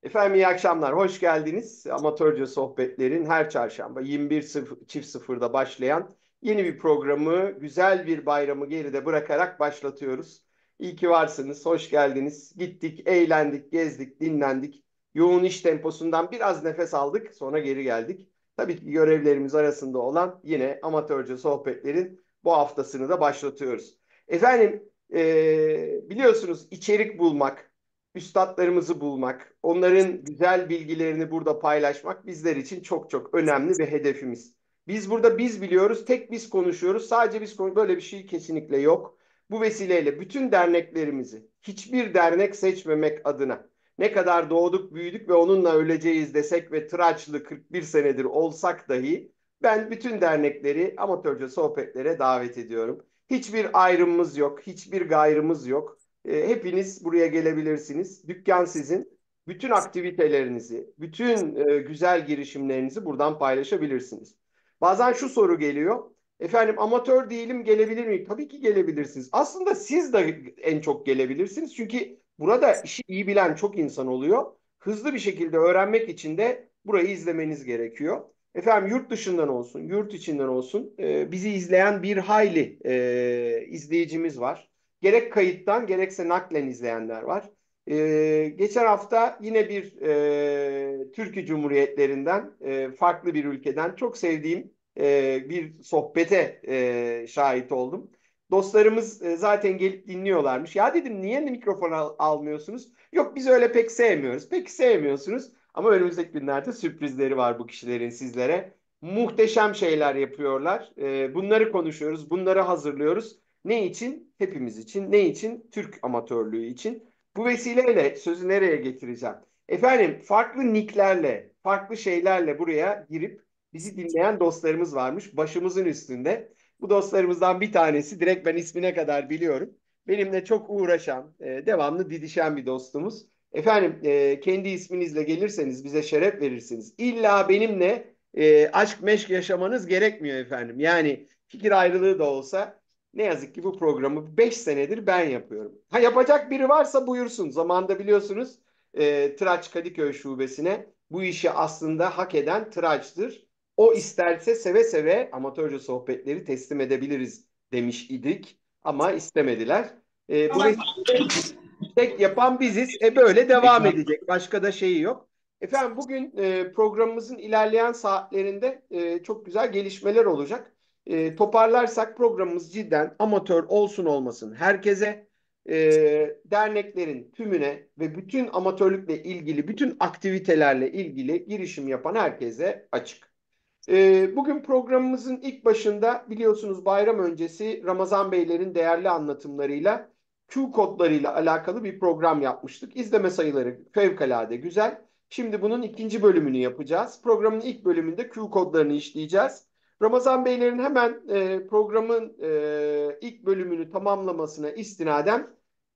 Efendim iyi akşamlar, hoş geldiniz. Amatörce Sohbetler'in her çarşamba 21.00'da başlayan yeni bir programı, güzel bir bayramı geride bırakarak başlatıyoruz. İyi ki varsınız, hoş geldiniz. Gittik, eğlendik, gezdik, dinlendik. Yoğun iş temposundan biraz nefes aldık, sonra geri geldik. Tabii ki görevlerimiz arasında olan yine Amatörce Sohbetler'in bu haftasını da başlatıyoruz. Efendim, biliyorsunuz içerik bulmak, üstatlarımızı bulmak, onların güzel bilgilerini burada paylaşmak bizler için çok çok önemli bir hedefimiz. Biz burada biz biliyoruz, tek biz konuşuyoruz. Sadece biz konuşuyoruz. Böyle bir şey kesinlikle yok. Bu vesileyle bütün derneklerimizi hiçbir dernek seçmemek adına ne kadar doğduk, büyüdük ve onunla öleceğiz desek ve tıraçlı 41 senedir olsak dahi ben bütün dernekleri amatörce sohbetlere davet ediyorum. Hiçbir ayrımımız yok, hiçbir gayrımız yok. Hepiniz buraya gelebilirsiniz. Dükkan sizin. Bütün aktivitelerinizi, bütün güzel girişimlerinizi buradan paylaşabilirsiniz. Bazen şu soru geliyor. Efendim amatör değilim gelebilir miyim? Tabii ki gelebilirsiniz. Aslında siz de en çok gelebilirsiniz. Çünkü burada işi iyi bilen çok insan oluyor. Hızlı bir şekilde öğrenmek için de burayı izlemeniz gerekiyor. Efendim yurt dışından olsun, yurt içinden olsun bizi izleyen bir hayli izleyicimiz var. Gerek kayıttan gerekse naklen izleyenler var. Geçen hafta yine bir Türkiye Cumhuriyetlerinden farklı bir ülkeden çok sevdiğim bir sohbete şahit oldum. Dostlarımız zaten gelip dinliyorlarmış. Ya dedim niye mikrofon almıyorsunuz? Yok biz öyle pek sevmiyoruz. Peki sevmiyorsunuz ama önümüzdeki günlerde sürprizleri var bu kişilerin sizlere. Muhteşem şeyler yapıyorlar. Bunları konuşuyoruz, bunları hazırlıyoruz. Ne için? Hepimiz için. Ne için? Türk amatörlüğü için. Bu vesileyle sözü nereye getireceğim? Efendim farklı nicklerle, farklı şeylerle buraya girip bizi dinleyen dostlarımız varmış. Başımızın üstünde. Bu dostlarımızdan bir tanesi direkt ben ismine kadar biliyorum. Benimle çok uğraşan, devamlı didişen bir dostumuz. Efendim kendi isminizle gelirseniz bize şeref verirsiniz. İlla benimle aşk meşk yaşamanız gerekmiyor efendim. Yani fikir ayrılığı da olsa ne yazık ki bu programı 5 senedir ben yapıyorum. Ha yapacak biri varsa buyursun. Zamanında biliyorsunuz Tıraç Kadıköy Şubesi'ne bu işi aslında hak eden Tıraç'tır. O isterse seve seve amatörce sohbetleri teslim edebiliriz demiş idik ama istemediler. Bu vesileyle tek yapan biziz. Böyle devam edecek. Başka da şeyi yok. Efendim bugün programımızın ilerleyen saatlerinde çok güzel gelişmeler olacak. Toparlarsak programımız cidden amatör olsun olmasın herkese, derneklerin tümüne ve bütün amatörlükle ilgili, bütün aktivitelerle ilgili girişim yapan herkese açık. Bugün programımızın ilk başında biliyorsunuz bayram öncesi Ramazan Beylerin değerli anlatımlarıyla Q kodlarıyla alakalı bir program yapmıştık. İzleme sayıları fevkalade güzel. Şimdi bunun ikinci bölümünü yapacağız. Programın ilk bölümünde Q kodlarını işleyeceğiz. Ramazan Beylerin hemen programın ilk bölümünü tamamlamasına istinaden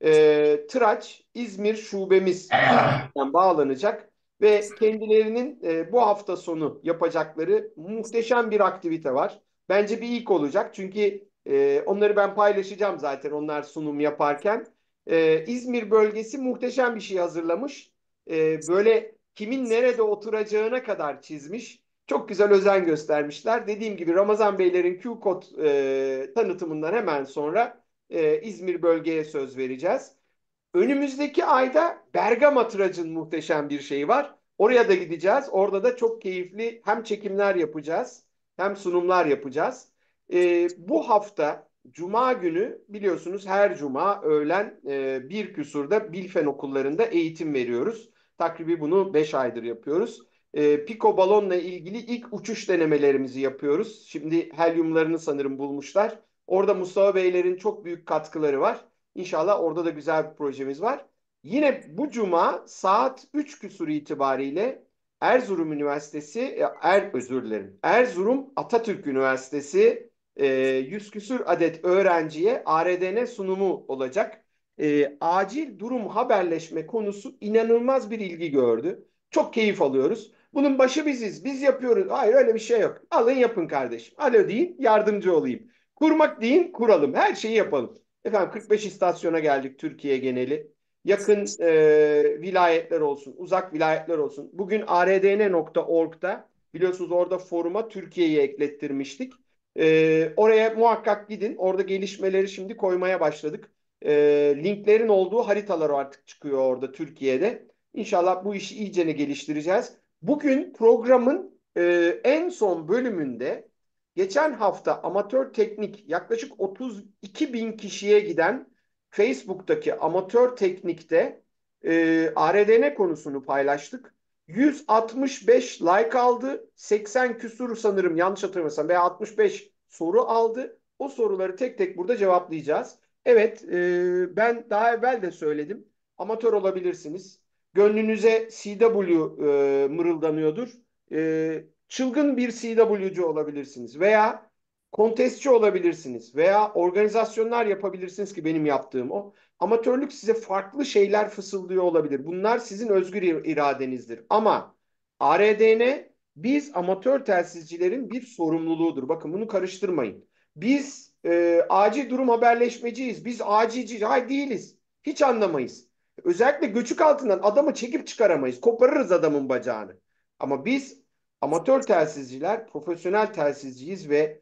Tıraç İzmir şubemiz İzmir'den bağlanacak ve kendilerinin bu hafta sonu yapacakları muhteşem bir aktivite var. Bence bir ilk olacak çünkü onları ben paylaşacağım zaten onlar sunum yaparken. İzmir bölgesi muhteşem bir şey hazırlamış. Böyle kimin nerede oturacağına kadar çizmiş. Çok güzel özen göstermişler. Dediğim gibi Ramazan Beylerin Q-Kod tanıtımından hemen sonra İzmir bölgeye söz vereceğiz. Önümüzdeki ayda Bergama Tıraç'ın muhteşem bir şeyi var. Oraya da gideceğiz. Orada da çok keyifli hem çekimler yapacağız hem sunumlar yapacağız. Bu hafta Cuma günü biliyorsunuz her Cuma öğlen bir küsurda Bilfen okullarında eğitim veriyoruz. Takribi bunu 5 aydır yapıyoruz. Pico balonla ilgili ilk uçuş denemelerimizi yapıyoruz. Şimdi helyumlarını sanırım bulmuşlar. Orada Mustafa Beylerin çok büyük katkıları var. İnşallah orada da güzel bir projemiz var. Yine bu cuma saat 3 küsur itibariyle Erzurum Üniversitesi, özür dilerim. Erzurum Atatürk Üniversitesi 100 küsur adet öğrenciye ARDN sunumu olacak. Acil durum haberleşme konusu inanılmaz bir ilgi gördü. Çok keyif alıyoruz. Bunun başı biziz. Biz yapıyoruz. Hayır öyle bir şey yok. Alın yapın kardeşim. Alo deyin yardımcı olayım. Kurmak deyin kuralım. Her şeyi yapalım. Efendim 45 istasyona geldik Türkiye geneli. yakın vilayetler olsun, uzak vilayetler olsun. Bugün ardn.org'da biliyorsunuz orada foruma Türkiye'yi eklettirmiştik. Oraya muhakkak gidin. Orada gelişmeleri şimdi koymaya başladık. Linklerin olduğu haritalar artık çıkıyor orada Türkiye'de. İnşallah bu işi iyicene geliştireceğiz. Bugün programın en son bölümünde geçen hafta amatör teknik yaklaşık 32 bin kişiye giden Facebook'taki amatör teknikte ARDN konusunu paylaştık. 165 like aldı. 80 küsur sanırım yanlış hatırlamıyorsam veya 65 soru aldı. O soruları tek tek burada cevaplayacağız. Evet, ben daha evvel de söyledim. Amatör olabilirsiniz. Gönlünüze CW mırıldanıyordur. Çılgın bir CW'cu olabilirsiniz veya kontestçi olabilirsiniz veya organizasyonlar yapabilirsiniz ki benim yaptığım o. Amatörlük size farklı şeyler fısıldıyor olabilir. Bunlar sizin özgür iradenizdir. Ama ARDN biz amatör telsizcilerin bir sorumluluğudur. Bakın bunu karıştırmayın. Biz acil durum haberleşmeciyiz. Biz acilci, hayır değiliz. Hiç anlamayız. Özellikle göçük altından adamı çekip çıkaramayız. Koparırız adamın bacağını. Ama biz amatör telsizciler, profesyonel telsizciyiz ve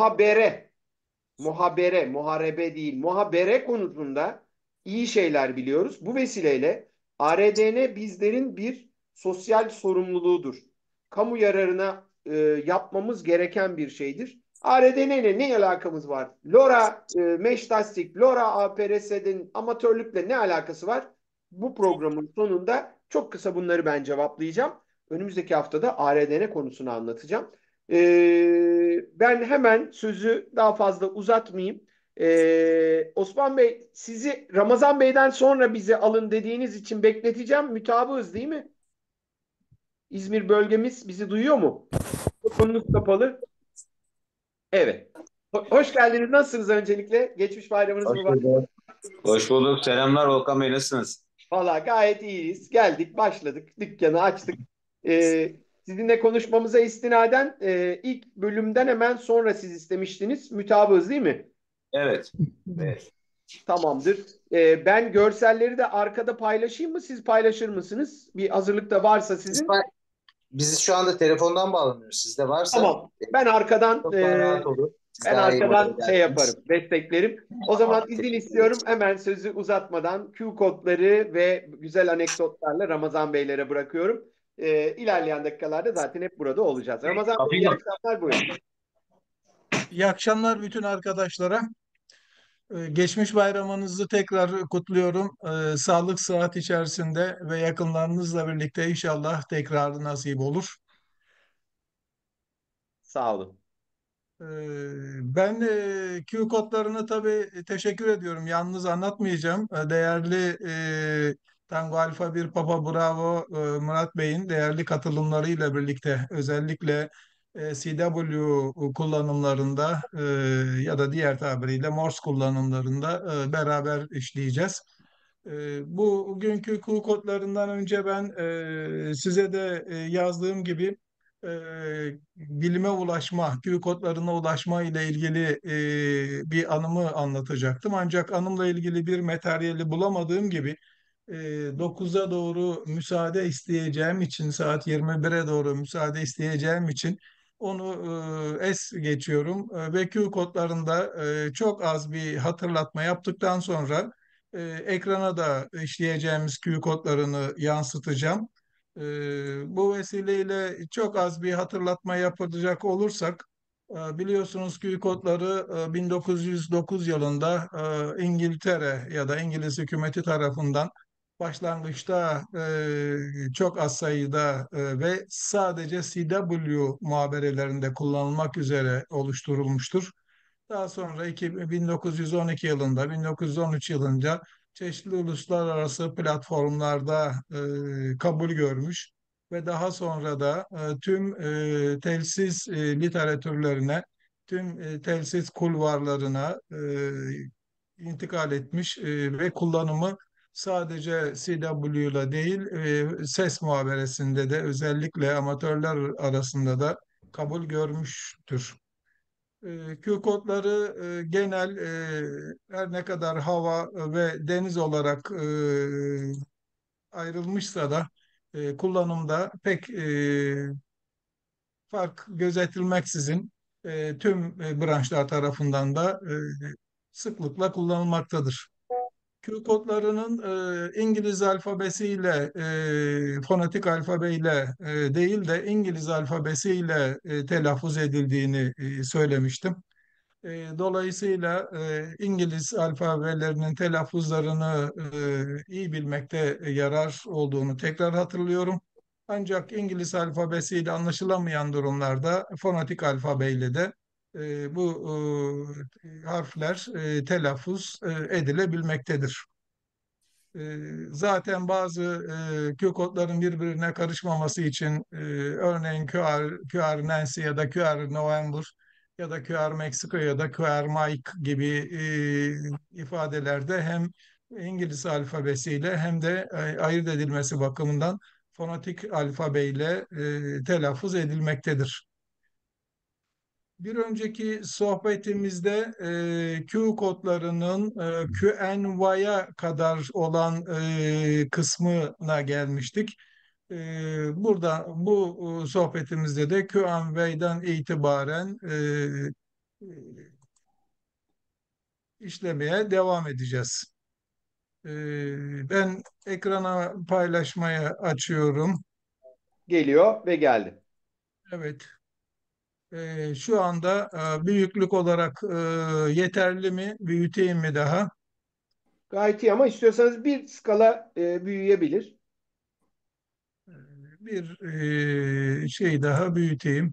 muharebe değil, muhabere konusunda iyi şeyler biliyoruz. Bu vesileyle ARDN bizlerin bir sosyal sorumluluğudur. Kamu yararına yapmamız gereken bir şeydir. ARDN ile ne alakamız var? LoRa, Meştastik, LoRa APRS'nin amatörlükle ne alakası var? Bu programın sonunda çok kısa bunları ben cevaplayacağım. Önümüzdeki haftada ARDN konusunu anlatacağım. Ben hemen sözü daha fazla uzatmayayım. Osman Bey, sizi Ramazan Bey'den sonra bizi alın dediğiniz için bekleteceğim. Mütabığız değil mi? İzmir bölgemiz bizi duyuyor mu? Konunuz kapalı. Evet. Hoş geldiniz. Nasılsınız öncelikle? Geçmiş bayramınız Hoş mübarek. bulduk. Hoş bulduk. Selamlar Volkan Bey, nasılsınız? Valla gayet iyiyiz. Geldik, başladık. Dükkanı açtık. Sizinle konuşmamıza istinaden ilk bölümden hemen sonra siz istemiştiniz. Mütabığız değil mi? Evet. Evet. Tamamdır. Ben görselleri de arkada paylaşayım mı? Siz paylaşır mısınız? Bir hazırlıkta varsa Biz, sizin. biz şu anda telefondan bağlanıyoruz. Sizde varsa Tamam. çok daha rahat olur. Siz Ben daha iyi motive arkadan şey yaparım, edersiniz. desteklerim. O zaman izin Teşekkür istiyorum. ederiz. Hemen sözü uzatmadan Q kodları ve güzel anekdotlarla Ramazan Beylere bırakıyorum. İlerleyen dakikalarda zaten hep burada olacağız. Ramazan Bey Kapıyı iyi mı? akşamlar buyurun. İyi akşamlar bütün arkadaşlara. Geçmiş bayramınızı tekrar kutluyorum. Sağlık sıhhat içerisinde ve yakınlarınızla birlikte inşallah tekrarı nasip olur. Sağ olun. Ben Q kodlarını tabii teşekkür ediyorum. Yalnız anlatmayacağım. Değerli Tango Alfa 1 Papa Bravo Murat Bey'in değerli katılımlarıyla birlikte özellikle CW kullanımlarında ya da diğer tabiriyle Morse kullanımlarında beraber işleyeceğiz. Bugünkü Q kodlarından önce ben size de yazdığım gibi e, bilime ulaşma, Q kodlarına ulaşma ile ilgili bir anımı anlatacaktım. Ancak anımla ilgili bir materyali bulamadığım gibi 9'a doğru müsaade isteyeceğim için, saat 21'e doğru müsaade isteyeceğim için onu es geçiyorum. Ve Q kodlarında çok az bir hatırlatma yaptıktan sonra ekrana da işleyeceğimiz Q kodlarını yansıtacağım. Bu vesileyle çok az bir hatırlatma yapacak olursak, biliyorsunuz ki kodları 1909 yılında İngiltere ya da İngiliz hükümeti tarafından başlangıçta çok az sayıda ve sadece CW muhaberelerinde kullanılmak üzere oluşturulmuştur. Daha sonra 1912 yılında, 1913 yılında çeşitli uluslararası platformlarda kabul görmüş ve daha sonra da tüm telsiz literatürlerine, tüm telsiz kulvarlarına intikal etmiş ve kullanımı sadece CW ile değil, ses muhaberesinde de özellikle amatörler arasında da kabul görmüştür. Q kodları genel, her ne kadar hava ve deniz olarak ayrılmışsa da kullanımda pek fark gözetilmeksizin tüm branşlar tarafından da sıklıkla kullanılmaktadır. Q kodlarının İngiliz alfabesiyle, fonetik alfabeyle değil de İngiliz alfabesiyle telaffuz edildiğini söylemiştim. Dolayısıyla İngiliz alfabelerinin telaffuzlarını iyi bilmekte yarar olduğunu tekrar hatırlıyorum. Ancak İngiliz alfabesiyle anlaşılamayan durumlarda fonetik alfabeyle de bu harfler telaffuz edilebilmektedir. Zaten bazı Q kodların birbirine karışmaması için örneğin QR Nancy ya da QR November ya da QR Mexico ya da QR Mike gibi ifadelerde hem İngiliz alfabesiyle hem de ayırt edilmesi bakımından fonetik alfabeyle telaffuz edilmektedir. Bir önceki sohbetimizde Q kodlarının QNY'ye kadar olan kısmına gelmiştik. Burada bu sohbetimizde de QNY'den itibaren işlemeye devam edeceğiz. Ben ekrana paylaşmaya açıyorum. Geliyor ve geldi. Evet. Şu anda büyüklük olarak yeterli mi? Büyüteyim mi daha? Gayet iyi ama istiyorsanız bir skala büyüyebilir. Bir şey daha büyüteyim.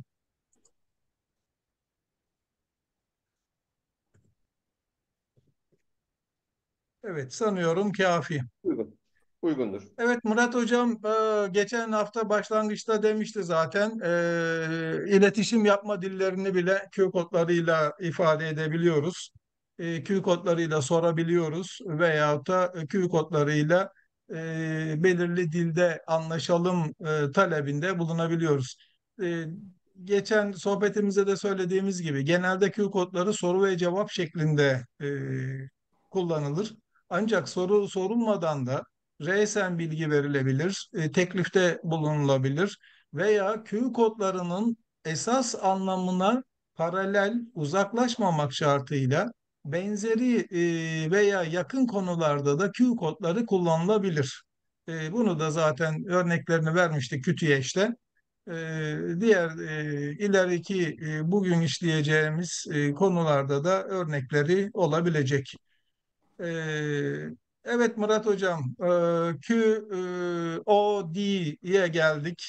Evet, sanıyorum kafi. Uygun. Uygundur. Evet Murat Hocam, geçen hafta başlangıçta demişti zaten, iletişim yapma dillerini bile Q kodlarıyla ifade edebiliyoruz. Q kodlarıyla sorabiliyoruz veyahut da Q kodlarıyla belirli dilde anlaşalım talebinde bulunabiliyoruz. E, Geçen sohbetimizde de söylediğimiz gibi genelde Q kodları soru ve cevap şeklinde kullanılır. Ancak soru sorulmadan da resen bilgi verilebilir, teklifte bulunulabilir veya Q kodlarının esas anlamına paralel uzaklaşmamak şartıyla benzeri veya yakın konularda da Q kodları kullanılabilir. Bunu da zaten örneklerini vermiştik QTH'te. Diğer ileriki bugün işleyeceğimiz konularda da örnekleri olabilecek. Ee, evet Murat Hocam, Q, O, D'ye geldik.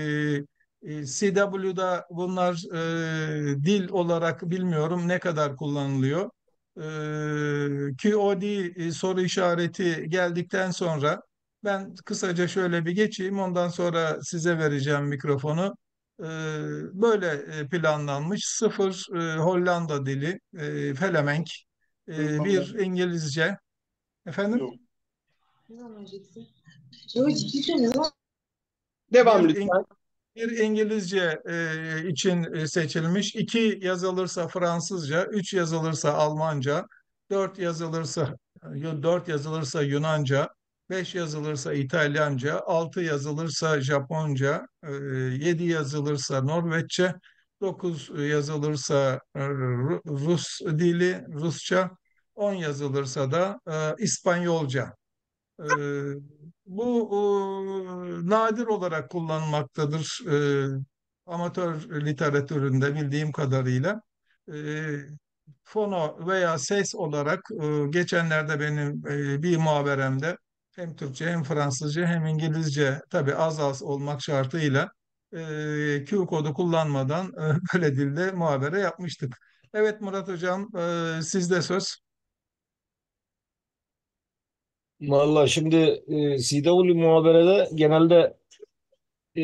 CW'da bunlar dil olarak bilmiyorum ne kadar kullanılıyor. Q, O, D soru işareti geldikten sonra ben kısaca şöyle bir geçeyim. Ondan sonra size vereceğim mikrofonu. Ee, Böyle planlanmış. Sıfır Hollanda dili, Felemenk. Bir İngilizce. Efendim? Devam Bir, İng- lütfen. Bir İngilizce için seçilmiş. İki yazılırsa Fransızca, üç yazılırsa Almanca, dört yazılırsa Yunanca, beş yazılırsa İtalyanca, altı yazılırsa Japonca, yedi yazılırsa Norveççe, dokuz yazılırsa Rus dili, Rusça, 10 yazılırsa da İspanyolca. Ee, Bu nadir olarak kullanılmaktadır amatör literatüründe bildiğim kadarıyla. Ee, Fono veya ses olarak geçenlerde benim bir muhaberemde hem Türkçe hem Fransızca hem İngilizce tabii az az olmak şartıyla Q kodu kullanmadan böyle dilde muhabere yapmıştık. Evet Murat Hocam, sizde söz. Valla şimdi CW muhaberede genelde e,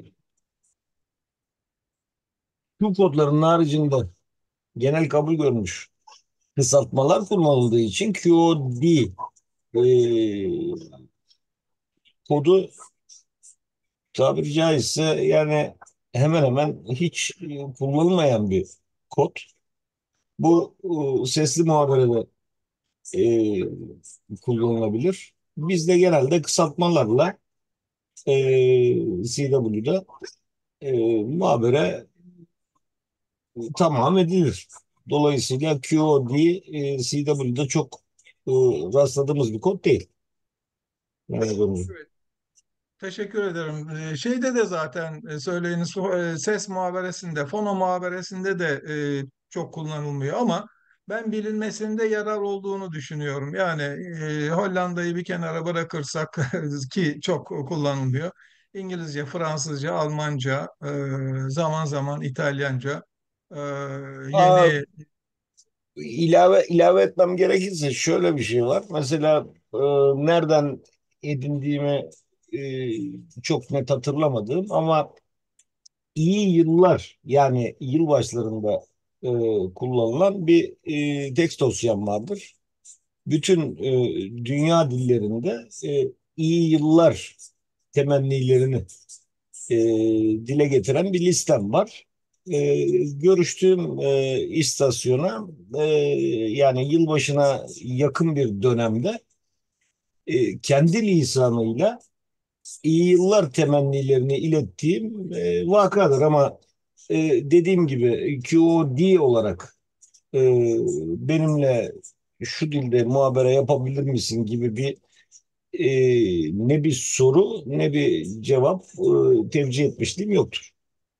Q kodlarının haricinde genel kabul görmüş kısaltmalar kullanıldığı için QOD e, kodu tabiri caizse yani hemen hemen hiç kullanılmayan bir kod. Bu sesli muhaberede kullanılabilir. Biz de genelde kısaltmalarla CW'da muhabere tamam edilir. Dolayısıyla QOD CW'da çok rastladığımız bir kod değil. Yani bunu. Evet. Teşekkür ederim. Şeyde de zaten söylediğiniz ses muhaberesinde, fono muhaberesinde de çok kullanılmıyor ama ben bilinmesinde yarar olduğunu düşünüyorum. Yani Hollanda'yı bir kenara bırakırsak ki çok kullanılıyor. İngilizce, Fransızca, Almanca, zaman zaman İtalyanca, e, Aa, yeni. ilave etmem gerekirse şöyle bir şey var. Mesela nereden edindiğimi çok net hatırlamadım ama iyi yıllar yani yılbaşlarında e, kullanılan bir tekst dosyam vardır. Bütün dünya dillerinde iyi yıllar temennilerini e, dile getiren bir listem var. Görüştüğüm istasyona yani yılbaşına yakın bir dönemde kendi lisanıyla iyi yıllar temennilerini ilettiğim vakadır ama e, dediğim gibi QOD olarak e, benimle şu dilde muhabere yapabilir misin gibi bir ne bir soru ne bir cevap tevcih etmişliğim yoktur.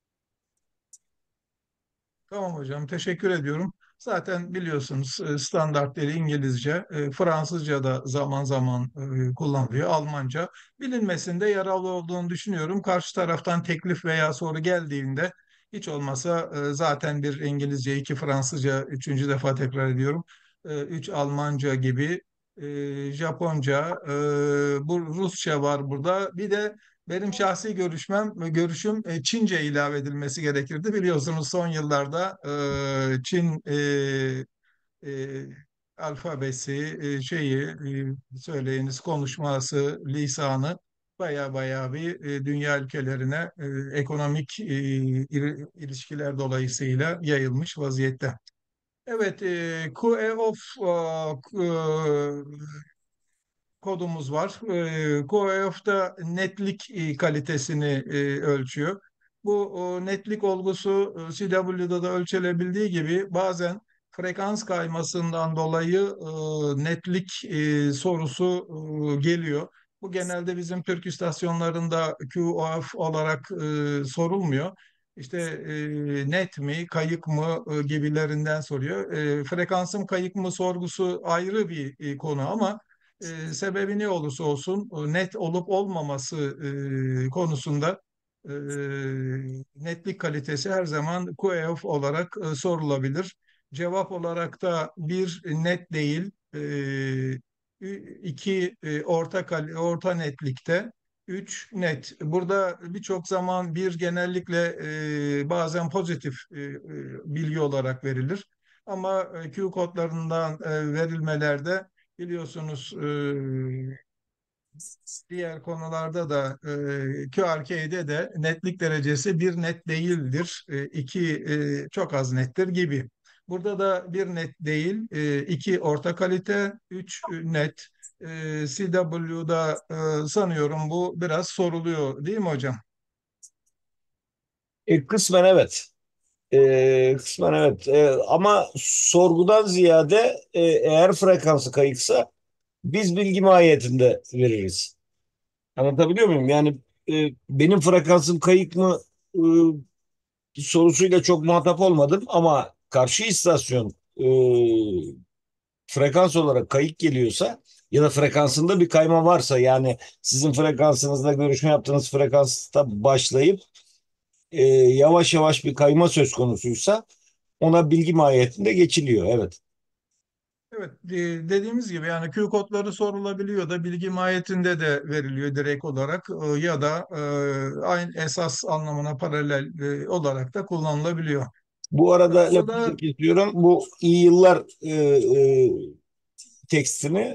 Tamam hocam, teşekkür ediyorum. Zaten biliyorsunuz standart dili İngilizce, Fransızca da zaman zaman kullanılıyor, Almanca. Bilinmesinde yararlı olduğunu düşünüyorum. Karşı taraftan teklif veya soru geldiğinde hiç olmasa zaten bir İngilizce, iki Fransızca, üçüncü defa tekrar ediyorum, üç Almanca gibi, Japonca, bu Rusça var burada. Bir de benim şahsi görüşüm Çince ilave edilmesi gerekirdi. Biliyorsunuz son yıllarda Çin e, alfabesi söyleyiniz konuşması lisanı baya bir dünya ülkelerine ekonomik ilişkiler dolayısıyla yayılmış vaziyette. Evet, QE kodumuz var. QoF'da netlik kalitesini ölçüyor. Bu netlik olgusu CW'da da ölçülebildiği gibi bazen frekans kaymasından dolayı netlik sorusu geliyor. Bu genelde bizim Türk istasyonlarında QoF olarak sorulmuyor. İşte net mi, kayık mı gibilerinden soruyor. Frekansım kayık mı sorgusu ayrı bir konu ama sebebi ne olursa olsun net olup olmaması konusunda e, netlik kalitesi her zaman QoF olarak sorulabilir. Cevap olarak da bir net değil, iki orta netlikte, üç net. Burada birçok zaman bir genellikle bazen pozitif bilgi olarak verilir. Ama Q kodlarından verilmelerde biliyorsunuz diğer konularda da QRK'de de netlik derecesi bir net değildir. İki çok az nettir gibi. Burada da bir net değil, iki orta kalite, üç net. CW'da sanıyorum bu biraz soruluyor değil mi hocam? Kısmen evet. Kısmen evet. Ama sorgudan ziyade eğer frekansı kayıksa biz bilgi mahiyetinde veririz. Anlatabiliyor muyum? Yani benim frekansım kayık mı sorusuyla çok muhatap olmadım ama karşı istasyon frekans olarak kayık geliyorsa ya da frekansında bir kayma varsa yani sizin frekansınızda görüşme yaptığınız frekansta başlayıp yavaş yavaş bir kayma söz konusuysa ona bilgi mahiyetinde geçiliyor. Evet. Evet, dediğimiz gibi yani Q kodları sorulabiliyor da bilgi mahiyetinde de veriliyor direkt olarak ya da aynı esas anlamına paralel olarak da kullanılabiliyor. Bu arada lafınızı Burada kesiyorum. Bu iyi yıllar tekstini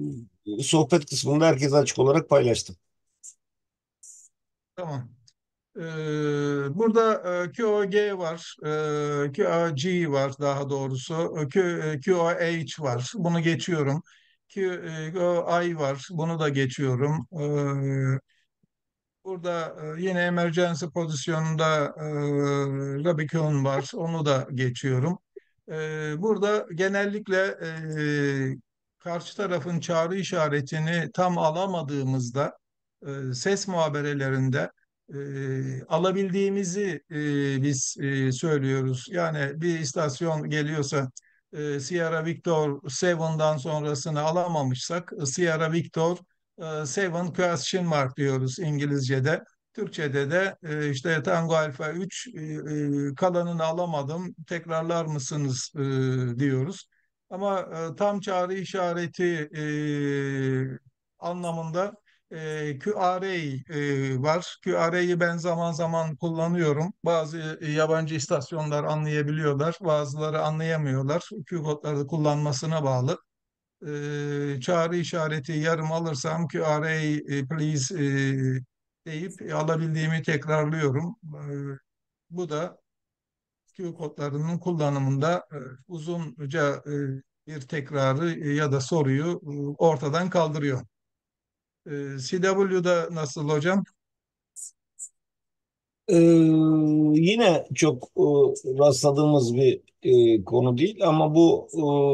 sohbet kısmında herkese açık olarak paylaştım. tamam. Burada QOG var, QOG var daha doğrusu, QOH var. Bunu geçiyorum. QOI var. Bunu da geçiyorum. Burada yine emergency pozisyonunda Rubicon var. Onu da geçiyorum. Burada genellikle karşı tarafın çağrı işaretini tam alamadığımızda ses muhaberelerinde alabildiğimizi biz söylüyoruz. Yani bir istasyon geliyorsa Sierra Victor 7'dan sonrasını alamamışsak Sierra Victor Seven question mark diyoruz İngilizce'de. Türkçe'de de işte Tango Alfa 3 kalanını alamadım tekrarlar mısınız diyoruz. Ama tam çağrı işareti anlamında QRA var. QRA'yı ben zaman zaman kullanıyorum. Bazı yabancı istasyonlar anlayabiliyorlar, bazıları anlayamıyorlar. Q kodları kullanmasına bağlı. Çağrı işareti yarım alırsam QRA please deyip alabildiğimi tekrarlıyorum. Bu da Q kodlarının kullanımında uzunca bir tekrarı ya da soruyu ortadan kaldırıyor. CW'da nasıl hocam? Ee, Yine çok rastladığımız bir konu değil ama bu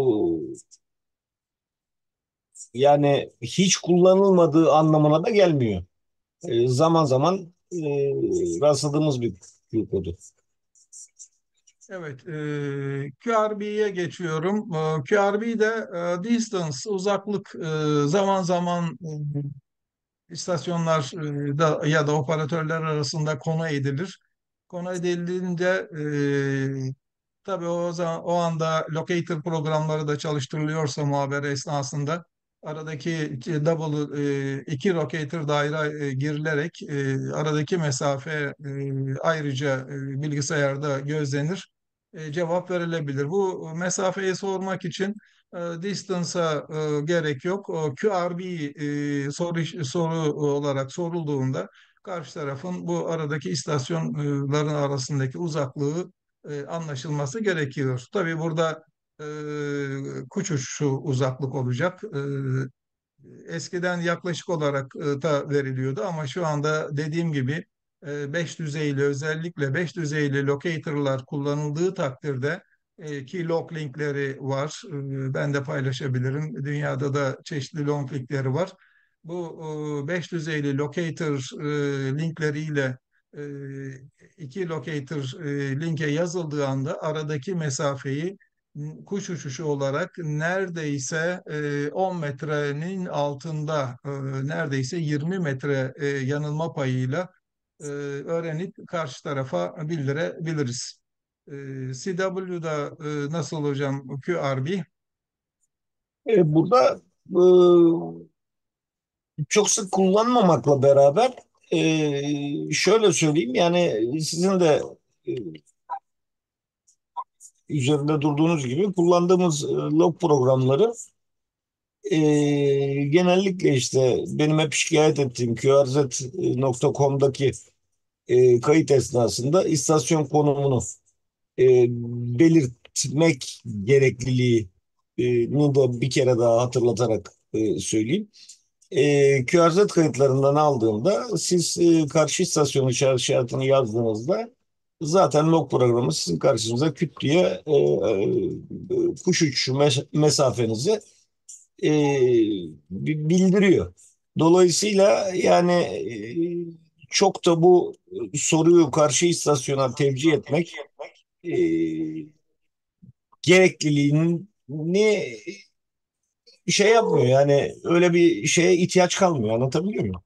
yani hiç kullanılmadığı anlamına da gelmiyor. Zaman zaman rastladığımız bir Q kodu. Evet, QRB'ye geçiyorum. QRB'de distance, uzaklık zaman zaman istasyonlar ya da operatörler arasında konu edilir. Konu edildiğinde tabii o zaman o anda locator programları da çalıştırılıyorsa muhabere esnasında aradaki double iki locator daire girilerek aradaki mesafe ayrıca bilgisayarda gözlenir. Cevap verilebilir. Bu mesafeyi sormak için distance'a gerek yok. O QRB soru olarak sorulduğunda karşı tarafın bu aradaki istasyonların arasındaki uzaklığı anlaşılması gerekiyor. Tabii burada kuş uçuşu uzaklık olacak. Eskiden yaklaşık olarak da veriliyordu ama şu anda dediğim gibi 5 düzeyli özellikle 5 düzeyli locator'lar kullanıldığı takdirde ki log linkleri var. Ben de paylaşabilirim. Dünyada da çeşitli log linkleri var. Bu 5 düzeyli locator linkleriyle e, iki locator linke yazıldığı anda aradaki mesafeyi kuş uçuşu olarak neredeyse 10 metrenin altında neredeyse 20 metre yanılma payıyla öğrenip karşı tarafa bildirebiliriz. CW'da nasıl hocam QRB? Burada çok sık kullanmamakla beraber şöyle söyleyeyim yani sizin de e, üzerinde durduğunuz gibi kullandığımız log programları genellikle işte benim hep şikayet ettiğim qrz.com'daki kayıt esnasında istasyon konumunu belirtmek gerekliliği da bir kere daha hatırlatarak söyleyeyim. QRZ kayıtlarından aldığımda siz karşı istasyonu işaretini yazdığınızda zaten log programı sizin karşınıza küt diye kuş uçuşu mesafenizi e, bildiriyor. Dolayısıyla yani çok da bu soruyu karşı istasyona tevcih etmek e, gerekliliğini şey yapmıyor yani öyle bir şeye ihtiyaç kalmıyor anlatabiliyor muyum?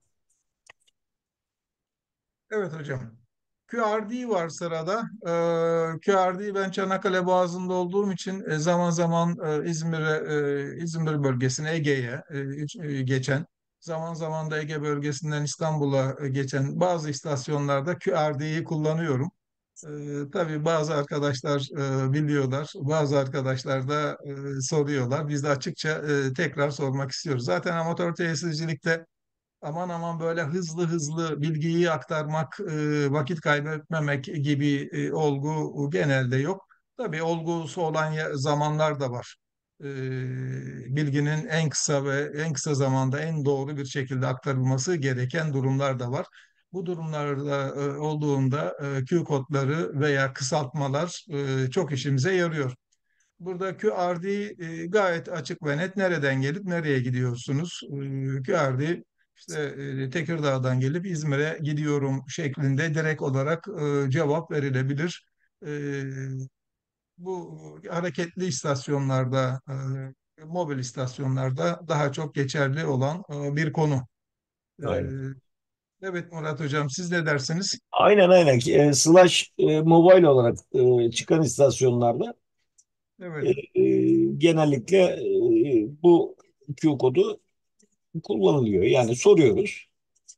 Evet hocam. QRD var sırada. QRD ben Çanakkale Boğazı'nda olduğum için zaman zaman İzmir bölgesine, Ege'ye geçen, zaman zaman da Ege bölgesinden İstanbul'a geçen bazı istasyonlarda QRD'yi kullanıyorum. Tabii bazı arkadaşlar biliyorlar, bazı arkadaşlar da soruyorlar. Biz de açıkça tekrar sormak istiyoruz. Zaten amatör tesiscilikte aman aman böyle hızlı hızlı bilgiyi aktarmak, vakit kaybetmemek gibi olgu genelde yok. Tabii olgusu olan zamanlar da var. E, Bilginin en kısa ve en kısa zamanda en doğru bir şekilde aktarılması gereken durumlar da var. Bu durumlarda olduğunda Q kodları veya kısaltmalar çok işimize yarıyor. Burada QRD gayet açık ve net. Nereden gelip nereye gidiyorsunuz? QRD işte Tekirdağ'dan gelip İzmir'e gidiyorum şeklinde direkt olarak cevap verilebilir. E, Bu hareketli istasyonlarda, mobil istasyonlarda daha çok geçerli olan bir konu. E, Aynen. Evet Murat Hocam, siz ne dersiniz? Aynen. Slash mobile olarak çıkan istasyonlarda Evet, genellikle bu Q kodu kullanılıyor. Yani soruyoruz.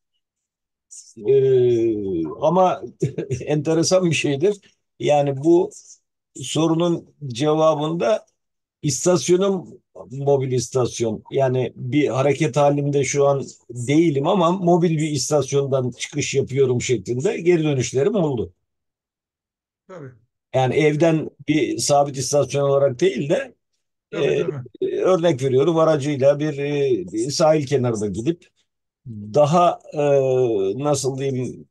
Ama enteresan bir şeydir. Yani bu sorunun cevabında istasyonum mobil istasyon. Yani bir hareket halinde şu an değilim ama mobil bir istasyondan çıkış yapıyorum şeklinde geri dönüşlerim oldu. tabii, Yani evden bir sabit istasyon olarak değil de tabii, tabii. örnek veriyorum aracıyla bir sahil kenarına gidip daha nasıl diyeyim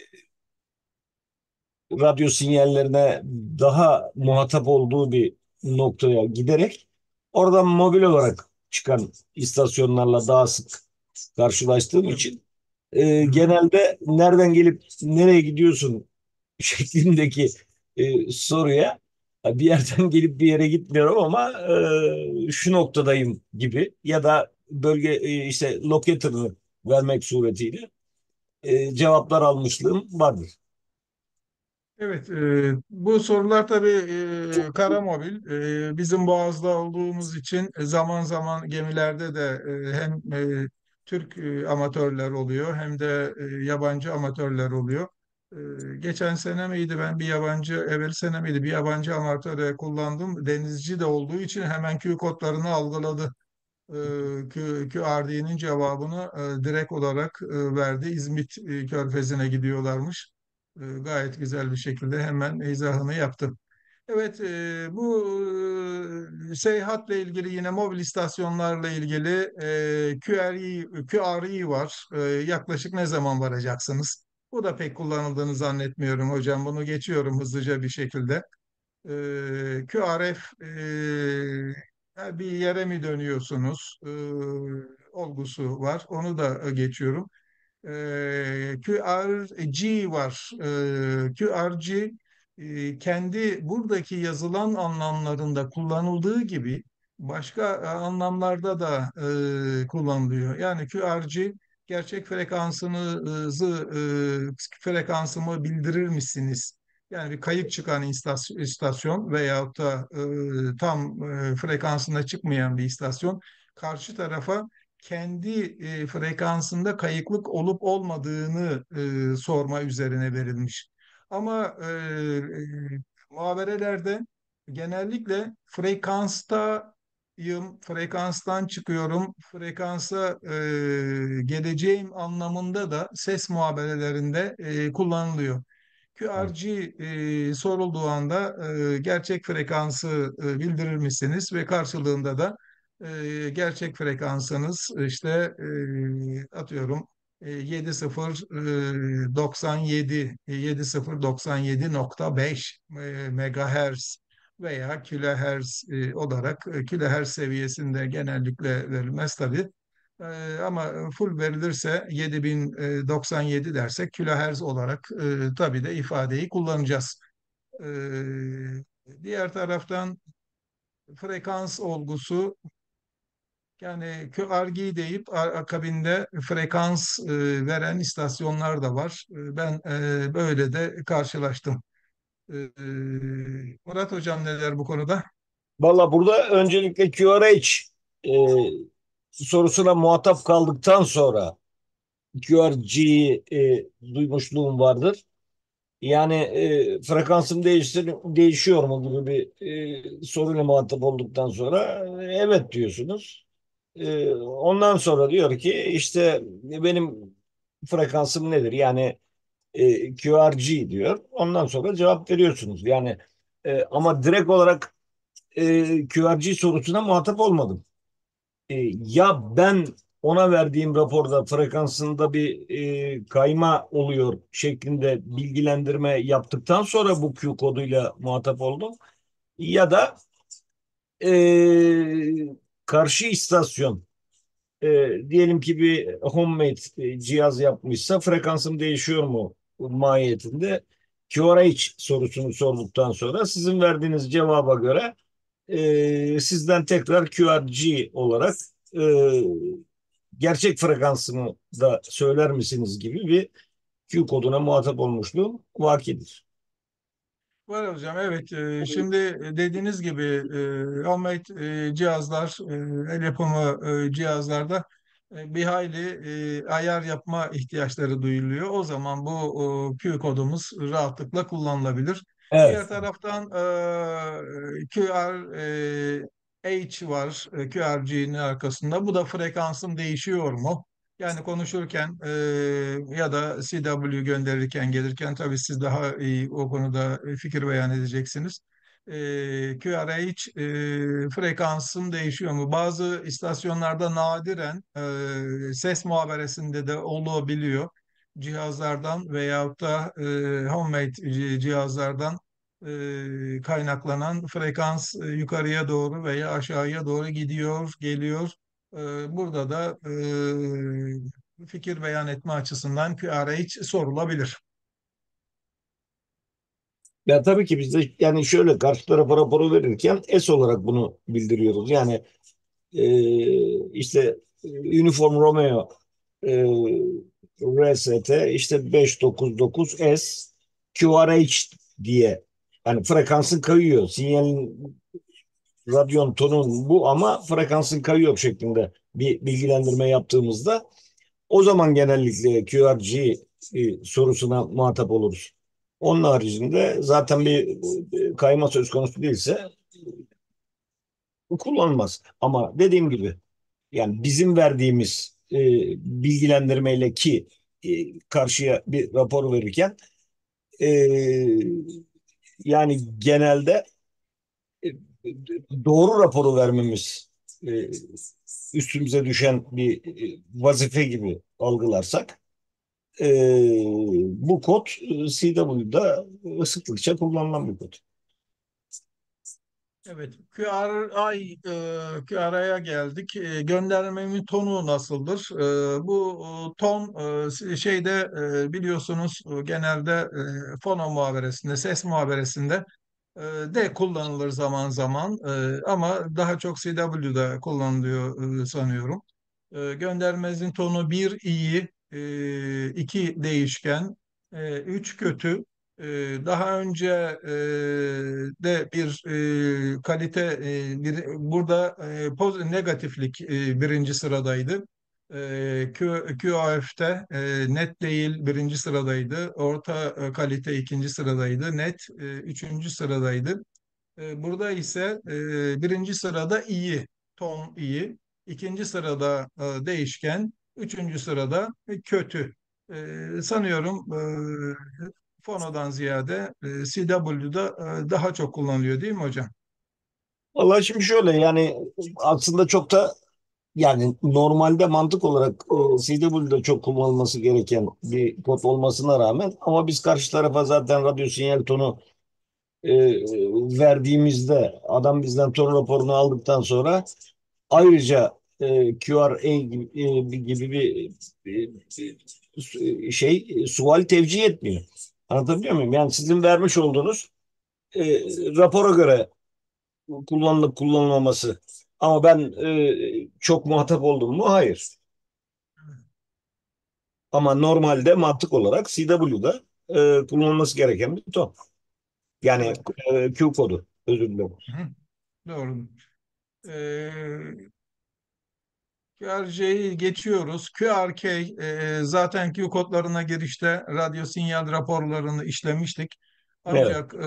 radyo sinyallerine daha muhatap olduğu bir noktaya giderek oradan mobil olarak çıkan istasyonlarla daha sık karşılaştığım Tabii. için Hı hı. genelde nereden gelip nereye gidiyorsun şeklindeki soruya bir yerden gelip bir yere gitmiyorum ama şu noktadayım gibi ya da bölge işte locator'ını vermek suretiyle cevaplar almışlığım vardır. Evet, bu sorular tabii kara mobil. Bizim Boğaz'da olduğumuz için zaman zaman gemilerde de hem Türk amatörler oluyor hem de yabancı amatörler oluyor. Geçen sene miydi ben bir yabancı, evvel sene miydi bir yabancı amatöre kullandım. Denizci de olduğu için hemen Q kodlarını algıladı. QRD'nin cevabını direkt olarak verdi. İzmit Körfezi'ne gidiyorlarmış. Gayet güzel bir şekilde hemen izahını yaptı. Evet, bu seyahatle ilgili yine mobil istasyonlarla ilgili QRI var. Yaklaşık ne zaman varacaksınız? Bu da pek kullanıldığını zannetmiyorum hocam. Bunu geçiyorum hızlıca bir şekilde. QRF bir yere mi dönüyorsunuz? Olgusu var. Onu da geçiyorum. QRG var. QRG kendi buradaki yazılan anlamlarında kullanıldığı gibi başka anlamlarda da kullanılıyor. Yani QRG gerçek frekansımı bildirir misiniz? Yani bir kayıp çıkan istasyon veyahut da tam frekansında çıkmayan bir istasyon karşı tarafa kendi frekansında kayıklık olup olmadığını sorma üzerine verilmiş. Ama muhaberelerde genellikle frekanstan çıkıyorum, frekansa geleceğim anlamında da ses muhaberelerinde kullanılıyor. QRG sorulduğu anda gerçek frekansı bildirir misiniz ve karşılığında da gerçek frekansınız işte atıyorum 7097 megahertz veya kilohertz olarak kilohertz seviyesinde genellikle verilmez tabii. Ama full verilirse 7097 dersek kilohertz olarak tabii de ifadeyi kullanacağız. E, Diğer taraftan frekans olgusu yani QRG deyip akabinde frekans veren istasyonlar da var. Ben böyle de karşılaştım. Murat Hocam ne der bu konuda? Valla burada öncelikle QRH e, sorusuna muhatap kaldıktan sonra QRG'yi duymuşluğum vardır. Yani frekansım değişiyor mu gibi bir soruyla muhatap olduktan sonra evet diyorsunuz. Ondan sonra diyor ki işte benim frekansım nedir? Yani QRG diyor. Ondan sonra cevap veriyorsunuz. Yani ama direkt olarak QRG sorusuna muhatap olmadım. Ya ben ona verdiğim raporda frekansında bir kayma oluyor şeklinde bilgilendirme yaptıktan sonra bu Q koduyla muhatap oldum. Ya da karşı istasyon e, diyelim ki bir homemade cihaz yapmışsa frekansım değişiyor mu mahiyetinde QRH sorusunu sorduktan sonra sizin verdiğiniz cevaba göre sizden tekrar QRG olarak e, gerçek frekansını da söyler misiniz gibi bir Q koduna muhatap olmuşluğum vakidir. Var hocam, evet. Şimdi dediğiniz gibi homemade cihazlar, el yapımı cihazlarda bir hayli ayar yapma ihtiyaçları duyuluyor. O zaman bu Q kodumuz rahatlıkla kullanılabilir. Evet. Diğer taraftan QR H var, QRG'nin arkasında. Bu da frekansım değişiyor mu? Yani konuşurken ya da CW gönderirken gelirken tabii siz daha iyi o konuda fikir beyan edeceksiniz. QRH frekansın değişiyor mu? Bazı istasyonlarda nadiren ses muhaberesinde de olabiliyor. Cihazlardan veyahut da homemade cihazlardan kaynaklanan frekans yukarıya doğru veya aşağıya doğru gidiyor, geliyor. Burada da fikir beyan etme açısından QRH sorulabilir. Ya tabii ki biz de yani şöyle karşı tarafa raporu verirken S olarak bunu bildiriyoruz. Yani işte Uniform Romeo e, RST işte 599 S QRH diye yani frekansın kayıyor. Sinyalin radyon tonun bu ama frekansın kayıyor şeklinde bir bilgilendirme yaptığımızda o zaman genellikle QRG sorusuna muhatap oluruz. Onun haricinde zaten bir kayma söz konusu değilse kullanılmaz. Ama dediğim gibi yani bizim verdiğimiz bilgilendirmeyle ki karşıya bir rapor verirken e, yani genelde e, doğru raporu vermemiz e, üstümüze düşen bir vazife gibi algılarsak e, bu kod CW'da sıklıkça kullanılan bir kod. Evet, QR'ya geldik. Göndermemin tonu nasıldır? Bu ton şeyde biliyorsunuz genelde fono muhaberesinde, ses muhaberesinde de kullanılır zaman zaman. Ama daha çok CW'da kullanılıyor sanıyorum. Göndermezin tonu bir iyi, 2 değişken, 3 kötü. Daha önce de bir kalite burada negatiflik birinci sıradaydı. QoF'te net değil birinci sıradaydı. Orta kalite ikinci sıradaydı. Net üçüncü sıradaydı. Burada ise birinci sırada iyi, ton iyi. İkinci sırada değişken. Üçüncü sırada kötü. Sanıyorum fonodan ziyade CW'da daha çok kullanılıyor değil mi hocam? Vallahi şimdi şöyle yani aslında çok da yani normalde mantık olarak CW'de çok kullanılması gereken bir kod olmasına rağmen ama biz karşı tarafa zaten radyo sinyal tonu verdiğimizde adam bizden ton raporunu aldıktan sonra ayrıca QRA gibi bir şey sual tevcih etmiyor. Anlatabiliyor muyum? Yani sizin vermiş olduğunuz e, rapora göre kullanılıp kullanılmaması. Ama ben çok muhatap oldum mu? Hayır. Ama normalde mantık olarak CW'da kullanılması gereken bir ton. Yani Evet. Q kodu. Özür dilerim. Hı hı. Doğru. QRC'yi geçiyoruz. QRK zaten Q kodlarına girişte radyo sinyal raporlarını işlemiştik. Evet. Ancak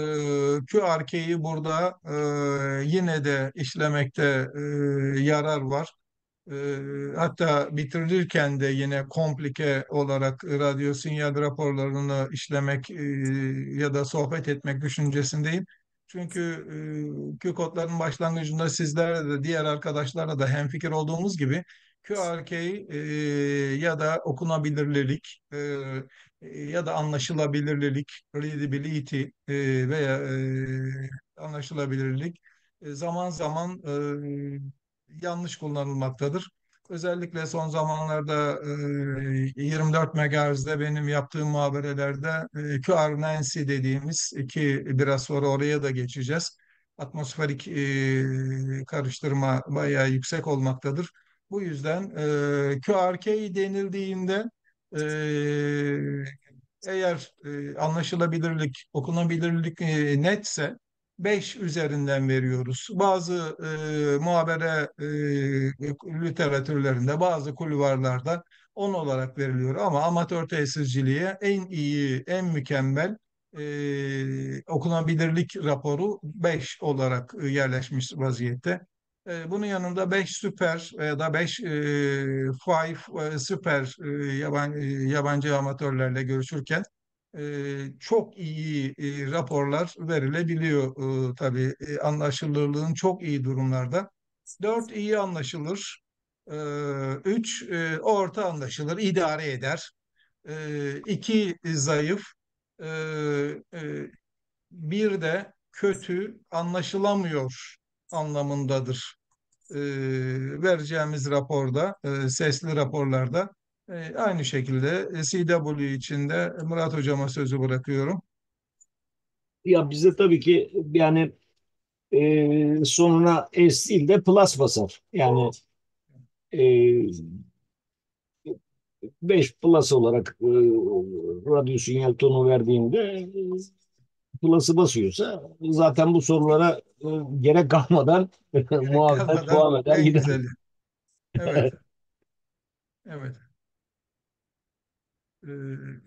QRK'yi burada yine de işlemekte yarar var. Hatta bitirirken de yine komplike olarak radyo sinyal raporlarını işlemek ya da sohbet etmek düşüncesindeyim. Çünkü Q kodların başlangıcında sizlerle de diğer arkadaşlarla da hemfikir olduğumuz gibi QRK ya da okunabilirlik ya da anlaşılabilirlik, readability veya anlaşılabilirlik zaman zaman yanlış kullanılmaktadır. Özellikle son zamanlarda 24 MHz'de benim yaptığım muhaberelerde QRNancy dediğimiz ki biraz sonra oraya da geçeceğiz. Atmosferik karıştırma bayağı yüksek olmaktadır. Bu yüzden QRK denildiğinde e, eğer anlaşılabilirlik, okunabilirlik netse 5 üzerinden veriyoruz. Bazı muhabere literatürlerinde, bazı kulvarlarda 10 olarak veriliyor. Ama amatör tesisciliğe en iyi, en mükemmel okunabilirlik raporu 5 olarak yerleşmiş vaziyette. Bunun yanında 5 süper ya da 5 süper yabancı amatörlerle görüşürken çok iyi raporlar verilebiliyor tabii anlaşılırlığın çok iyi durumlarda. 4 iyi anlaşılır, 3 orta anlaşılır, idare eder, 2 zayıf, e, e, bir de kötü anlaşılamıyor anlamındadır e, vereceğimiz raporda, sesli raporlarda. Aynı şekilde CW için de Murat Hocama sözü bırakıyorum. Ya bize tabii ki yani sonuna S değil de plus basar. Yani e, 5 plus olarak radyo sinyal tonu verdiğinde plus'ı basıyorsa zaten bu sorulara gerek kalmadan Gerek muhabbet kalmadan devam eder en gider. güzeli. Evet, evet. Ee,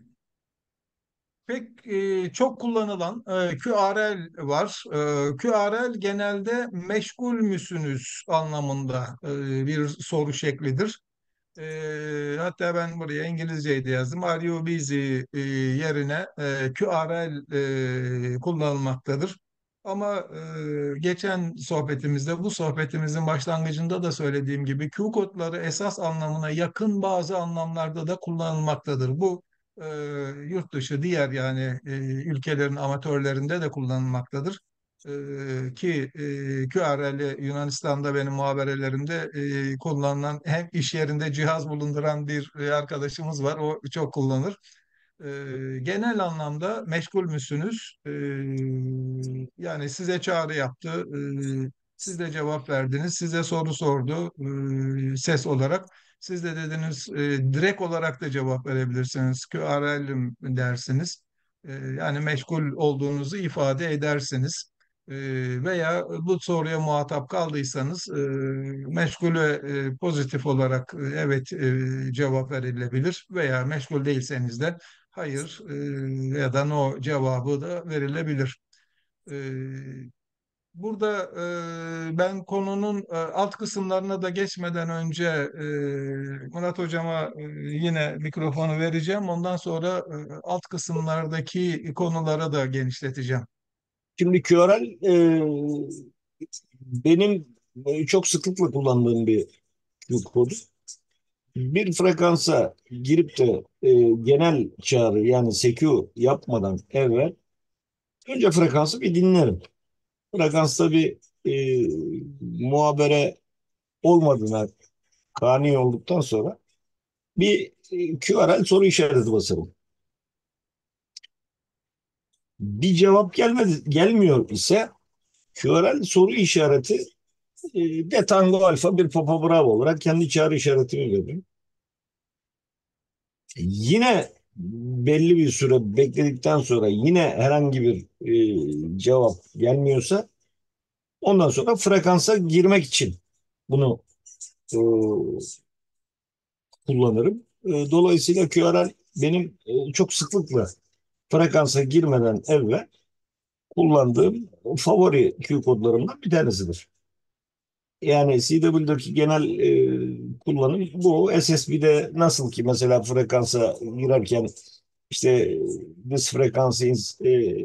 çok kullanılan QRL var. QRL genelde meşgul müsünüz anlamında bir soru şeklidir. Hatta ben buraya İngilizceyi de yazdım. Are you busy yerine QRL kullanılmaktadır. Ama geçen sohbetimizde, bu sohbetimizin başlangıcında da söylediğim gibi Q kodları esas anlamına yakın bazı anlamlarda da kullanılmaktadır. Bu e, yurt dışı diğer yani ülkelerin amatörlerinde de kullanılmaktadır. Ki QRL Yunanistan'da benim muhaberelerimde kullanılan hem iş yerinde cihaz bulunduran bir arkadaşımız var. O çok kullanır. E, Genel anlamda meşgul müsünüz? Yani size çağrı yaptı. Siz de cevap verdiniz. Size soru sordu ses olarak. Siz de dediniz direkt olarak da cevap verebilirsiniz. QRL'im dersiniz. Yani meşgul olduğunuzu ifade edersiniz. Veya bu soruya muhatap kaldıysanız meşgule pozitif olarak evet cevap verilebilir veya meşgul değilseniz de hayır ya da no cevabı da verilebilir. E, Burada ben konunun alt kısımlarına da geçmeden önce Murat Hocama yine mikrofonu vereceğim. Ondan sonra alt kısımlardaki konulara da genişleteceğim. Şimdi QRL benim çok sıklıkla kullandığım bir Q kodu. Bir frekansa girip de genel çağrı yani SQ yapmadan evvel önce frekansı bir dinlerim. Frekansta bir e, muhabere olmadığına kani olduktan sonra bir QRL soru işareti basarım. Bir cevap gelmiyor ise QRL soru işareti de Tango Alfa bir Papa Bravo olarak kendi çağrı işaretimi veririm. Yine belli bir süre bekledikten sonra yine herhangi bir cevap gelmiyorsa ondan sonra frekansa girmek için bunu e, kullanırım. Dolayısıyla QRL benim çok sıklıkla frekansa girmeden evvel kullandığım favori Q kodlarımdan bir tanesidir. Yani CW'daki genel kullanım bu. SSB'de nasıl ki mesela frekansa girerken işte this frequencies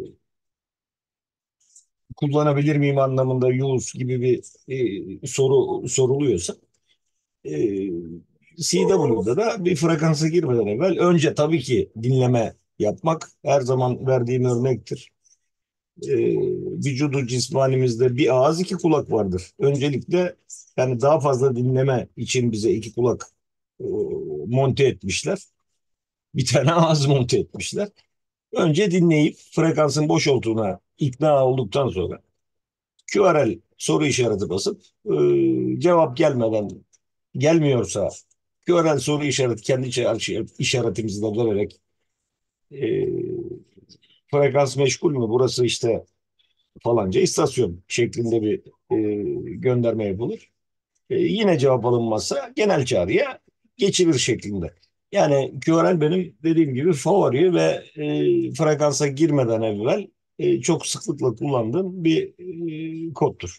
kullanabilir miyim anlamında use gibi bir soru soruluyorsa e, CW'da da bir frekansa girmeden evvel önce tabii ki dinleme yapmak her zaman verdiğim örnektir. e, Vücudu cismanimizde bir ağız iki kulak vardır. Öncelikle yani daha fazla dinleme için bize iki kulak e, monte etmişler. Bir tane ağız monte etmişler. Önce dinleyip frekansın boş olduğuna ikna olduktan sonra QRL soru işareti basıp cevap gelmiyorsa QRL soru işareti kendi işaretimizle vererek e, frekans meşgul mü? Burası işte falanca istasyon şeklinde bir gönderme yapılır. Yine cevap alınmazsa genel çağrıya geçilir şeklinde. Yani QRL benim dediğim gibi favori ve frekansa girmeden evvel çok sıklıkla kullandığım bir koddur.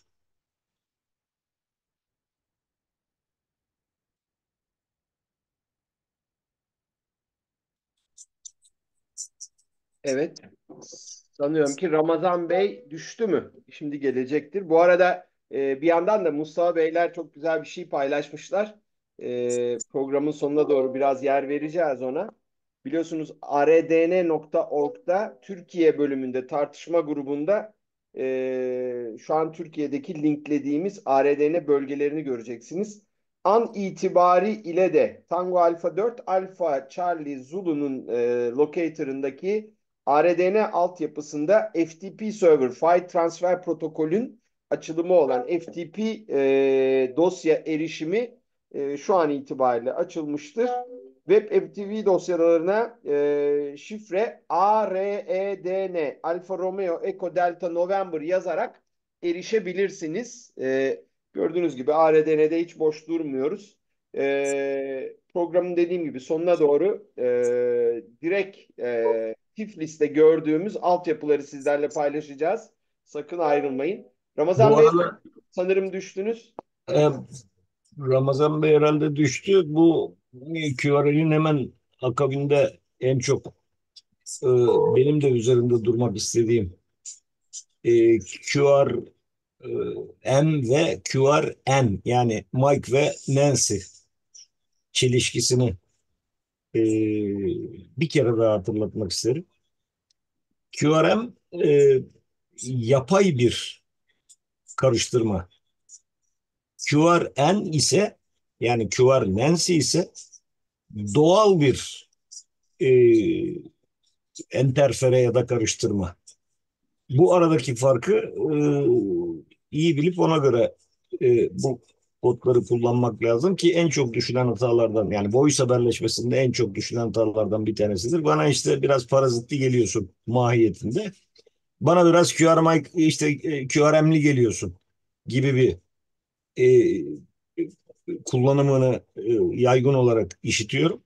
Evet. Sanıyorum ki Ramazan Bey düştü mü? Şimdi gelecektir. Bu arada bir yandan da Mustafa Beyler çok güzel bir şey paylaşmışlar. Programın sonuna doğru biraz yer vereceğiz ona. Biliyorsunuz ardn.org'da Türkiye bölümünde tartışma grubunda şu an Türkiye'deki linklediğimiz ARDN bölgelerini göreceksiniz. An itibari ile de Tango Alfa 4 Alfa Charlie Zulu'nun locator'ındaki ARDN altyapısında FTP Server File Transfer Protokol'ün açılımı olan FTP dosya erişimi şu an itibariyle açılmıştır. Web FTP dosyalarına şifre AREDN Alfa Romeo Echo Delta November yazarak erişebilirsiniz. Gördüğünüz gibi ARDN'de hiç boş durmuyoruz. Programın dediğim gibi sonuna doğru direkt Tiflis'te gördüğümüz altyapıları sizlerle paylaşacağız. Sakın ayrılmayın. Ramazan Bu Bey arada sanırım düştünüz. e, Ramazan Bey herhalde düştü. Bu QRL'in hemen akabinde en çok e, benim de üzerinde durmak istediğim QR M ve QRN yani Mike ve Nancy çelişkisini e, bir kere daha hatırlatmak isterim. QRM yapay bir karıştırma. QRN ise yani QRNancy ise doğal bir e, enterfere ya da karıştırma. Bu aradaki farkı iyi bilip ona göre bu kodları kullanmak lazım ki en çok düşülen hatalardan yani voice haberleşmesinde en çok düşülen hatalardan bir tanesidir. Bana işte biraz parazitli geliyorsun mahiyetinde. Bana biraz QRM işte QRM'li geliyorsun gibi bir kullanımını yaygın olarak işitiyorum.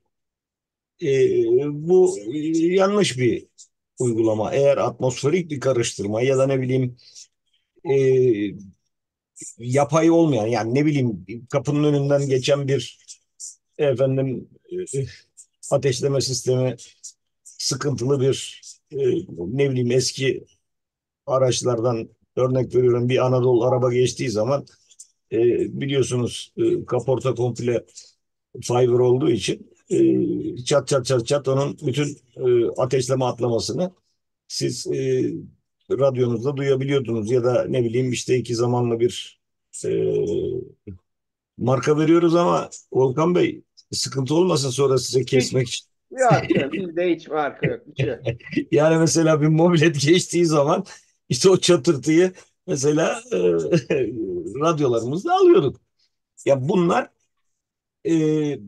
Bu yanlış bir uygulama. Eğer atmosferik bir karıştırma ya da ne bileyim e, yapay olmayan yani ne bileyim kapının önünden geçen bir efendim ateşleme sistemi sıkıntılı bir ne bileyim eski araçlardan örnek veriyorum bir Anadolu araba geçtiği zaman e, biliyorsunuz kaporta komple fiber olduğu için çat çat çat çat onun bütün ateşleme atlamasını siz radyonuzda duyabiliyordunuz ya da ne bileyim işte iki zamanlı bir e, marka veriyoruz ama Volkan Bey sıkıntı olmasın sonra size Hiç kesmek için. yok canım, bizde hiç marka yok. Hiç yok. Yani mesela bir mobilet geçtiği zaman işte o çatırtıyı mesela radyolarımızda alıyorduk. Ya bunlar e, e,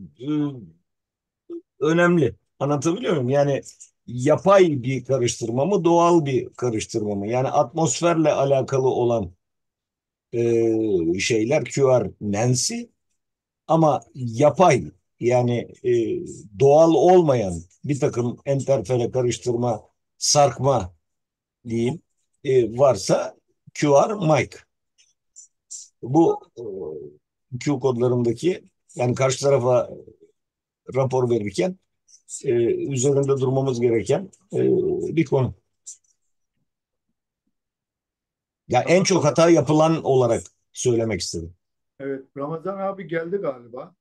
önemli. Anlatabiliyor muyum? Yani yapay bir karıştırma mı, doğal bir karıştırma mı? Yani atmosferle alakalı olan şeyler QR Nancy ama yapay yani doğal olmayan bir takım enterfere karıştırma, sarkma diyeyim varsa QR Mike. Bu Q kodlarındaki, yani karşı tarafa rapor verirken üzerinde durmamız gereken bir konu. Ya en çok hata yapılan olarak söylemek istedim. Evet, Ramazan abi geldi galiba.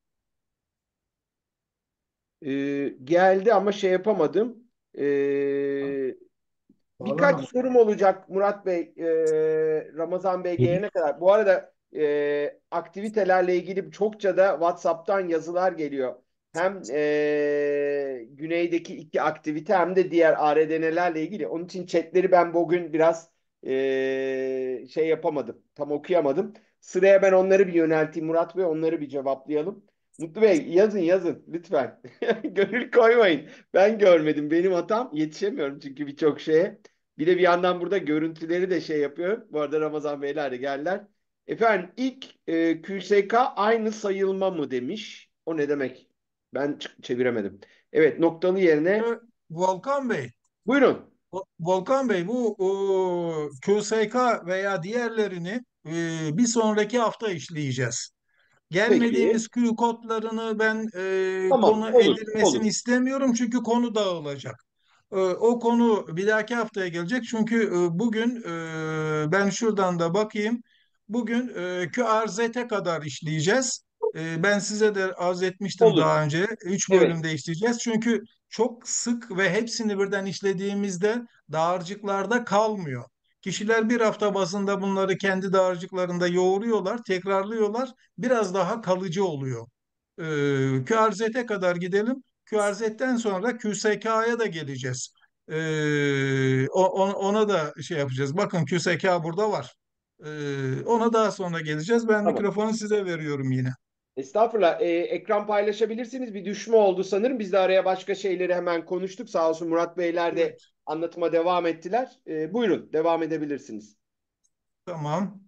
Geldi ama şey yapamadım. Ee, Birkaç Bağlanamadı. sorum olacak Murat Bey, Ramazan Bey gelene kadar. Bu arada aktivitelerle ilgili çokça da WhatsApp'tan yazılar geliyor. Hem güneydeki iki aktivite hem de diğer ARDN'lerle ilgili. Onun için chatleri ben bugün biraz şey yapamadım, tam okuyamadım. Sıraya ben onları bir yönelteyim Murat Bey, onları bir cevaplayalım. Mutlu Bey yazın yazın lütfen. Gönül koymayın. Ben görmedim. Benim hatam. Yetişemiyorum çünkü birçok şeye. Bir de bir yandan burada görüntüleri de şey yapıyor. Bu arada Ramazan Beyler de geldiler. Efendim ilk QSK aynı sayılma mı demiş. O ne demek? Ben çeviremedim. Evet, noktalı yerine Volkan Bey, buyurun. Volkan Bey, bu QSK veya diğerlerini bir sonraki hafta işleyeceğiz. Peki. Gelmediğimiz Q kodlarını ben Tamam, konu olur edilmesini olur. istemiyorum çünkü konu dağılacak. O konu bir dahaki haftaya gelecek çünkü bugün ben şuradan da bakayım. Bugün QRZ'e kadar işleyeceğiz. Ben size de arz etmiştim Olur. daha önce. Üç Evet. bölümde işleyeceğiz. Çünkü çok sık ve hepsini birden işlediğimizde dağarcıklarda kalmıyor. Kişiler bir hafta bazında bunları kendi dağarcıklarında yoğuruyorlar, tekrarlıyorlar, biraz daha kalıcı oluyor. QRZ'e kadar gidelim. QRZ'den sonra QSK'ya da geleceğiz. Ona da şey yapacağız. Bakın QSK burada var. Ona daha sonra geleceğiz. Ben Tamam. mikrofonu size veriyorum yine. Estağfurullah. Ekran paylaşabilirsiniz. Bir düşme oldu sanırım. Biz de araya başka şeyleri hemen konuştuk. Sağ olsun Murat Beyler de Evet, anlatıma devam ettiler. Buyurun, devam edebilirsiniz. tamam.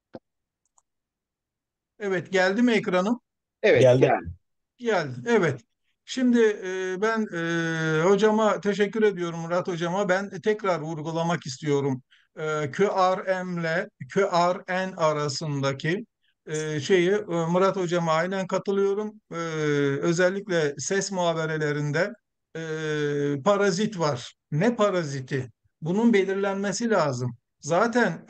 Evet, geldi mi ekranım? Evet, Geldi. geldi. Geldi. Evet. Şimdi ben hocama teşekkür ediyorum, Murat hocama. Ben tekrar vurgulamak istiyorum. QRM ile QRN arasındaki şeyi Murat hocama aynen katılıyorum. Özellikle ses muhaberelerinde parazit var. Ne paraziti? Bunun belirlenmesi lazım. Zaten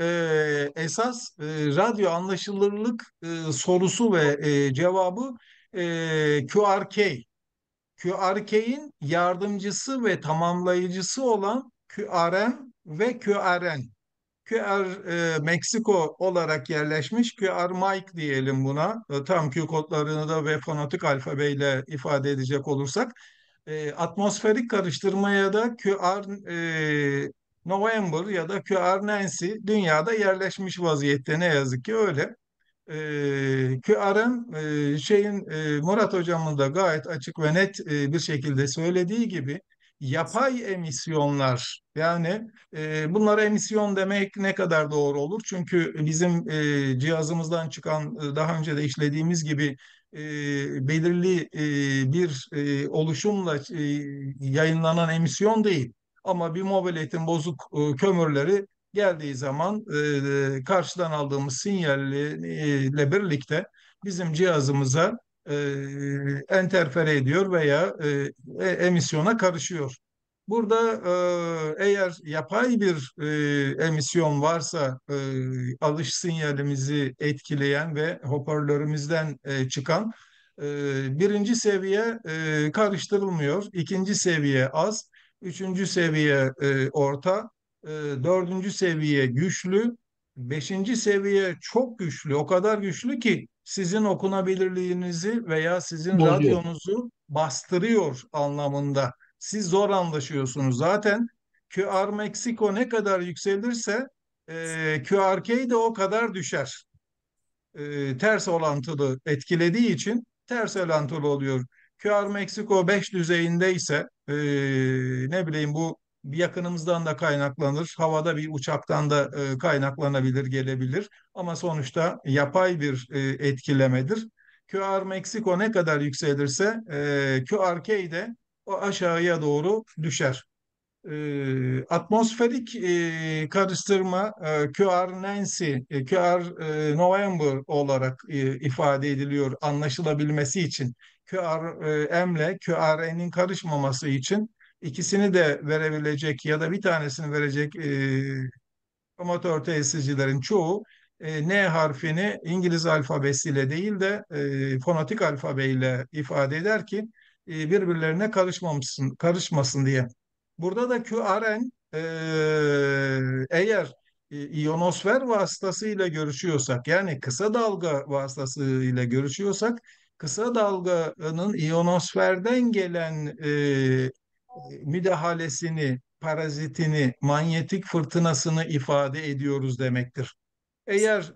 radyo anlaşılırlık sorusu ve cevabı QRK. QRK'in yardımcısı ve tamamlayıcısı olan QRM ve QRN. QR Meksiko olarak yerleşmiş. QR Mike diyelim buna. Tam Q kodlarını da ve fonetik alfabeyle ifade edecek olursak. Atmosferik karıştırmaya da QR November ya da QR Nancy dünyada yerleşmiş vaziyette, ne yazık ki öyle. QRM Murat hocamın da gayet açık ve net bir şekilde söylediği gibi yapay emisyonlar, yani bunlara emisyon demek ne kadar doğru olur? Çünkü bizim cihazımızdan çıkan, daha önce de işlediğimiz gibi belirli bir oluşumla yayınlanan emisyon değil. Ama bir mobiletin bozuk kömürleri geldiği zaman karşıdan aldığımız sinyalle birlikte bizim cihazımıza e, enterfere ediyor veya emisyona karışıyor. Burada eğer yapay bir emisyon varsa, alış sinyalimizi etkileyen ve hoparlörümüzden çıkan, birinci seviye karıştırılmıyor, ikinci seviye az, üçüncü seviye orta, e, dördüncü seviye güçlü, beşinci seviye çok güçlü. O kadar güçlü ki sizin okunabilirliğinizi veya sizin Bozuyor. radyonuzu bastırıyor anlamında. Siz zor anlaşıyorsunuz. Zaten QR Meksiko ne kadar yükselirse QRK de o kadar düşer. Ters orantılı etkilediği için ters orantılı oluyor. QR Meksiko 5 düzeyindeyse, ne bileyim, bu bir yakınımızdan da kaynaklanır. Havada bir uçaktan da kaynaklanabilir, gelebilir. Ama sonuçta yapay bir etkilemedir. QR Meksiko ne kadar yükselirse QRK de o aşağıya doğru düşer. Atmosferik karıştırma QR Nancy, QR November olarak ifade ediliyor anlaşılabilmesi için. QR M ile QRN'in karışmaması için ikisini de verebilecek ya da bir tanesini verecek amatör tesiscilerin çoğu N harfini İngiliz alfabesiyle değil de fonetik alfabeyle ifade eder ki birbirlerine karışmasın diye. Burada da QRN eğer iyonosfer vasıtasıyla görüşüyorsak yani kısa dalga vasıtasıyla görüşüyorsak kısa dalganın iyonosferden gelen müdahalesini, parazitini, manyetik fırtınasını ifade ediyoruz demektir. Eğer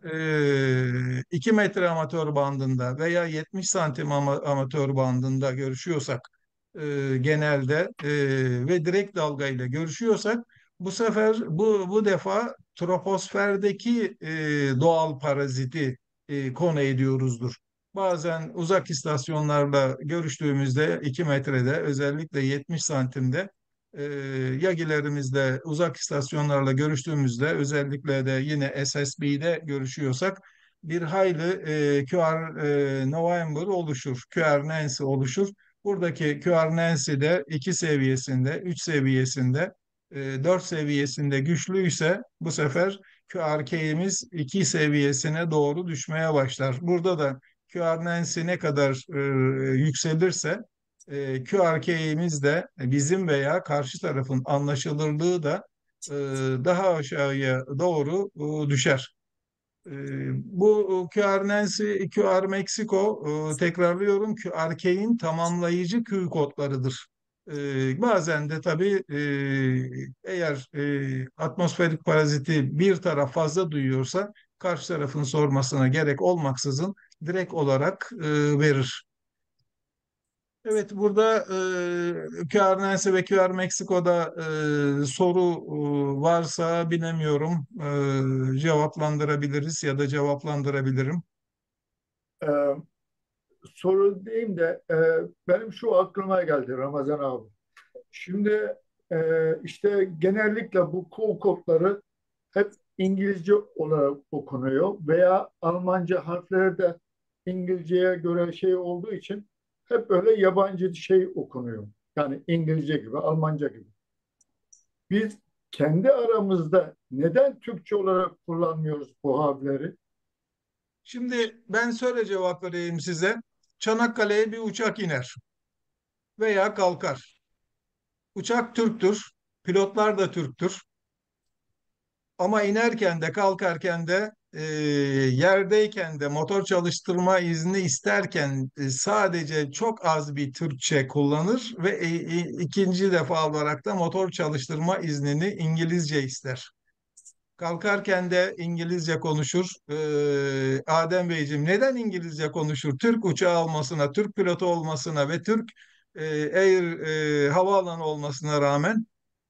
2 metre amatör bandında veya 70 santim amatör bandında görüşüyorsak genelde ve direkt dalga ile görüşüyorsak bu sefer bu defa troposferdeki doğal paraziti konu ediyoruzdur. Bazen uzak istasyonlarla görüştüğümüzde 2 metrede özellikle 70 santimde yagilerimizle uzak istasyonlarla görüştüğümüzde özellikle de yine SSB'de görüşüyorsak bir hayli QR November oluşur. QR Nancy oluşur. Buradaki QR Nancy de 2 seviyesinde, 3 seviyesinde, 4 seviyesinde güçlüyse bu sefer QRK'imiz 2 seviyesine doğru düşmeye başlar. Burada da QR Nancy ne kadar yükselirse QRK'imiz de bizim veya karşı tarafın anlaşılırlığı da daha aşağıya doğru düşer. Bu QR Nancy, QR Meksiko tekrarlıyorum QRK'in tamamlayıcı Q kodlarıdır. Bazen de tabii eğer atmosferik paraziti bir taraf fazla duyuyorsa karşı tarafın sormasına gerek olmaksızın direkt olarak verir. Evet, burada QRNS ve QR Meksiko'da soru varsa bilemiyorum. Cevaplandırabiliriz ya da cevaplandırabilirim. Ee, Soru diyeyim de benim şu aklıma geldi Ramazan abi. Şimdi işte genellikle bu kodları hep İngilizce olarak okunuyor veya Almanca harfleri de İngilizceye göre şey olduğu için hep böyle yabancı şey okunuyor. Yani İngilizce gibi, Almanca gibi. Biz kendi aramızda neden Türkçe olarak kullanmıyoruz bu harfleri? Şimdi ben şöyle cevap vereyim size. Çanakkale'ye bir uçak iner veya kalkar. Uçak Türktür, pilotlar da Türktür. Ama inerken de kalkarken de yerdeyken de motor çalıştırma izni isterken sadece çok az bir Türkçe kullanır ve ikinci defa olarak da motor çalıştırma iznini İngilizce ister. Kalkarken de İngilizce konuşur. Adem Beyciğim neden İngilizce konuşur? Türk uçağı olmasına, Türk pilotu olmasına ve Türk Air havaalanı olmasına rağmen.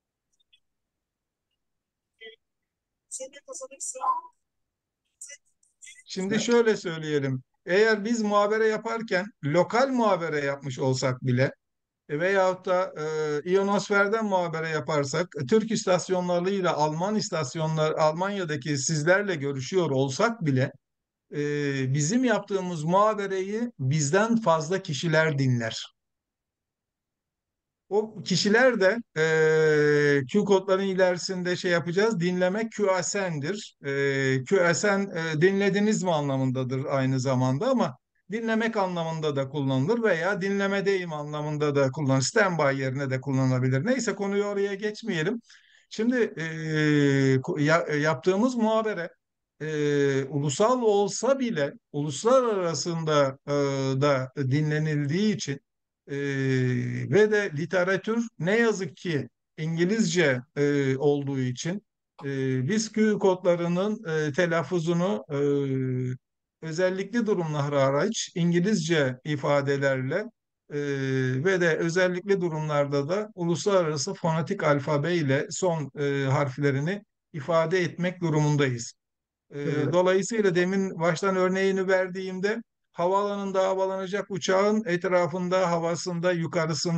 Şimdi şöyle söyleyelim. Eğer biz muhabere yaparken lokal muhabere yapmış olsak bile veyahut da iyonosferden muhabere yaparsak Türk istasyonlarıyla Almanya'daki sizlerle görüşüyor olsak bile bizim yaptığımız muhabereyi bizden fazla kişiler dinler. O kişiler de Q kodların ilerisinde şey yapacağız. Dinlemek QSN'dir. QSN dinlediniz mi anlamındadır aynı zamanda ama dinlemek anlamında da kullanılır veya dinlemedeyim anlamında da kullanılır. Standby yerine de kullanılabilir. Neyse konuyu oraya geçmeyelim. Şimdi yaptığımız muhabere ulusal olsa bile uluslararası da dinlenildiği için e, ve de literatür ne yazık ki İngilizce olduğu için biz Q kodlarının telaffuzunu özellikle durumlar hariç İngilizce ifadelerle ve de özellikle durumlarda da uluslararası fonetik alfabe ile son harflerini ifade etmek durumundayız. Evet. Dolayısıyla demin baştan örneğini verdiğimde havaalanında havalanacak uçağın etrafında, havasında, yukarısında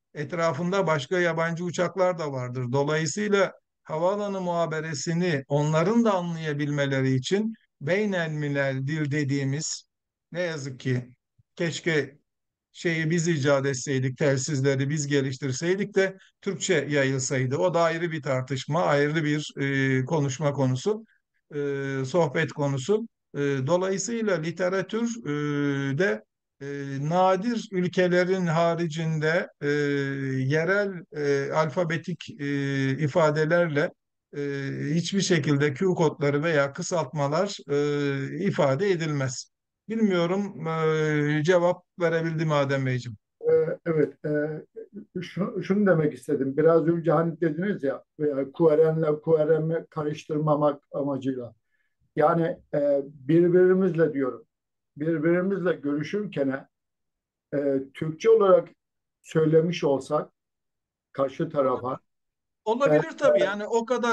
etrafında başka yabancı uçaklar da vardır. Dolayısıyla havaalanı muhaberesini onların da anlayabilmeleri için beynelmilel dil dediğimiz, ne yazık ki keşke şeyi biz icat etseydik, telsizleri biz geliştirseydik de Türkçe yayılsaydı. O da ayrı bir tartışma, ayrı bir konuşma konusu, sohbet konusu. Dolayısıyla literatür de e, nadir ülkelerin haricinde yerel alfabetik ifadelerle hiçbir şekilde Q kodları veya kısaltmalar ifade edilmez. Bilmiyorum, cevap verebildim Adem Beyciğim. Evet, şunu demek istedim. Biraz önce hani dediniz ya, QRN'le QRM'i karıştırmamak amacıyla. Yani birbirimizle diyorum, birbirimizle görüşürken Türkçe olarak söylemiş olsak karşı tarafa, e, Olabilir tabii, yani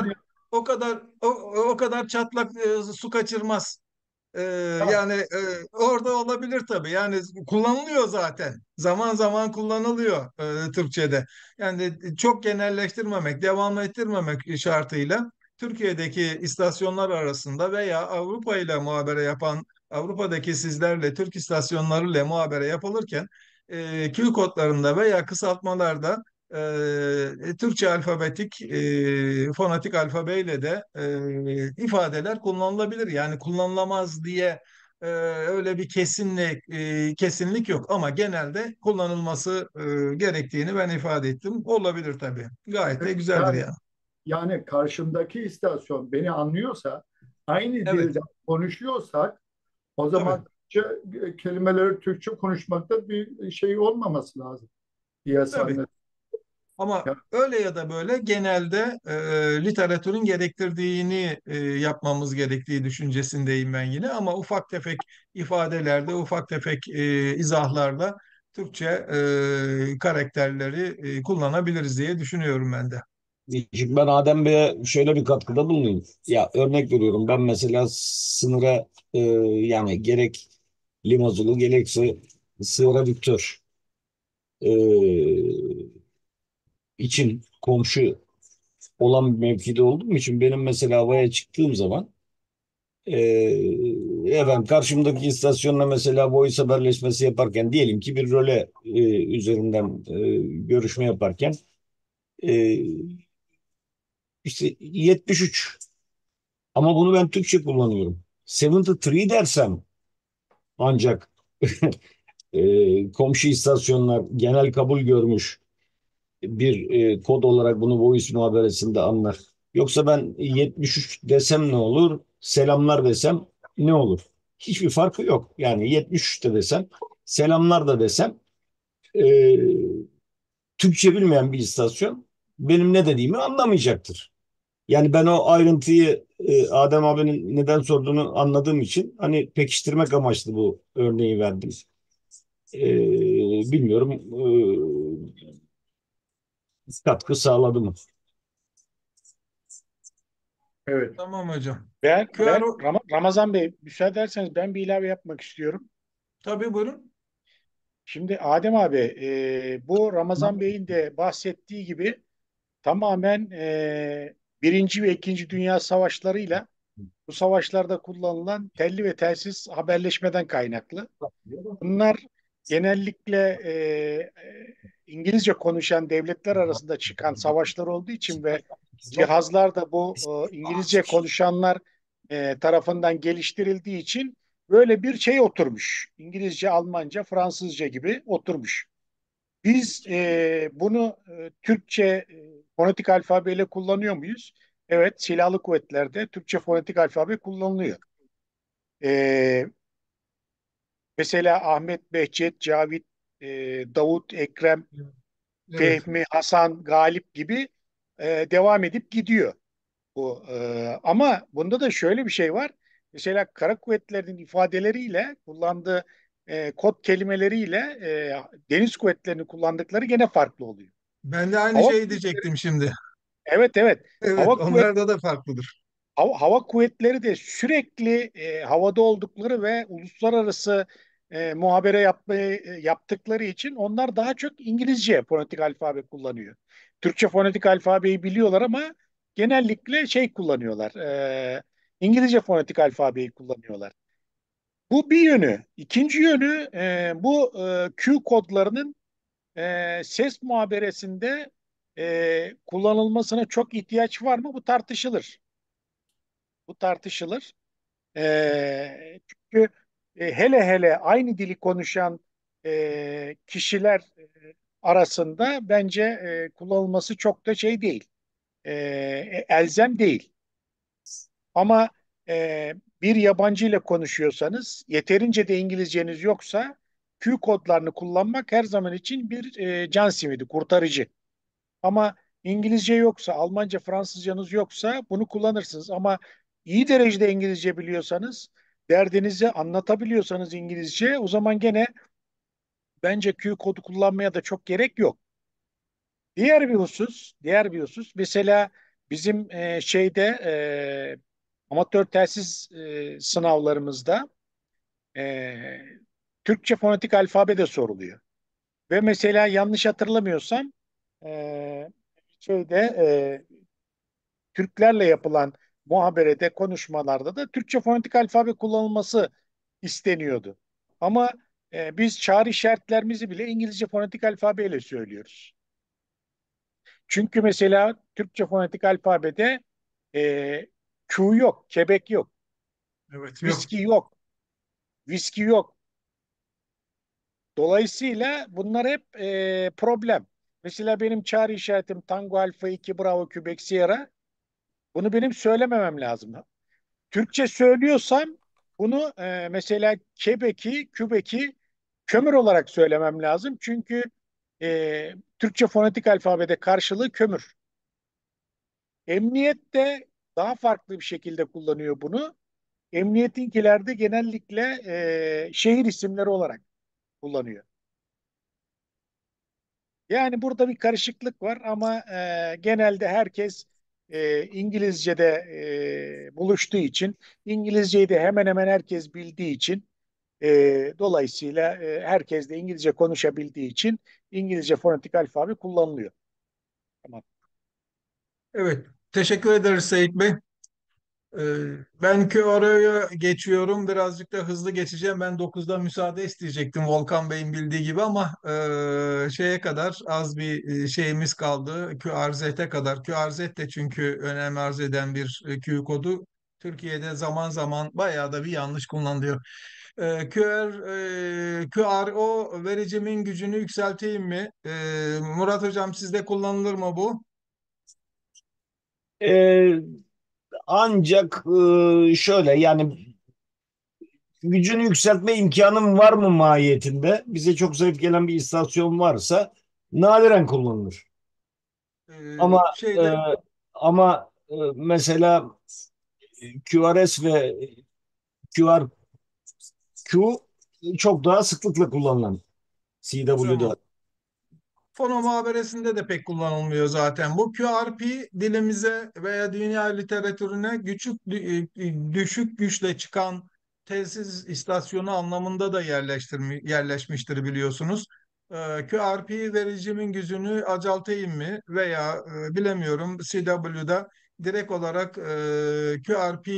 o kadar çatlak su kaçırmaz. Ee, yani orada olabilir tabii. Yani kullanılıyor zaten. Zaman zaman kullanılıyor Türkçe'de. Yani çok genelleştirmemek, devam ettirmemek şartıyla Türkiye'deki istasyonlar arasında veya Avrupa ile muhabere yapan, Avrupa'daki sizlerle Türk istasyonlarıyla muhabere yapılırken Q kodlarında veya kısaltmalarda Türkçe alfabetik, fonetik alfabeyle de ifadeler kullanılabilir. Yani kullanılamaz diye öyle bir kesinlik yok. Ama genelde kullanılması gerektiğini ben ifade ettim. Olabilir tabii. Gayet de güzeldir yani yani. yani karşımdaki istasyon beni anlıyorsa, aynı Evet, dilde konuşuyorsak, o tabii. zaman kelimeleri Türkçe konuşmakta bir şey olmaması lazım diye Tabii. zannediyorum. Ama öyle ya da böyle genelde literatürün gerektirdiğini yapmamız gerektiği düşüncesindeyim ben yine. Ama ufak tefek ifadelerde, ufak tefek izahlarla Türkçe karakterleri kullanabiliriz diye düşünüyorum ben de. Şimdi ben Adem Bey'e şöyle bir katkıda bulunayım. Ya örnek veriyorum, ben mesela sınıra yani gerek Limazolu gerekse Sığıra Viktör e, için komşu olan bir mevkide olduğum için benim mesela havaya çıktığım zaman efendim karşımdaki istasyonla mesela voice haberleşmesi yaparken diyelim ki bir röle üzerinden görüşme yaparken e, işte 73 ama bunu ben Türkçe kullanıyorum. 73 dersem ancak komşu istasyonlar genel kabul görmüş bir kod olarak bunu voice muhaberesinde anlar. Yoksa ben 73 desem ne olur? Selamlar desem ne olur? Hiçbir farkı yok. Yani 73 de desem, selamlar da desem e, Türkçe bilmeyen bir istasyon benim ne dediğimi anlamayacaktır. Yani ben o ayrıntıyı Adem abinin neden sorduğunu anladığım için hani pekiştirmek amaçlı bu örneği verdim. E, bilmiyorum katkı sağladı mı? Evet. Tamam hocam. Ben QR, Ramazan Bey, müsaade ederseniz ben bir ilave yapmak istiyorum. tabii buyurun. Şimdi Adem abi, bu Ramazan Bey'in de bahsettiği gibi tamamen Birinci ve İkinci Dünya Savaşları'yla bu savaşlarda kullanılan telli ve telsiz haberleşmeden kaynaklı. Bunlar genellikle İngilizce konuşan devletler arasında çıkan savaşlar olduğu için ve cihazlar da bu İngilizce konuşanlar tarafından geliştirildiği için böyle bir şey oturmuş. İngilizce, Almanca, Fransızca gibi oturmuş. Biz bunu Türkçe fonetik alfabeyle kullanıyor muyuz? Evet, silahlı kuvvetlerde Türkçe fonetik alfabe kullanılıyor. E, Mesela Ahmet, Behçet, Cavit, e, Davut, Ekrem, Evet. Fehmi, Hasan, Galip gibi devam edip gidiyor. Bu, ama bunda da şöyle bir şey var. Mesela kara kuvvetlerinin ifadeleriyle kullandığı kod kelimeleriyle deniz kuvvetlerinin kullandıkları gene farklı oluyor. Ben de aynı Hava şeyi diyecektim şimdi. evet, evet. Evet, Hava kuvvet onlarda da farklıdır. hava kuvvetleri de sürekli havada oldukları ve uluslararası muhabere yaptıkları için onlar daha çok İngilizce fonetik alfabe kullanıyor. Türkçe fonetik alfabeyi biliyorlar ama genellikle şey kullanıyorlar. İngilizce fonetik alfabeyi kullanıyorlar. Bu bir yönü. İkinci yönü bu Q kodlarının ses muhaberesinde kullanılmasına çok ihtiyaç var mı? Bu tartışılır. Bu tartışılır. Çünkü hele hele aynı dili konuşan kişiler arasında bence kullanılması çok da şey değil. Elzem değil. Ama bir yabancı ile konuşuyorsanız, yeterince de İngilizceniz yoksa Q kodlarını kullanmak her zaman için bir can simidi, kurtarıcı. Ama İngilizce yoksa, Almanca, Fransızcanız yoksa bunu kullanırsınız. Ama iyi derecede İngilizce biliyorsanız, derdinizi anlatabiliyorsanız İngilizce, o zaman gene bence Q kodu kullanmaya da çok gerek yok. Diğer bir husus, mesela bizim amatör telsiz sınavlarımızda e, Türkçe fonetik alfabe de soruluyor. Ve mesela yanlış hatırlamıyorsam e, şeyde Türklerle yapılan muhaberede, konuşmalarda da Türkçe fonetik alfabe kullanılması isteniyordu. Ama biz çağrı işaretlerimizi bile İngilizce fonetik alfabeyle söylüyoruz. Çünkü mesela Türkçe fonetik alfabede Q yok, kebek yok, Evet, yok. viski yok, viski yok. Dolayısıyla bunlar hep problem. Mesela benim çağrı işaretim Tango Alfa 2 Bravo Quebec Sierra. Bunu benim söylememem lazım. Türkçe söylüyorsam bunu mesela Quebec'i kömür olarak söylemem lazım. Çünkü Türkçe fonetik alfabede karşılığı kömür. Emniyet de daha farklı bir şekilde kullanıyor bunu. Emniyetinkiler de genellikle şehir isimleri olarak kullanıyor. Yani burada bir karışıklık var ama genelde herkes İngilizce'de buluştuğu için, İngilizceyi de hemen hemen herkes bildiği için, dolayısıyla herkes de İngilizce konuşabildiği için İngilizce fonetik alfabe kullanılıyor. Tamam. Evet. Teşekkür ederiz Seyit Bey. Ben oraya geçiyorum. Birazcık da hızlı geçeceğim. Ben 9'da müsaade isteyecektim Volkan Bey'in bildiği gibi ama şeye kadar az bir şeyimiz kaldı. QRZ'e kadar. QRZ de çünkü önem arz eden bir Q kodu. Türkiye'de zaman zaman bayağı da bir yanlış kullanılıyor. QRO vericimin gücünü yükselteyim mi? Murat Hocam sizde kullanılır mı bu? E, Ancak şöyle yani gücünü yükseltme imkanım var mı mahiyetinde? Bize çok zayıf gelen bir istasyon varsa nadiren kullanılır. Ama e, Şeyde mesela QRS ve QRQ çok daha sıklıkla kullanılan CW'da. tamam. Fono muhaberesinde de pek kullanılmıyor zaten. Bu QRP dilimize veya dünya literatürüne düşük güçle çıkan telsiz istasyonu anlamında da yerleşmiştir biliyorsunuz. QRP vericimin gücünü azaltayım mı veya bilemiyorum CW'da direkt olarak QRP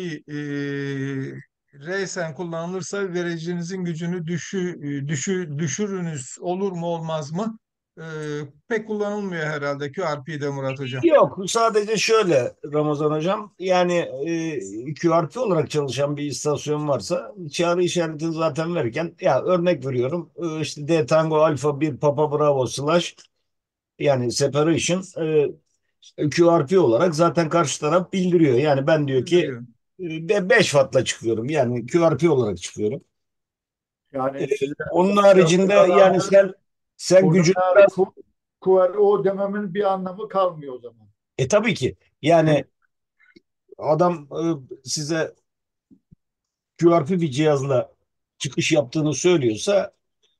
reysen kullanılırsa vericinizin gücünü düşürünüz olur mu olmaz mı? Ee, Pek kullanılmıyor herhalde QRP'de Murat Hocam. Yok, sadece şöyle Ramazan Hocam, yani QRP olarak çalışan bir istasyon varsa çağrı işaretini zaten verirken, ya örnek veriyorum, işte D Tango Alfa 1 Papa Bravo slash, yani separation, QRP olarak zaten karşı taraf bildiriyor. Yani ben diyor ki Bildiriyor. 5 wattla çıkıyorum, yani QRP olarak çıkıyorum. Yani Onun lafı haricinde yani arada sen gücünü burada biraz, QRO dememin bir anlamı kalmıyor o zaman. tabii ki yani adam size QRP bir cihazla çıkış yaptığını söylüyorsa,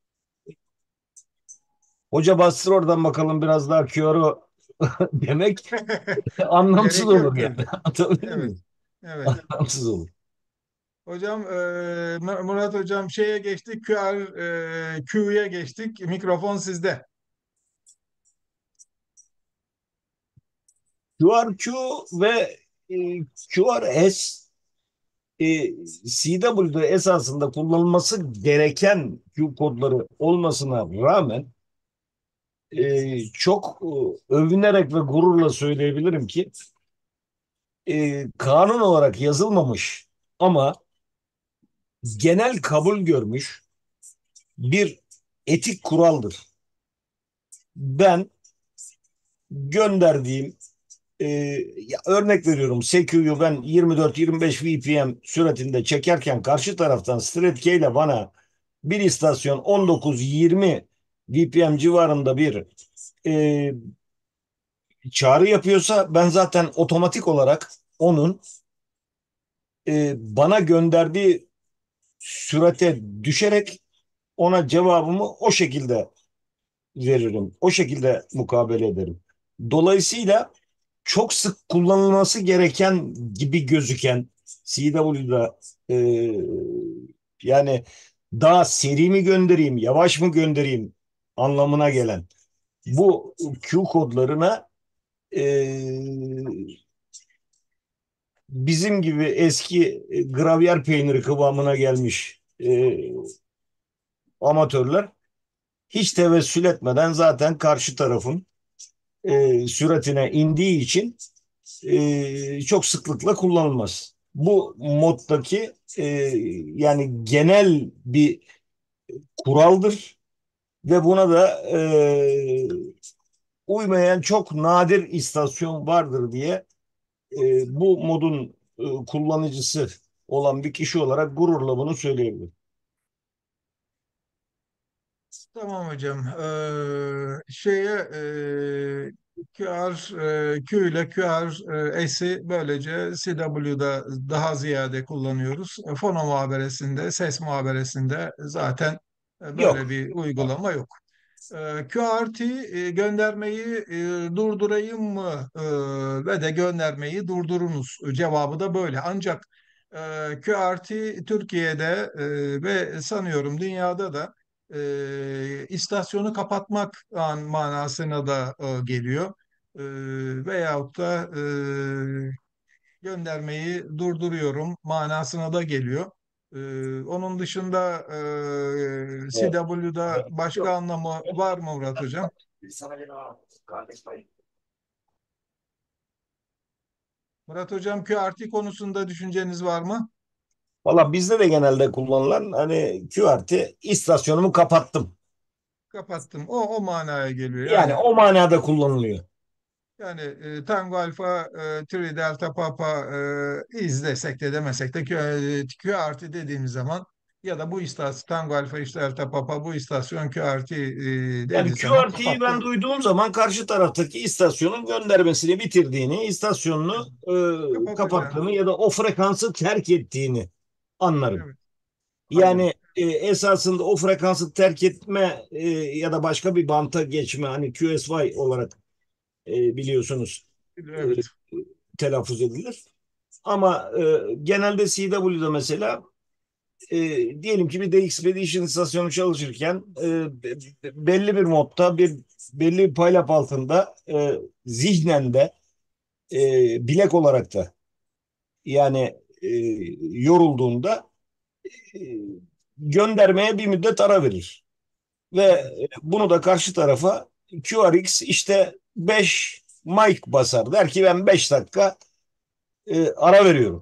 hoca bastır oradan bakalım biraz daha QRO demek anlamsız Gerek olur yok yani. tabii. Anlatabilir Evet. miyim? Evet. Anlamsız olur. Hocam Murat hocam şeye geçtik, Q'ya geçtik. Mikrofon sizde. QRQ ve e, QRS CW'de esasında kullanılması gereken Q kodları olmasına rağmen çok övünerek ve gururla söyleyebilirim ki kanun olarak yazılmamış ama genel kabul görmüş bir etik kuraldır. Ben gönderdiğim örnek veriyorum, SQ'yu ben 24-25 VPM süratinde çekerken karşı taraftan Straight ile bana bir istasyon 19-20 VPM civarında bir e, çağrı yapıyorsa ben zaten otomatik olarak onun bana gönderdiği sürate düşerek ona cevabımı o şekilde veririm. O şekilde mukabele ederim. Dolayısıyla çok sık kullanılması gereken gibi gözüken CW'da e, yani daha seri mi göndereyim, yavaş mı göndereyim anlamına gelen bu Q kodlarına e, bizim gibi eski gravyer peyniri kıvamına gelmiş amatörler hiç tevessül etmeden zaten karşı tarafın süratine indiği için çok sıklıkla kullanılmaz. Bu moddaki yani genel bir kuraldır ve buna da uymayan çok nadir istasyon vardır diye bu modun kullanıcısı olan bir kişi olarak gururla bunu söyleyebilirim. Tamam hocam. Q ile QRS'i böylece CW'da daha ziyade kullanıyoruz. Fono muhaberesinde, ses muhaberesinde zaten böyle Yok. bir uygulama yok. QRT göndermeyi durdurayım mı ve de göndermeyi durdurunuz cevabı da böyle. Ancak QRT Türkiye'de ve sanıyorum dünyada da istasyonu kapatmak manasına da geliyor. Veyahut da göndermeyi durduruyorum manasına da geliyor. Onun dışında CW'da başka anlamı var mı Murat Hocam? Murat Hocam QRT konusunda düşünceniz var mı? Valla bizde de genelde kullanılan hani QRT istasyonumu kapattım. Kapattım. O manaya geliyor. Yani o manada kullanılıyor. Yani Tango Alfa 3 Delta Papa izlesek de demesek de Q artı dediğimiz zaman ya da bu istasyon Tango Alfa 3 Delta Papa bu istasyon Q artı Yani dediği zaman QRT'yi ben kapattım. duyduğum zaman karşı taraftaki istasyonun göndermesini bitirdiğini, Evet, istasyonunu kapatacağım. kapattığını ya da o frekansı terk ettiğini anlarım. Evet, Yani esasında o frekansı terk etme ya da başka bir banta geçme hani QSY olarak biliyorsunuz e, evet, telaffuz edilir. Ama genelde CW'de mesela diyelim ki bir DXpedition istasyonu çalışırken belli bir modda belli bir paylap altında zihnen de bilek olarak da yani yorulduğunda e, göndermeye bir müddet ara verir. Ve evet, bunu da karşı tarafa QRX işte 5 mic basar. Der ki ben 5 dakika ara veriyorum.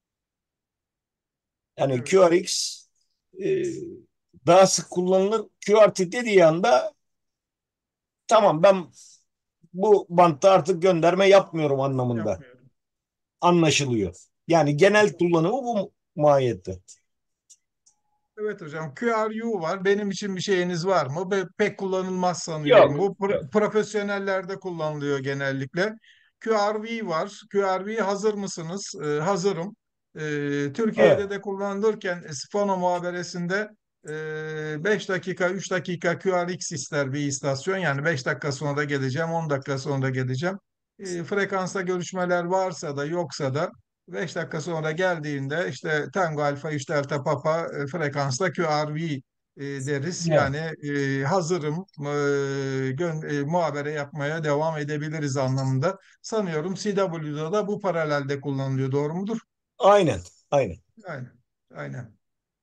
Yani evet. QRX e, daha sık kullanılır. QRT dediği anda tamam ben bu bantta artık gönderme yapmıyorum anlamında Yapmıyorum. anlaşılıyor. Yani genel kullanımı bu mahiyette. Evet hocam. QRU var. Benim için bir şeyiniz var mı? Pek kullanılmaz sanıyorum. Yok. Bu Yok. profesyonellerde kullanılıyor genellikle. QRV var. QRV hazır mısınız? Hazırım. Türkiye'de Evet. de kullanılırken Fono muhaberesinde 5 dakika, 3 dakika QRX ister bir istasyon. Yani 5 dakika sonra da geleceğim, 10 dakika sonra da geleceğim. Frekansta görüşmeler varsa da yoksa da 5 dakika sonra geldiğinde işte Tango Alfa 3 Delta Papa frekansla QRV deriz. Evet. Yani hazırım, muhabere yapmaya devam edebiliriz anlamında. Sanıyorum CW'da da bu paralelde kullanılıyor. Doğru mudur? Aynen. Aynen. Aynen. Aynen.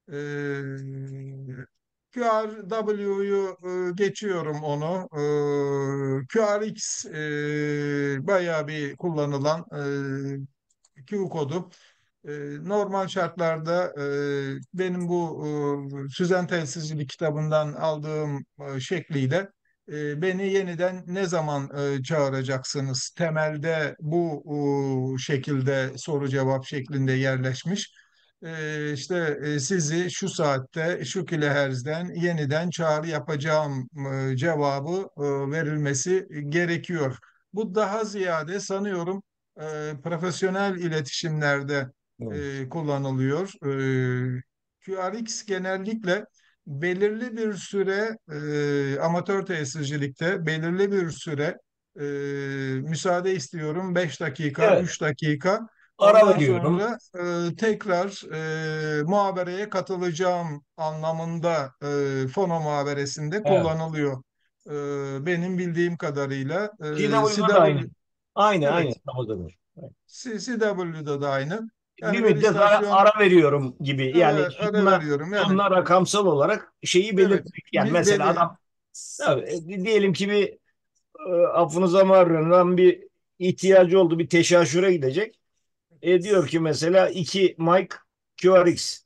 QRW'yu geçiyorum onu. QRX bayağı bir kullanılan Q kodu. E, Normal şartlarda benim bu Süzen Telsizcilik kitabından aldığım şekliyle beni yeniden ne zaman çağıracaksınız? Temelde bu şekilde soru cevap şeklinde yerleşmiş. İşte sizi şu saatte şu kilohertzden yeniden çağrı yapacağım cevabı verilmesi gerekiyor. Bu daha ziyade sanıyorum profesyonel iletişimlerde Evet. kullanılıyor. QRX genellikle belirli bir süre amatör tesiscilikte belirli bir süre e, müsaade istiyorum 5 dakika, Evet. 3 dakika. Ara Ondan veriyorum. sonra tekrar muhabereye katılacağım anlamında fono muhaberesinde Evet. kullanılıyor. Benim bildiğim kadarıyla TW'da da aynı. CW, Aynı. Aynı. evet, Tamam. CW'da da aynı. Yani Bir bir müddet ara, istasyon, ara veriyorum gibi. Yani evet, ara veriyorum. Yani sonuna rakamsal olarak şeyi evet, belirtmek. Yani mesela adam tabii, diyelim ki bir affınıza zamanından bir ihtiyacı oldu. Bir teşaşüre gidecek. Diyor ki mesela 2 Mike QRX.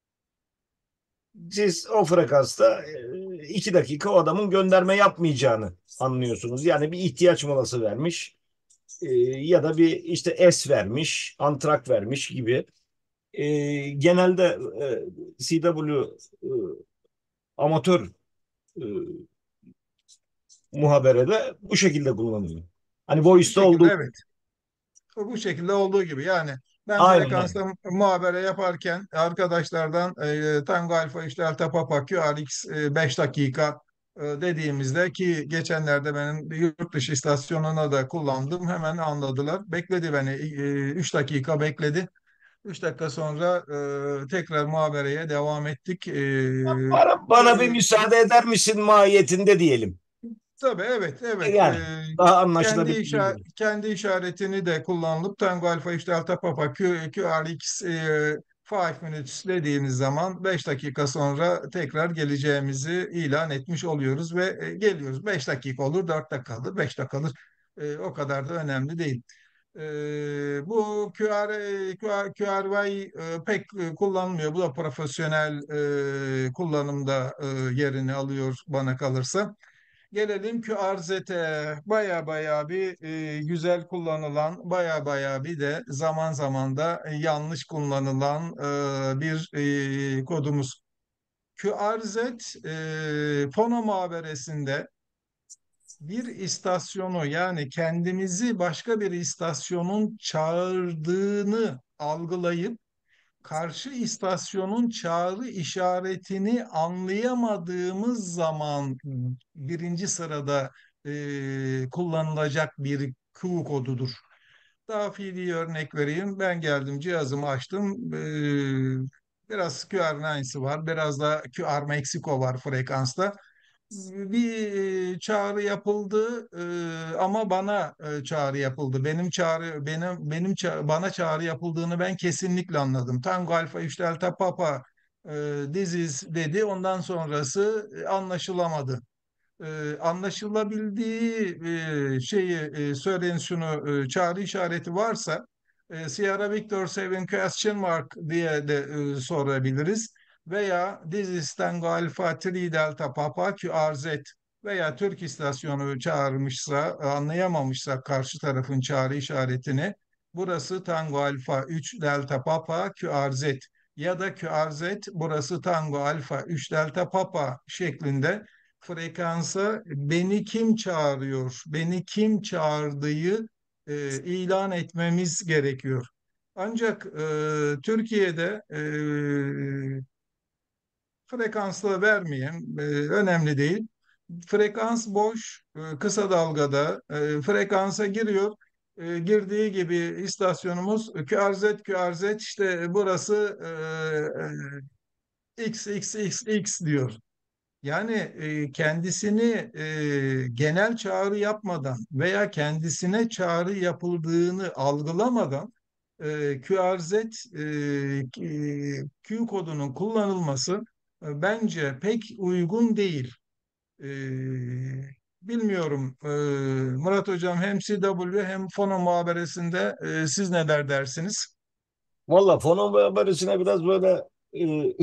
Siz o frekansta 2 dakika o adamın gönderme yapmayacağını anlıyorsunuz. Yani bir ihtiyaç molası vermiş. Ya da bir işte S vermiş, antrak vermiş gibi. Genelde CW e, amatör e, muhaberede bu şekilde kullanılıyor. Hani bu Voice'da şekilde, olduğu evet. Bu şekilde olduğu gibi yani ben aynen öyle. frekansta muhabere yaparken arkadaşlardan Tango Alfa işte Delta Papa QRX 5 dakika dediğimizde ki geçenlerde benim bir yurt dışı istasyonuna da kullandım. Hemen anladılar. Bekledi beni. 3 dakika bekledi. 3 dakika sonra tekrar muhabereye devam ettik. Bana bir müsaade eder misin mahiyetinde diyelim. Tabii, evet, evet. Yani daha anlaşılabilir gibi. Kendi işaretini de kullanılıp Tango Alfa 3 Delta Papa QRX 5 minutes dediğiniz zaman 5 dakika sonra tekrar geleceğimizi ilan etmiş oluyoruz ve geliyoruz. 5 dakika olur, 4 dakika olur, 5 dakika olur. O kadar da önemli değil. Bu QRY pek kullanılmıyor. Bu da profesyonel kullanımda yerini alıyor bana kalırsa. Gelelim QRZ'e. Baya baya bir güzel kullanılan, baya baya bir de zaman zaman da yanlış kullanılan bir kodumuz. QRZ fono muhaberesinde bir istasyonu yani kendimizi başka bir istasyonun çağırdığını algılayıp karşı istasyonun çağrı işaretini anlayamadığımız zaman birinci sırada kullanılacak bir Q kodudur. Daha fiili örnek vereyim. Ben geldim, cihazımı açtım. Biraz QR9'sı var, biraz da QR Mexico var frekansta. Bir çağrı yapıldı ama bana çağrı yapıldı. Bana çağrı yapıldığını ben kesinlikle anladım. Tango Alfa 3 Delta Papa this is dedi. Ondan sonrası anlaşılamadı. Anlaşılabildiği şeyi söyleyin şunu çağrı işareti varsa Sierra Victor 7 question mark diye de sorabiliriz. Veya this is Tango Alpha 3 Delta Papa QRZ veya Türk istasyonu çağırmışsa anlayamamışsa karşı tarafın çağrı işaretini burası Tango Alpha 3 Delta Papa QRZ ya da QRZ burası Tango Alpha 3 Delta Papa şeklinde frekansa beni kim çağırıyor, beni kim çağırdığı ilan etmemiz gerekiyor. Ancak Türkiye'de frekansla vermeyeyim, önemli değil. Frekans boş, kısa dalgada frekansa giriyor. girdiği gibi istasyonumuz QRZ QRZ işte burası XXXX diyor. Yani kendisini genel çağrı yapmadan veya kendisine çağrı yapıldığını algılamadan QRZ Q kodunun kullanılması bence pek uygun değil. E, Bilmiyorum. Murat Hocam hem CW hem Fono muhaberesinde siz neler dersiniz? Valla fono haberisine biraz böyle e,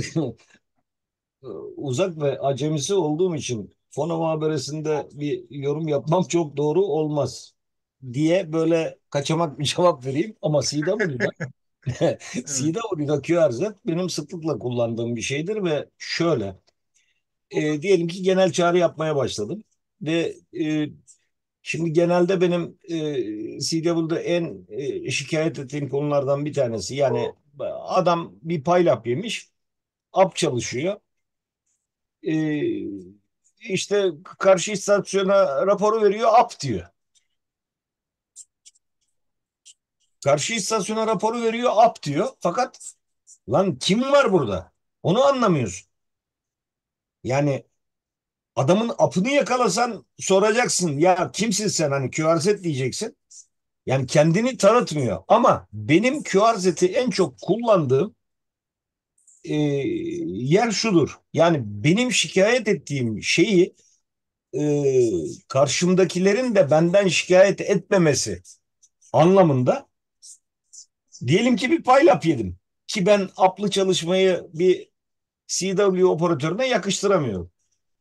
uzak ve acemisi olduğum için fono muhaberesinde bir yorum yapmam çok doğru olmaz diye böyle kaçamak bir cevap vereyim. Ama CW'da Evet. CW'da QRZ benim sıklıkla kullandığım bir şeydir ve şöyle diyelim ki genel çağrı yapmaya başladım ve şimdi genelde benim CW'da en şikayet ettiğim konulardan bir tanesi yani adam bir paylap yemiş, app çalışıyor. E, işte karşı istasyona raporu veriyor, app diyor. Karşı istasyona raporu veriyor, app diyor. Fakat lan kim var burada? Onu anlamıyorsun. Yani adamın app'ını yakalasan soracaksın. Ya kimsin sen? Hani QRZ diyeceksin. Yani kendini tanıtmıyor. Ama benim QRZ'i en çok kullandığım yer şudur. Yani benim şikayet ettiğim şeyi karşımdakilerin de benden şikayet etmemesi anlamında. Diyelim ki bir paylap yedim. Ki ben aplı çalışmayı bir CW operatörüne yakıştıramıyorum.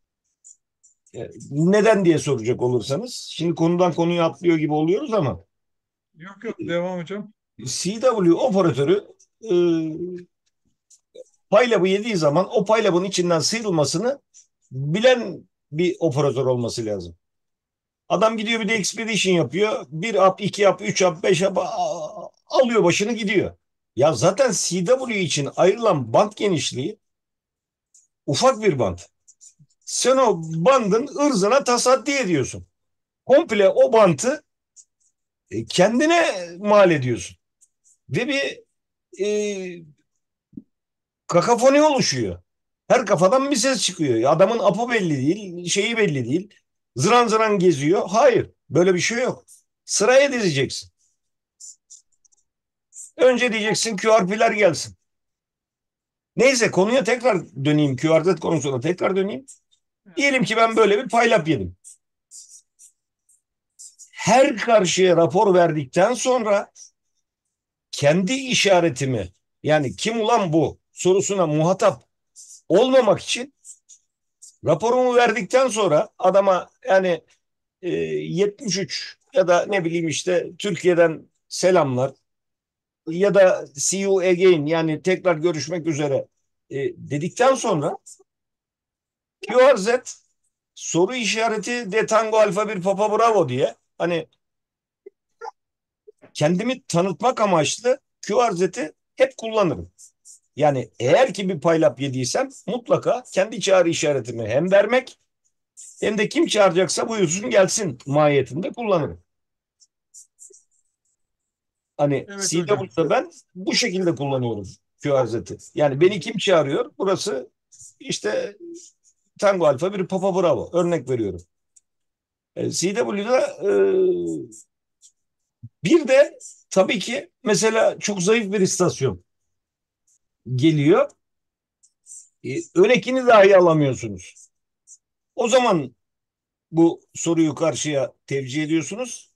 Neden diye soracak olursanız. Şimdi konudan konuya atlıyor gibi oluyoruz ama Yok yok, devam hocam. CW operatörü e, paylabı yediği zaman o paylabın içinden sıyrılmasını bilen bir operatör olması lazım. Adam gidiyor bir de expedition yapıyor. Bir ap, iki ap, üç ap, beş ap alıyor başını gidiyor. Ya zaten CW için ayrılan bant genişliği ufak bir bant. Sen o bandın ırzına tasaddi ediyorsun. Komple o bantı kendine mal ediyorsun. Ve bir e, kakafoni oluşuyor. Her kafadan bir ses çıkıyor. Adamın apı belli değil, şeyi belli değil. Zıran zıran geziyor. Hayır, böyle bir şey yok. Sıraya dizeceksin. Önce diyeceksin QRP'ler gelsin. Neyse konuya tekrar döneyim. QRZ konusuna tekrar döneyim. Diyelim ki ben böyle bir paylap yedim. Her karşıya rapor verdikten sonra kendi işaretimi yani kim ulan bu sorusuna muhatap olmamak için raporumu verdikten sonra adama yani 73 ya da ne bileyim işte Türkiye'den selamlar ya da see you again yani tekrar görüşmek üzere dedikten sonra QRZ soru işareti de Tango Alfa bir Papa Bravo diye hani kendimi tanıtmak amaçlı QRZ'i hep kullanırım. Yani eğer ki bir paylap yediysem mutlaka kendi çağrı işaretimi hem vermek hem de kim çağıracaksa buyursun gelsin mahiyetinde kullanırım. Hani Evet hocam. CW'da ben bu şekilde kullanıyorum QRZ'i. Yani beni kim çağırıyor? Burası işte Tango Alfa bir Papa Bravo. Örnek veriyorum. CW'da bir de tabii ki mesela çok zayıf bir istasyon geliyor. Ön ekini dahi alamıyorsunuz. O zaman bu soruyu karşıya tevcih ediyorsunuz.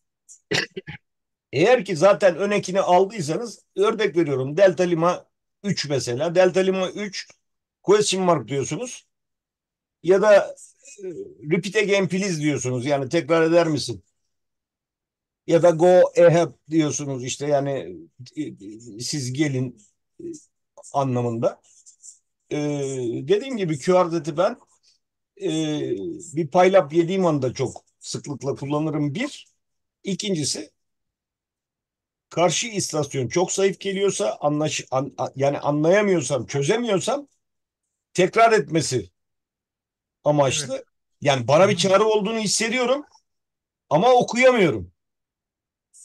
Eğer ki zaten ön ekini aldıysanız örnek veriyorum Delta Lima 3 mesela. Delta Lima 3 question mark diyorsunuz. Ya da repeat again please diyorsunuz. Yani tekrar eder misin? Ya da go ahead diyorsunuz işte yani siz gelin anlamında. E, Dediğim gibi QRZ'i ben e, bir paylap yediğim anda çok sıklıkla kullanırım bir. İkincisi karşı istasyon çok zayıf geliyorsa yani anlayamıyorsam, çözemiyorsam tekrar etmesi Evet. amaçlı. Yani Hı bana bir hı. çağrı olduğunu hissediyorum ama okuyamıyorum.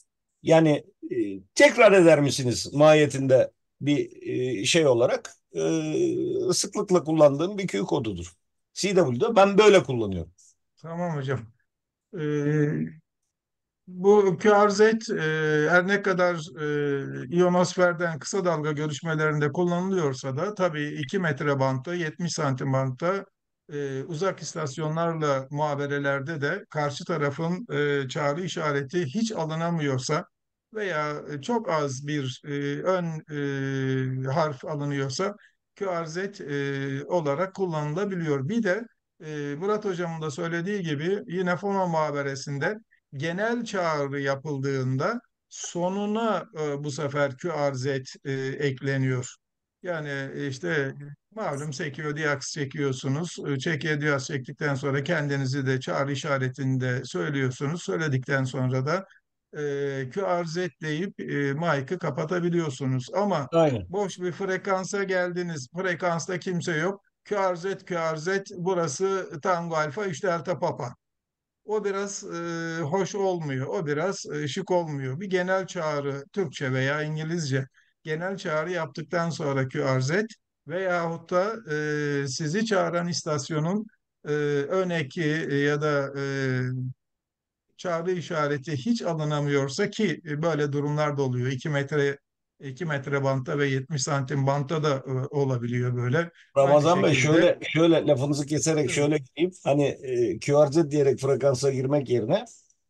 Yani tekrar eder misiniz mahiyetinde bir şey olarak sıklıkla kullandığım bir Q kodudur. CW'de ben böyle kullanıyorum. Tamam hocam. Ee, Bu QRZ her ne kadar ionosferden kısa dalga görüşmelerinde kullanılıyorsa da tabii 2 metre bantta, 70 santim bantta uzak istasyonlarla muhaberelerde de karşı tarafın çağrı işareti hiç alınamıyorsa veya çok az bir ön harf alınıyorsa QRZ olarak kullanılabiliyor. Bir de Murat Hocam'ın da söylediği gibi yine fono muhaberesinde genel çağrı yapıldığında sonuna bu sefer QRZ ekleniyor. Yani işte malum sekiyor diyaks çekiyorsunuz. Çekiyor diyaks çektikten sonra kendinizi de çağrı işaretinde söylüyorsunuz. Söyledikten sonra da QRZ deyip mic'ı kapatabiliyorsunuz. Ama Aynen. boş bir frekansa geldiniz. Frekansta kimse yok. QRZ, QRZ, burası Tango Alfa 3 Delta Papa. O biraz hoş olmuyor. O biraz şık olmuyor. Bir genel çağrı Türkçe veya İngilizce genel çağrı yaptıktan sonra QRZ veyahut da sizi çağıran istasyonun ön eki ya da çağrı işareti hiç alınamıyorsa ki böyle durumlar da oluyor. 2 metre bantta ve 70 santim bantta da olabiliyor böyle. Aynı Ramazan Bey şekilde. şöyle lafınızı keserek Evet, şöyle diyeyim. Hani QRZ diyerek frekansa girmek yerine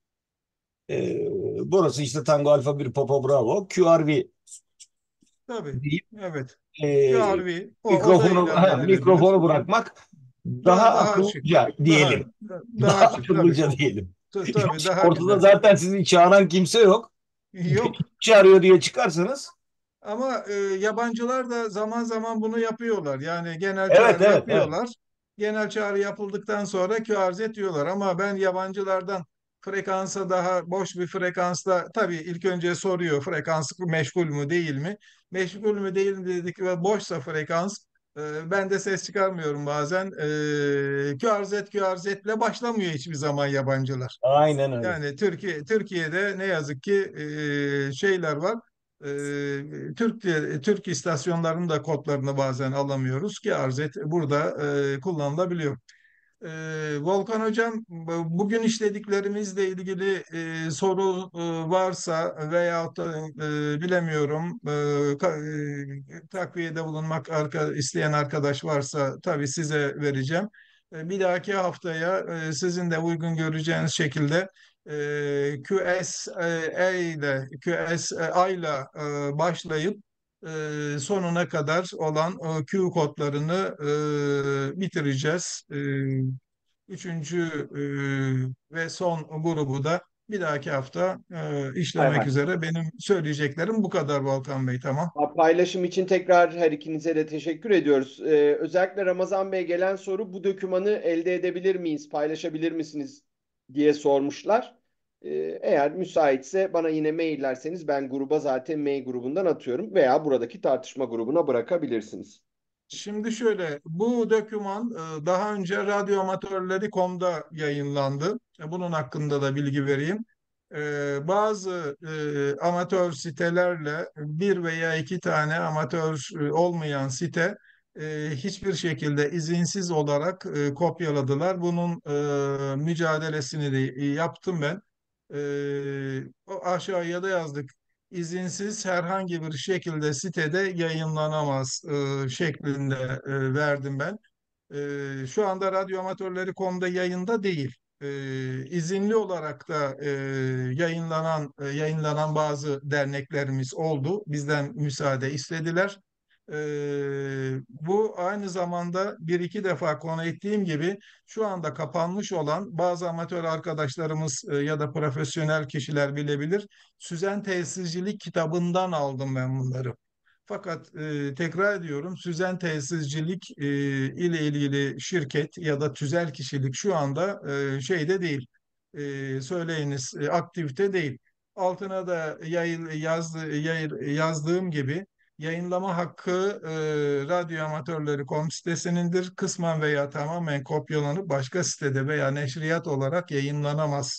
burası işte Tango Alfa bir Papa Bravo QRV tabii. deyip Evet. e, QRV o da ilave edilebilir. mikrofonu bırakmak daha Daha şık. akıllıca Daha diyelim. Daha daha şık tabii. akıllıca diyelim. Tabii Yoksa daha ortada güzel. zaten sizi çağıran kimse yok. Beni Yok. çağırıyor diye çıkarsanız Ama yabancılar da zaman zaman bunu yapıyorlar. Yani genel evet çağrı evet evet. yapıyorlar. Genel çağrı yapıldıktan sonra QRZ diyorlar. Ama ben yabancılardan frekansa daha boş bir frekansta tabii ilk önce soruyor frekans meşgul mü değil mi? Meşgul mü değil mi dedik ve boşsa frekans ben de ses çıkarmıyorum bazen. QRZ QRZ ile başlamıyor hiçbir zaman yabancılar. Aynen öyle. Yani Türkiye'de ne yazık ki şeyler var. Türk istasyonlarının da kodlarını bazen alamıyoruz ki arzet burada kullanılabiliyor. Volkan Hocam, bugün işlediklerimizle ilgili soru varsa veyahut da bilemiyorum takviyede bulunmak isteyen arkadaş varsa tabii size vereceğim. Bir dahaki haftaya sizin de uygun göreceğiniz şekilde QSA ile QSA ile başlayıp sonuna kadar olan Q kodlarını bitireceğiz. Üçüncü ve son grubu da bir dahaki hafta Hay işlemek hay. üzere. Benim söyleyeceklerim bu kadar Volkan Bey, tamam. Paylaşım için tekrar her ikinize de teşekkür ediyoruz. Özellikle Ramazan Bey gelen soru bu dokümanı elde edebilir miyiz, paylaşabilir misiniz diye sormuşlar. Eğer müsaitse bana yine maillerseniz ben gruba zaten mail grubundan atıyorum veya buradaki tartışma grubuna bırakabilirsiniz. Şimdi şöyle, bu doküman daha önce radyoamatörleri.com'da yayınlandı. Bunun hakkında da bilgi vereyim. Bazı amatör sitelerle bir veya iki tane amatör olmayan site hiçbir şekilde izinsiz olarak kopyaladılar. Bunun mücadelesini de yaptım ben. Aşağıya da yazdık, izinsiz herhangi bir şekilde sitede yayınlanamaz şeklinde verdim ben. Şu anda radyoamatörleri.com'da yayında değil. İzinli olarak da yayınlanan bazı derneklerimiz oldu. Bizden müsaade istediler. Bu aynı zamanda bir iki defa konu ettiğim gibi şu anda kapanmış olan bazı amatör arkadaşlarımız ya da profesyonel kişiler bilebilir. Süzen Tesiscilik kitabından aldım ben bunları. Fakat tekrar ediyorum, Süzen Tesiscilik ile ilgili şirket ya da tüzel kişilik şu anda şeyde değil. Söyleyiniz aktivite değil. Altına da yazdığım gibi yayınlama hakkı radyoamatörleri.com sitesinindir. Kısmen veya tamamen kopyalanıp başka sitede veya neşriyat olarak yayınlanamaz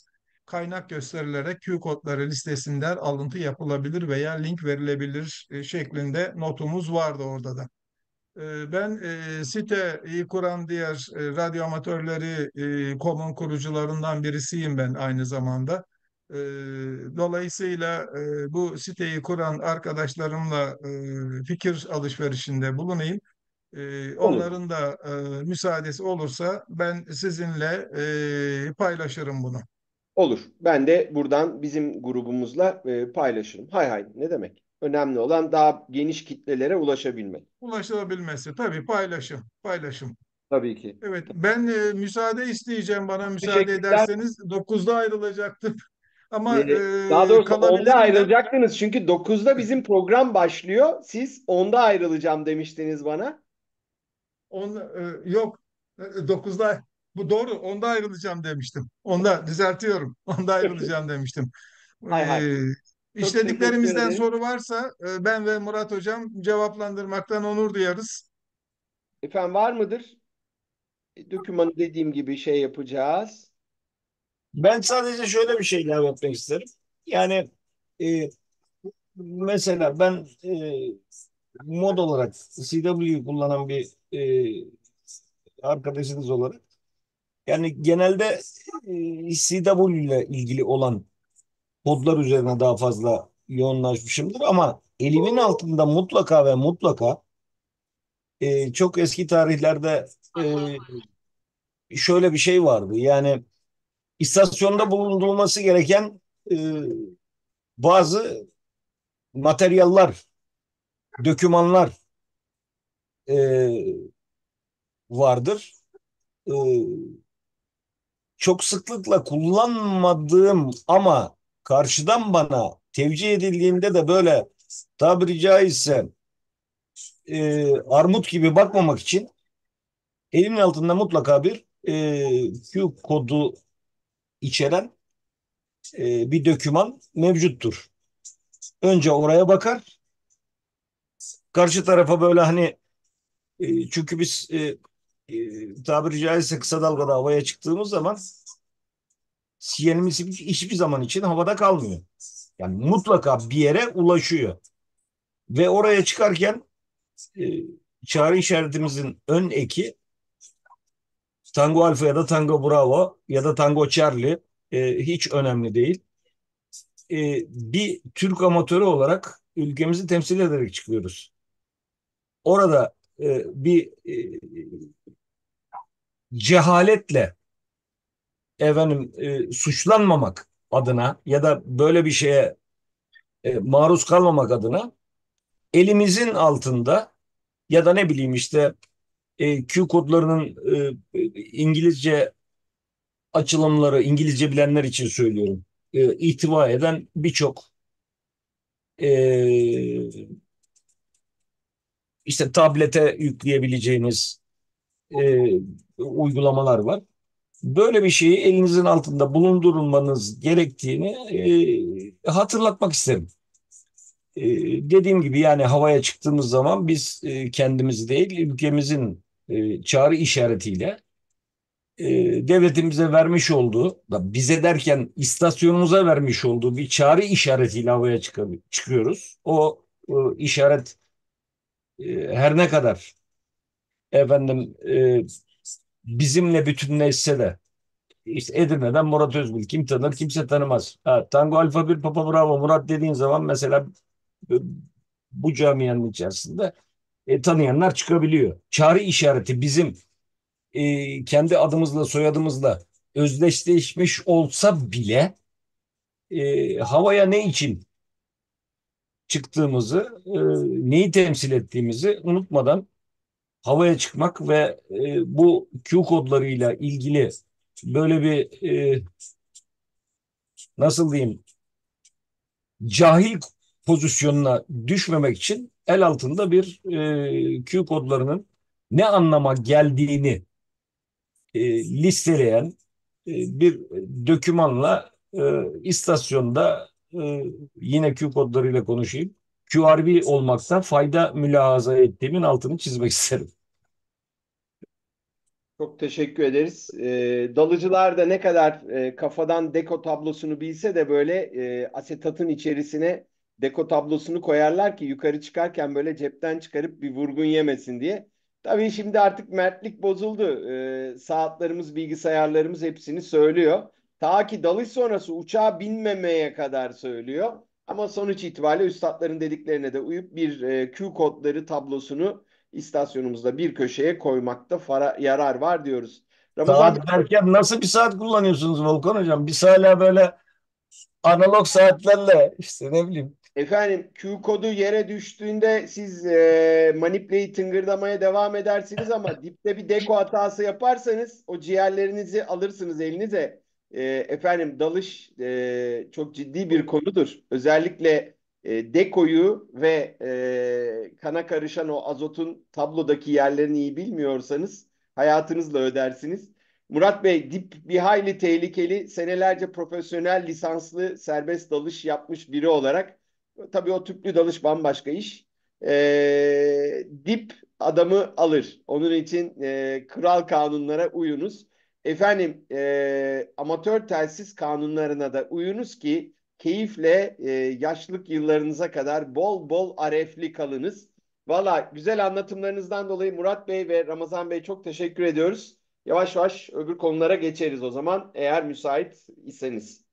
kaynak gösterilerek Q kodları listesinden alıntı yapılabilir veya link verilebilir şeklinde notumuz vardı orada da. Ben siteyi kuran diğer radyo amatörleri komun kurucularından birisiyim ben aynı zamanda. E, Dolayısıyla bu siteyi kuran arkadaşlarımla fikir alışverişinde bulunayım. Olur. Onların da müsaadesi olursa ben sizinle paylaşırım bunu. Olur. Ben de buradan bizim grubumuzla paylaşırım. Hay hay, ne demek? Önemli olan daha geniş kitlelere ulaşabilmek. Ulaşılabilmesi tabii paylaşım, paylaşım. Tabii ki. Evet, ben müsaade isteyeceğim. Bana müsaade Teşekkürler. ederseniz 9'da ayrılacaktım. Ama Ee, Daha doğrusu 10'da kalabilirim de. ayrılacaktınız. Çünkü 9'da bizim program başlıyor. Siz 10'da ayrılacağım demiştiniz bana. Yok, 9'da, bu doğru, 10'da ayrılacağım demiştim. 10'da düzeltiyorum. 10'da ayrılacağım demiştim. Hay hay. E, Çok teşekkür işlediklerimizden ederim. soru varsa ben ve Murat Hocam cevaplandırmaktan onur duyarız. Efendim, var mıdır? Dokümanı dediğim gibi şey yapacağız. Ben sadece şöyle bir şey ilave etmek isterim. Yani e, mesela ben mod olarak CW'yi kullanan bir arkadaşınız olarak yani genelde CW ile ilgili olan kodlar üzerine daha fazla yoğunlaşmışımdır ama elimin altında mutlaka ve mutlaka çok eski tarihlerde şöyle bir şey vardı. Yani istasyonda bulundurulması gereken e, bazı materyaller, dokümanlar e, vardır. E, Çok sıklıkla kullanmadığım ama karşıdan bana tevcih edildiğinde de böyle tabiri caizse armut gibi bakmamak için elimin altında mutlaka bir Q kodu içeren bir doküman mevcuttur. Önce oraya bakar. Karşı tarafa böyle hani çünkü biz tabiri caizse kısa dalgada havaya çıktığımız zaman sinyalimiz hiçbir zaman için havada kalmıyor. Yani mutlaka bir yere ulaşıyor. Ve oraya çıkarken e, çağrı işaretimizin ön eki Tango Alfa ya da Tango Bravo ya da Tango Charlie hiç önemli değil. Bir Türk amatörü olarak ülkemizi temsil ederek çıkıyoruz. Orada bir cehaletle suçlanmamak adına ya da böyle bir şeye maruz kalmamak adına elimizin altında ya da ne bileyim işte Q kodlarının İngilizce açılımları İngilizce bilenler için söylüyorum. İhtiva eden birçok e, işte tablete yükleyebileceğiniz e, uygulamalar var. Böyle bir şeyi elinizin altında bulundurmanız gerektiğini hatırlatmak isterim. E, Dediğim gibi yani havaya çıktığımız zaman biz kendimiz değil ülkemizin çağrı işaretiyle e, devletimize vermiş olduğu, da bize derken istasyonumuza vermiş olduğu bir çağrı işaretiyle havaya çıkıyoruz. O işaret her ne kadar efendim bizimle bütünleşse de işte Edirne'den Murat Özgül kim tanır kimse tanımaz. Ha, Tango Alfa bir Papa Bravo Murat dediğin zaman mesela e, bu camianın içerisinde tanıyanlar çıkabiliyor. Çağrı işareti bizim kendi adımızla soyadımızla özdeşleşmiş olsa bile havaya ne için çıktığımızı, neyi temsil ettiğimizi unutmadan havaya çıkmak ve bu Q kodlarıyla ilgili böyle bir nasıl diyeyim cahil pozisyonuna düşmemek için el altında bir Q kodlarının ne anlama geldiğini listeleyen bir dokümanla istasyonda yine Q kodlarıyla konuşayım. QRV olmakta fayda mülahaza ettiğimin altını çizmek isterim. Çok teşekkür ederiz. Dalıcılar da ne kadar kafadan deko tablosunu bilse de böyle asetatın içerisine deko tablosunu koyarlar ki yukarı çıkarken böyle cepten çıkarıp bir vurgun yemesin diye. Tabii şimdi artık mertlik bozuldu. Saatlerimiz, bilgisayarlarımız hepsini söylüyor. Ta ki dalış sonrası uçağa binmemeye kadar söylüyor. Ama sonuç itibariyle üstadların dediklerine de uyup bir Q kodları tablosunu istasyonumuzda bir köşeye koymakta yarar var diyoruz. Ramazan Saat derken nasıl bir saat kullanıyorsunuz Volkan Hocam? Biz hala böyle analog saatlerle işte ne bileyim. efendim, Q kodu yere düştüğünde siz manipleyi tıngırdamaya devam edersiniz ama dipte bir deko hatası yaparsanız o ciğerlerinizi alırsınız elinize. Efendim, dalış çok ciddi bir konudur. Özellikle dekoyu ve kana karışan o azotun tablodaki yerlerini iyi bilmiyorsanız hayatınızla ödersiniz. Murat Bey, dip bir hayli tehlikeli. Senelerce profesyonel lisanslı serbest dalış yapmış biri olarak tabii o tüplü dalış bambaşka iş. Dip adamı alır. Onun için kral kanunlara uyunuz. Efendim, amatör telsiz kanunlarına da uyunuz ki keyifle yaşlılık yıllarınıza kadar bol bol arefli kalınız. Valla güzel anlatımlarınızdan dolayı Murat Bey ve Ramazan Bey çok teşekkür ediyoruz. Yavaş yavaş öbür konulara geçeriz o zaman eğer müsait iseniz.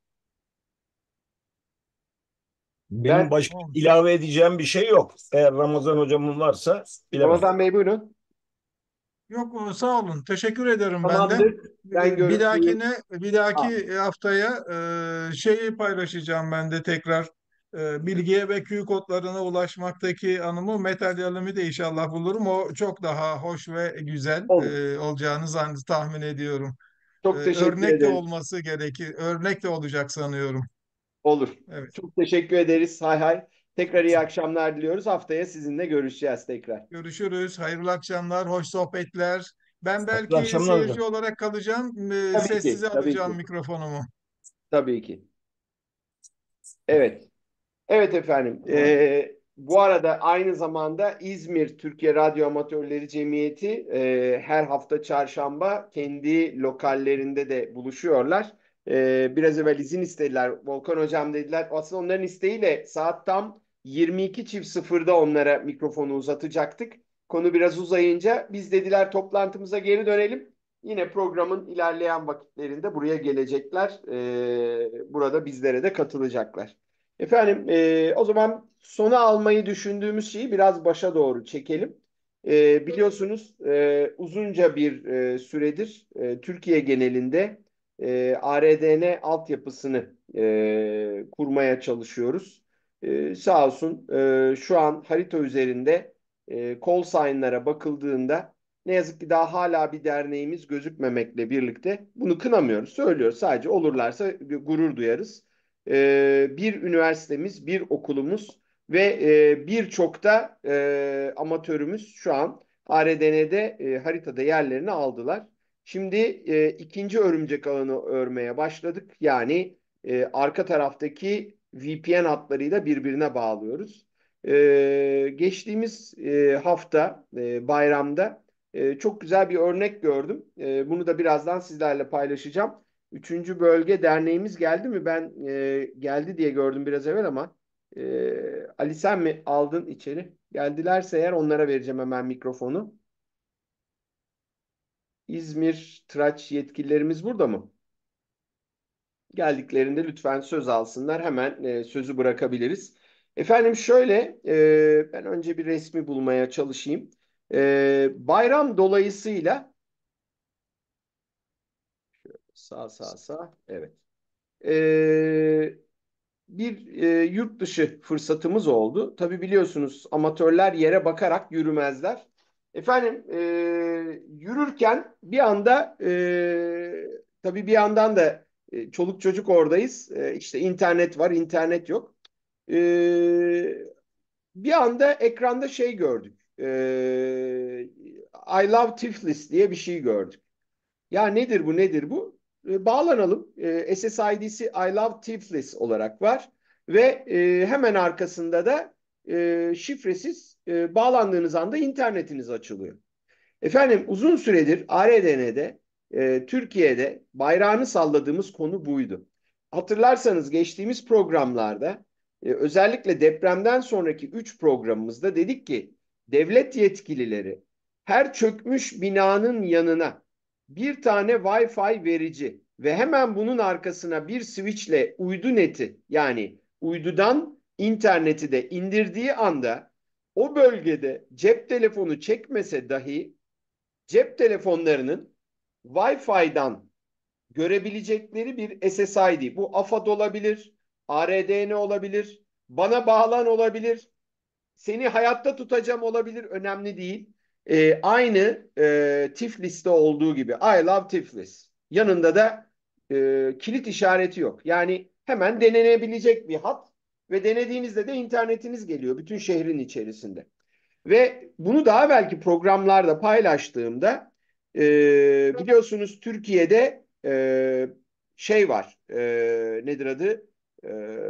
Benim Ben başka ilave edeceğim bir şey yok. Eğer Ramazan hocamın varsa bilemem. Ramazan Bey buyurun. Yok, sağ olun. Teşekkür ederim ben de. Tamamdır. Ben Bir görüntüyü... bir Ha, dahaki haftaya şeyi paylaşacağım ben de tekrar. Bilgiye ve Q kodlarına ulaşmaktaki anımı, materyalimi de inşallah bulurum. O çok daha hoş ve güzel olur. olacağını tahmin ediyorum. Çok teşekkür Örnek de ederim. olması gerekir. Örnek de olacak sanıyorum. Olur. Evet. Çok teşekkür ederiz. Hay hay. Tekrar iyi akşamlar diliyoruz. Haftaya sizinle görüşeceğiz tekrar. Görüşürüz. Hayırlı akşamlar, hoş sohbetler. Ben Hayırlı belki akşamlar seyirci hocam. olarak kalacağım. Tabii ki. Sessize Tabii alacağım ki. mikrofonumu. Tabii ki. Evet. Evet efendim. Bu arada aynı zamanda İzmir Türkiye Radyo Amatörleri Cemiyeti her hafta çarşamba kendi lokallerinde de buluşuyorlar. Biraz evvel izin istediler. Volkan Hocam dediler. Aslında onların isteğiyle saat tam 22.00'da onlara mikrofonu uzatacaktık. Konu biraz uzayınca biz dediler toplantımıza geri dönelim. Yine programın ilerleyen vakitlerinde buraya gelecekler. Burada bizlere de katılacaklar. Efendim, o zaman sona almayı düşündüğümüz şeyi biraz başa doğru çekelim. Biliyorsunuz uzunca bir süredir Türkiye genelinde ARDN altyapısını kurmaya çalışıyoruz. Sağ olsun şu an harita üzerinde call sign'lara bakıldığında ne yazık ki daha hala bir derneğimiz gözükmemekle birlikte bunu kınamıyoruz, söylüyoruz. Sadece olurlarsa gurur duyarız. Bir üniversitemiz, bir okulumuz ve birçok da amatörümüz şu an ARDN'de haritada yerlerini aldılar. Şimdi ikinci örümcek ağını örmeye başladık. Yani arka taraftaki VPN hatlarıyla birbirine bağlıyoruz. Geçtiğimiz hafta bayramda çok güzel bir örnek gördüm. Bunu da birazdan sizlerle paylaşacağım. Üçüncü bölge derneğimiz geldi mi? Ben geldi diye gördüm biraz evvel ama Ali sen mi aldın içeri? Geldilerse eğer onlara vereceğim hemen mikrofonu. İzmir Tıraç yetkililerimiz burada mı? Geldiklerinde lütfen söz alsınlar. Hemen sözü bırakabiliriz. Efendim şöyle, ben önce bir resmi bulmaya çalışayım. Bayram dolayısıyla sağ. Evet. Bir yurt dışı fırsatımız oldu. Tabii biliyorsunuz amatörler yere bakarak yürümezler. Efendim yürürken bir anda tabii bir yandan da çoluk çocuk oradayız. İşte internet var, internet yok. E, Bir anda ekranda şey gördük. I Love Tiflis diye bir şey gördük. Ya nedir bu nedir bu? Bağlanalım. SSID'si I Love Tiflis olarak var. Ve hemen arkasında da şifresiz bağlandığınız anda internetiniz açılıyor. Efendim uzun süredir ARDN'de Türkiye'de bayrağını salladığımız konu buydu. Hatırlarsanız geçtiğimiz programlarda özellikle depremden sonraki 3 programımızda dedik ki devlet yetkilileri her çökmüş binanın yanına bir tane Wi-Fi verici ve hemen bunun arkasına bir switchle uydu neti yani uydudan interneti de indirdiği anda o bölgede cep telefonu çekmese dahi cep telefonlarının Wi-Fi'dan görebilecekleri bir SSID. Bu AFAD olabilir, ARDN olabilir, bana bağlan olabilir, seni hayatta tutacağım olabilir, önemli değil. Aynı Tiflis'te olduğu gibi I love Tiflis. Yanında da kilit işareti yok. Yani hemen denenebilecek bir hat ve denediğinizde de internetiniz geliyor bütün şehrin içerisinde. Ve bunu daha belki programlarda paylaştığımda biliyorsunuz Türkiye'de şey var nedir adı e,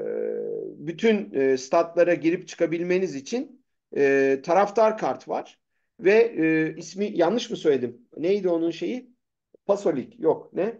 bütün statlara girip çıkabilmeniz için taraftar kart var ve ismi yanlış mı söyledim? Neydi onun şeyi? Pasolik yok ne?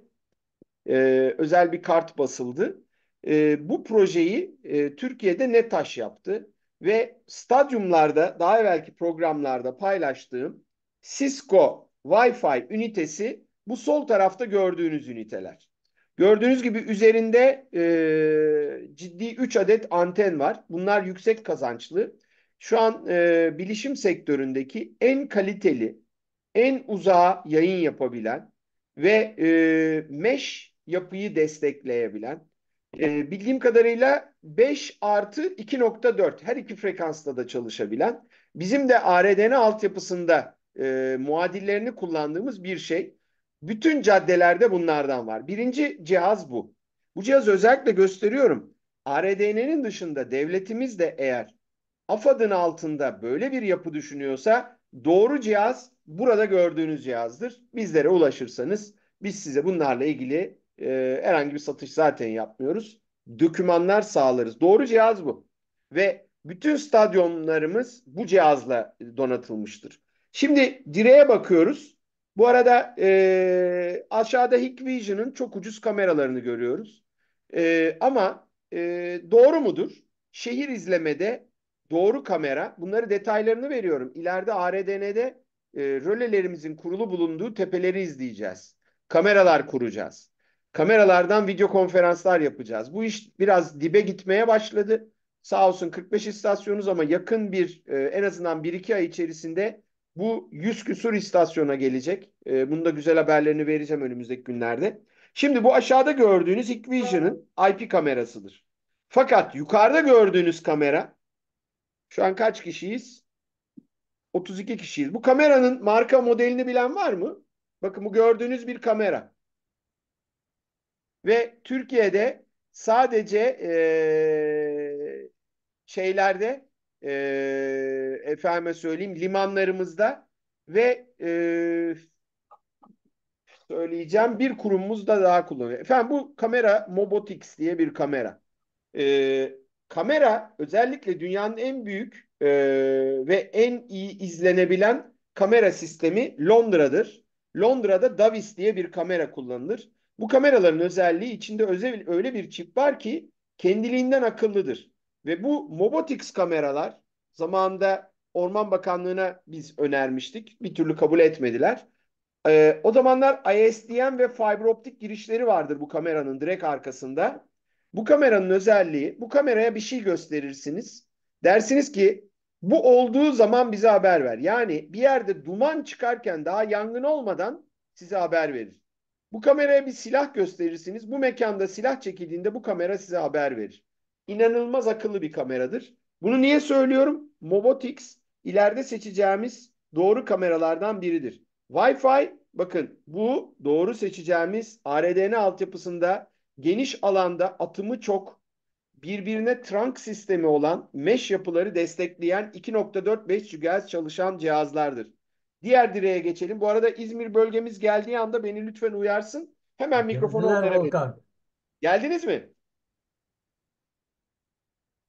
Özel bir kart basıldı. Bu projeyi Türkiye'de NETAŞ yaptı ve stadyumlarda daha evvelki programlarda paylaştığım Cisco Wi-Fi ünitesi bu sol tarafta gördüğünüz üniteler. Gördüğünüz gibi üzerinde ciddi 3 adet anten var. Bunlar yüksek kazançlı. Şu an bilişim sektöründeki en kaliteli, en uzağa yayın yapabilen ve mesh yapıyı destekleyebilen bildiğim kadarıyla 5 artı 2.4 her iki frekansta da çalışabilen bizim de ARDN altyapısında muadillerini kullandığımız bir şey. Bütün caddelerde bunlardan var. Birinci cihaz bu. Bu cihazı özellikle gösteriyorum. ARDN'nin dışında devletimiz de eğer AFAD'ın altında böyle bir yapı düşünüyorsa doğru cihaz burada gördüğünüz cihazdır. Bizlere ulaşırsanız biz size bunlarla ilgili herhangi bir satış zaten yapmıyoruz. Dokümanlar sağlarız. Doğru cihaz bu. Ve bütün stadyumlarımız bu cihazla donatılmıştır. Şimdi direğe bakıyoruz. Bu arada aşağıda Hikvision'ın çok ucuz kameralarını görüyoruz. Ama doğru mudur? Şehir izlemede doğru kamera. Bunları detaylarını veriyorum. İleride ARDN'de rölelerimizin kurulu bulunduğu tepeleri izleyeceğiz. Kameralar kuracağız. Kameralardan video konferanslar yapacağız. Bu iş biraz dibe gitmeye başladı. Sağ olsun 45 istasyonuz ama yakın bir en azından 1-2 ay içerisinde bu 100 küsur istasyona gelecek. Bunun da güzel haberlerini vereceğim önümüzdeki günlerde. Şimdi bu aşağıda gördüğünüz Hikvision'ın IP kamerasıdır. Fakat yukarıda gördüğünüz kamera şu an kaç kişiyiz? 32 kişiyiz. Bu kameranın marka modelini bilen var mı? Bakın bu gördüğünüz bir kamera. Ve Türkiye'de sadece şeylerde efendime söyleyeyim limanlarımızda ve söyleyeceğim bir kurumumuz da daha kullanıyor. Efendim bu kamera Mobotix diye bir kamera. E, Kamera özellikle dünyanın en büyük ve en iyi izlenebilen kamera sistemi Londra'dır. Londra'da Davis diye bir kamera kullanılır. Bu kameraların özelliği içinde özel, öyle bir çip var ki kendiliğinden akıllıdır. Ve bu Mobotix kameralar zamanında Orman Bakanlığı'na biz önermiştik. Bir türlü kabul etmediler. O zamanlar ISDN ve fiber optik girişleri vardır bu kameranın direkt arkasında. Bu kameranın özelliği, bu kameraya bir şey gösterirsiniz. Dersiniz ki bu olduğu zaman bize haber ver. Yani bir yerde duman çıkarken daha yangın olmadan size haber verir. Bu kameraya bir silah gösterirsiniz. Bu mekanda silah çekildiğinde bu kamera size haber verir. İnanılmaz akıllı bir kameradır. Bunu niye söylüyorum? Mobotix ileride seçeceğimiz doğru kameralardan biridir. Wi-Fi bakın bu doğru seçeceğimiz ARDN altyapısında geniş alanda atımı çok birbirine trunk sistemi olan mesh yapıları destekleyen 2.45 GHz çalışan cihazlardır. Diğer direğe geçelim. Bu arada İzmir bölgemiz geldiği anda beni lütfen uyarsın. Hemen mikrofonu Geldiler onlara verin. Volkan. Geldiniz mi?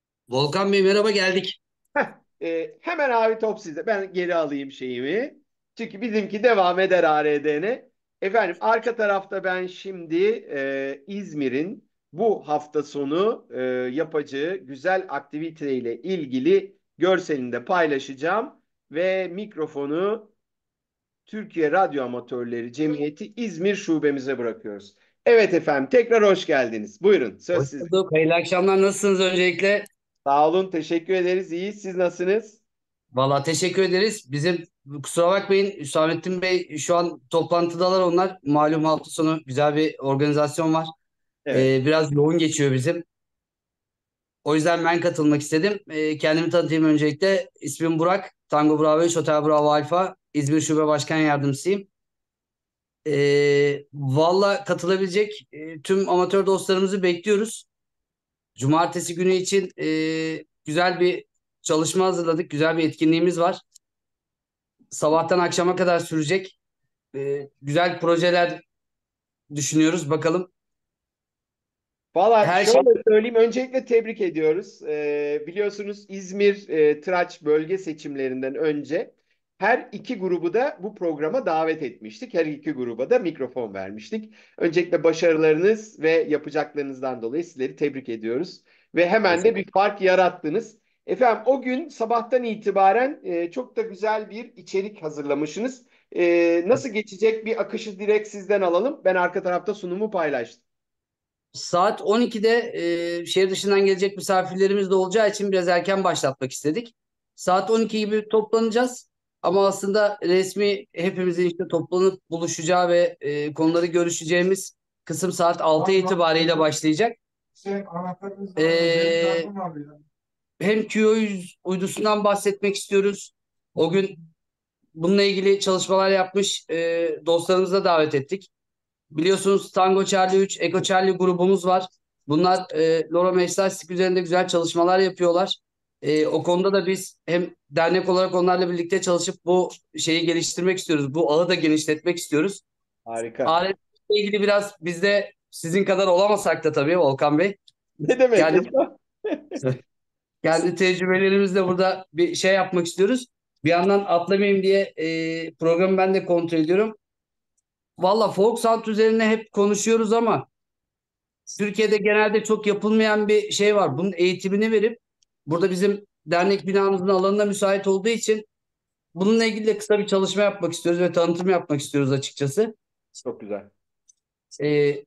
Volkan Bey merhaba geldik. Hemen abi top sizde. Ben geri alayım şeyimi. Çünkü bizimki devam eder ARDN. Efendim arka tarafta ben şimdi İzmir'in bu hafta sonu yapacağı güzel aktiviteyle ilgili görselini de paylaşacağım ve mikrofonu Türkiye Radyo Amatörleri Cemiyeti İzmir şubemize bırakıyoruz. Evet efendim, tekrar hoş geldiniz. Buyurun, söz Hoş sizde. bulduk. Hayırlı akşamlar. Nasılsınız öncelikle? Sağ olun, teşekkür ederiz. İyiyiz. Siz nasılsınız? Valla teşekkür ederiz. Kusura bakmayın Hüsamettin Bey şu an toplantıdalar onlar. Malum hafta sonu güzel bir organizasyon var. Evet. Biraz yoğun geçiyor bizim. O yüzden ben katılmak istedim. Kendimi tanıtayım öncelikle. İsmim Burak. Tango Bravo 3 Hotel Bravo Alfa. İzmir Şube Başkan Yardımcısıyım. Valla katılabilecek tüm amatör dostlarımızı bekliyoruz. Cumartesi günü için güzel bir çalışma hazırladık. Güzel bir etkinliğimiz var. Sabahtan akşama kadar sürecek. Güzel projeler düşünüyoruz. Bakalım. Valla Her şey şöyle söyleyeyim, öncelikle tebrik ediyoruz. Biliyorsunuz İzmir Tıraç bölge seçimlerinden önce her iki grubu da bu programa davet etmiştik. Her iki gruba da mikrofon vermiştik. Öncelikle başarılarınız ve yapacaklarınızdan dolayı sizleri tebrik ediyoruz. Ve hemen de bir fark yarattınız. Efendim o gün sabahtan itibaren çok da güzel bir içerik hazırlamışsınız. Nasıl geçecek bir akışı direkt sizden alalım. Ben arka tarafta sunumu paylaştım. saat 12'de şehir dışından gelecek misafirlerimiz de olacağı için biraz erken başlatmak istedik. Saat 12 gibi toplanacağız. Ama aslında resmi hepimizin işte toplanıp buluşacağı ve konuları görüşeceğimiz kısım saat 6 itibariyle başlayacak. Ee, Hem QoS uydusundan bahsetmek istiyoruz. O gün bununla ilgili çalışmalar yapmış dostlarımızı da davet ettik. Biliyorsunuz Tango Charlie 3, Eco Charlie grubumuz var. Bunlar Loro Meşlastik üzerinde güzel çalışmalar yapıyorlar. O konuda da biz hem dernek olarak onlarla birlikte çalışıp bu şeyi geliştirmek istiyoruz. Bu ağı da genişletmek istiyoruz. Harika. Alet ile ilgili biraz biz de sizin kadar olamasak da tabii Volkan Bey. Ne demek? Kendi, kendi tecrübelerimizle burada bir şey yapmak istiyoruz. Bir yandan atlamayayım diye programı ben de kontrol ediyorum. Valla folk sound üzerine hep konuşuyoruz ama Türkiye'de genelde çok yapılmayan bir şey var. Bunun eğitimini verip burada bizim dernek binamızın alanına müsait olduğu için bununla ilgili de kısa bir çalışma yapmak istiyoruz ve tanıtım yapmak istiyoruz açıkçası. Çok güzel. Ee,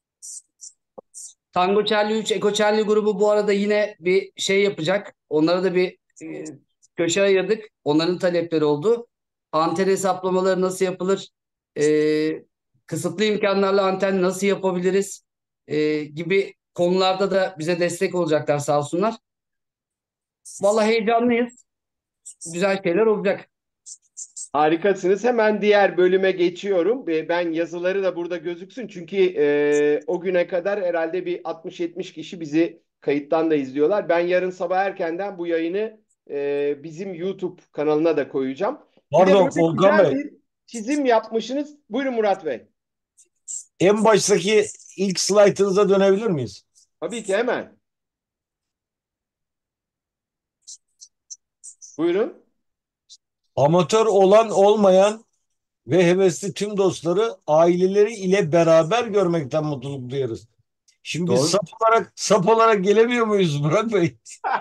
Tango Charlie 3, Eco Charlie grubu bu arada yine bir şey yapacak. Onlara da bir köşe ayırdık. Onların talepleri oldu. Anten hesaplamaları nasıl yapılır? Kısıtlı imkanlarla anten nasıl yapabiliriz? Gibi konularda da bize destek olacaklar sağ olsunlar. Vallahi heyecanlıyız. Güzel şeyler olacak. Harikasınız. Hemen diğer bölüme geçiyorum. Ben yazıları da burada gözüksün. Çünkü o güne kadar herhalde bir 60-70 kişi bizi kayıttan da izliyorlar. Ben yarın sabah erkenden bu yayını bizim YouTube kanalına da koyacağım. Bir de Pardon böyle Volkan güzel Bey. bir çizim yapmışsınız. Buyurun Murat Bey. En baştaki ilk slaytınıza dönebilir miyiz? Tabii ki hemen. Buyurun. Amatör olan olmayan ve hevesli tüm dostları aileleri ile beraber görmekten mutluluk duyarız. Şimdi biz Doğru. sap olarak gelemiyor muyuz Burak Bey?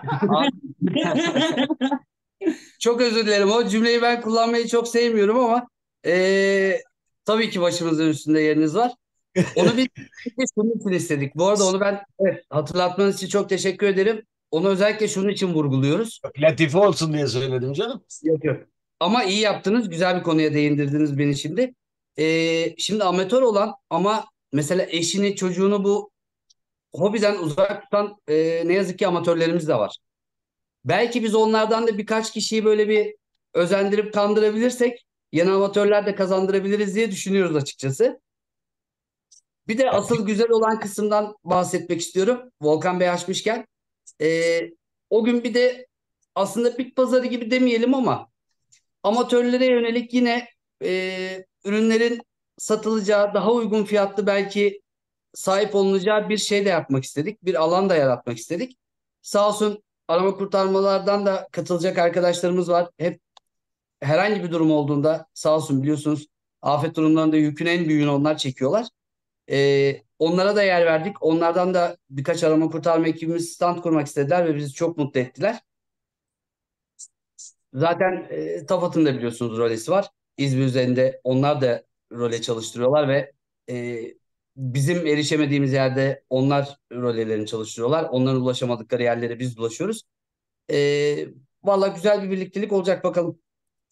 Çok özür dilerim. O cümleyi ben kullanmayı çok sevmiyorum ama tabii ki başımızın üstünde yeriniz var. Onu biz şunun için istedik. Bu arada onu ben hatırlatmanız için çok teşekkür ederim. Onu özellikle şunun için vurguluyoruz. Latife olsun diye söyledim canım. Yok yok. Ama iyi yaptınız. Güzel bir konuya değindirdiniz beni şimdi. Şimdi amatör olan ama mesela eşini, çocuğunu bu hobiden uzak tutan ne yazık ki amatörlerimiz de var. Belki biz onlardan da birkaç kişiyi böyle bir özendirip kandırabilirsek yeni amatörler de kazandırabiliriz diye düşünüyoruz açıkçası. Bir de asıl güzel olan kısımdan bahsetmek istiyorum. Volkan Bey açmışken. Ee, O gün bir de aslında bit pazarı gibi demeyelim ama amatörlere yönelik yine ürünlerin satılacağı, daha uygun fiyatlı belki sahip olunacağı bir şey de yapmak istedik. Bir alan da yaratmak istedik. Sağ olsun arama kurtarmalardan da katılacak arkadaşlarımız var. Hep herhangi bir durum olduğunda sağ olsun biliyorsunuz afet durumlarında yükün en büyüğünü onlar çekiyorlar. Onlara da yer verdik. Onlardan da birkaç arama kurtarma ekibimiz stand kurmak istediler ve bizi çok mutlu ettiler. Zaten TAFAD'ın da biliyorsunuz rolesi var. İzmir üzerinde onlar da role çalıştırıyorlar ve e, bizim erişemediğimiz yerde onlar rolelerini çalıştırıyorlar. Onların ulaşamadıkları yerlere biz ulaşıyoruz. E, Valla güzel bir birliktelik olacak bakalım.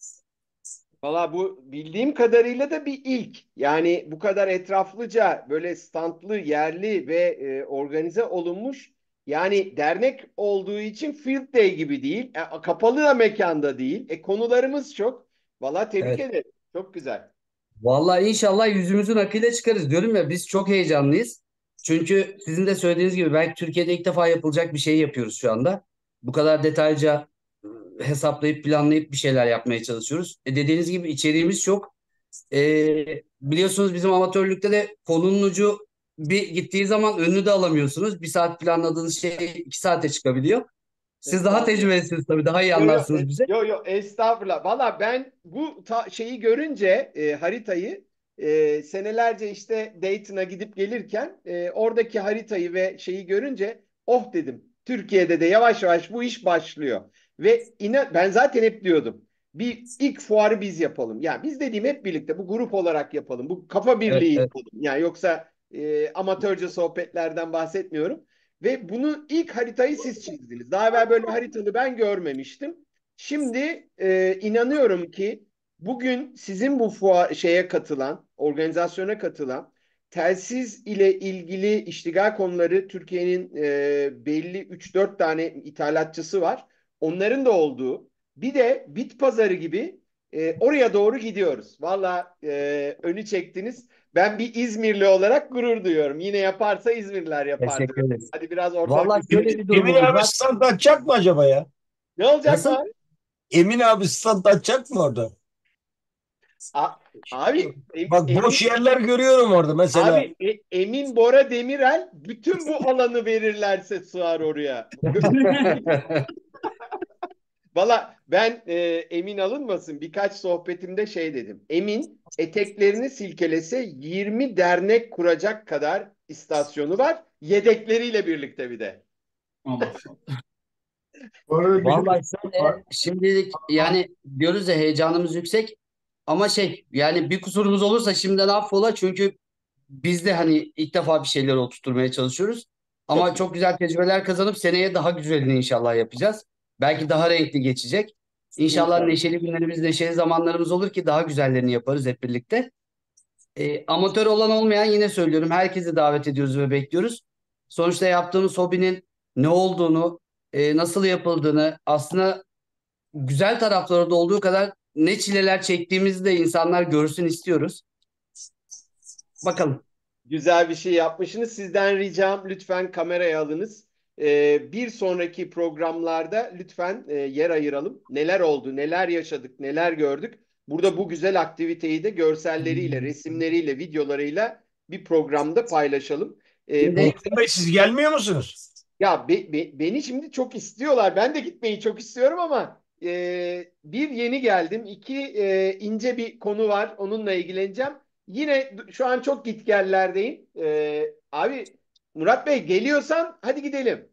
Valla bu bildiğim kadarıyla da bir ilk. Yani bu kadar etraflıca böyle standlı, yerli ve organize olunmuş. Yani dernek olduğu için field day gibi değil. Kapalı da mekanda değil. Konularımız çok. Valla tebrik Evet. ederim. Çok güzel. Vallahi inşallah yüzümüzün akıyla çıkarız. Diyorum ya biz çok heyecanlıyız. Çünkü sizin de söylediğiniz gibi belki Türkiye'de ilk defa yapılacak bir şey yapıyoruz şu anda. Bu kadar detaylıca hesaplayıp planlayıp bir şeyler yapmaya çalışıyoruz. Dediğiniz gibi içeriğimiz çok. Biliyorsunuz bizim amatörlükte de konunun ucu bir gittiği zaman önünü de alamıyorsunuz. Bir saat planladığınız şey 2 saate çıkabiliyor. Siz daha Estağfurullah. tecrübelisiniz tabii daha iyi Yo yo anlarsınız bize. estağfurullah. Valla ben bu şeyi görünce haritayı senelerce işte Dayton'a gidip gelirken oradaki haritayı ve şeyi görünce oh dedim. Türkiye'de de yavaş yavaş bu iş başlıyor. Ve inan ben zaten hep diyordum. Bir ilk fuarı biz yapalım. Yani biz dediğim hep birlikte bu grup olarak yapalım. Bu kafa Evet, birliği evet. yapalım. Yani yoksa amatörce sohbetlerden bahsetmiyorum. Ve bunu ilk haritayı siz çizdiniz. Daha evvel böyle haritalı ben görmemiştim. Şimdi inanıyorum ki bugün sizin bu şeye katılan, organizasyona katılan, telsiz ile ilgili iştigal konuları Türkiye'nin belli 3-4 tane ithalatçısı var. Onların da olduğu. Bir de bit pazarı gibi oraya doğru gidiyoruz. Valla önü çektiniz. Ben bir İzmirli olarak gurur duyuyorum. Yine yaparsa İzmirliler yapar Teşekkür diyorum. ederiz. Hadi biraz ortalık Vallahi şöyle bir Emin durumumuz abi var. stand açacak mı acaba ya? ne olacak Nasıl? bari? Emin abi stand açacak mı orada? A- Abi Bak boş Emin yerler görüyorum orada mesela. Emin Bora Demirel bütün bu alanı verirlerse sığar oraya. Valla ben Emin alınmasın birkaç sohbetimde şey dedim. Emin eteklerini silkelese 20 dernek kuracak kadar istasyonu var. Yedekleriyle birlikte bir de. Bu arada bir de Vallahi şöyle şimdilik yani diyoruz ya heyecanımız yüksek ama yani bir kusurumuz olursa şimdiden affola çünkü biz de hani ilk defa bir şeyleri oturtmaya çalışıyoruz. Çok Ama çok güzel tecrübeler kazanıp seneye daha güzelini inşallah yapacağız. Belki daha renkli geçecek. İnşallah inşallah. neşeli günlerimiz, neşeli zamanlarımız olur ki daha güzellerini yaparız hep birlikte. Amatör olan olmayan yine söylüyorum herkesi davet ediyoruz ve bekliyoruz. Sonuçta yaptığımız hobinin ne olduğunu, nasıl yapıldığını aslında güzel tarafları da olduğu kadar ne çileler çektiğimizi de insanlar görsün istiyoruz. Bakalım. Güzel bir şey yapmışsınız. Sizden ricam lütfen kameraya alınız. Bir sonraki programlarda lütfen yer ayıralım. Neler oldu, neler yaşadık, neler gördük. Burada bu güzel aktiviteyi de görselleriyle, resimleriyle, videolarıyla bir programda paylaşalım. Bu Şimdi Volkan Bey siz gelmiyor musunuz? ya beni şimdi çok istiyorlar. Ben de gitmeyi çok istiyorum ama bir yeni geldim. İki ince bir konu var. Onunla ilgileneceğim. Yine şu an çok gitgellerdeyim. Abi Murat Bey geliyorsan hadi gidelim.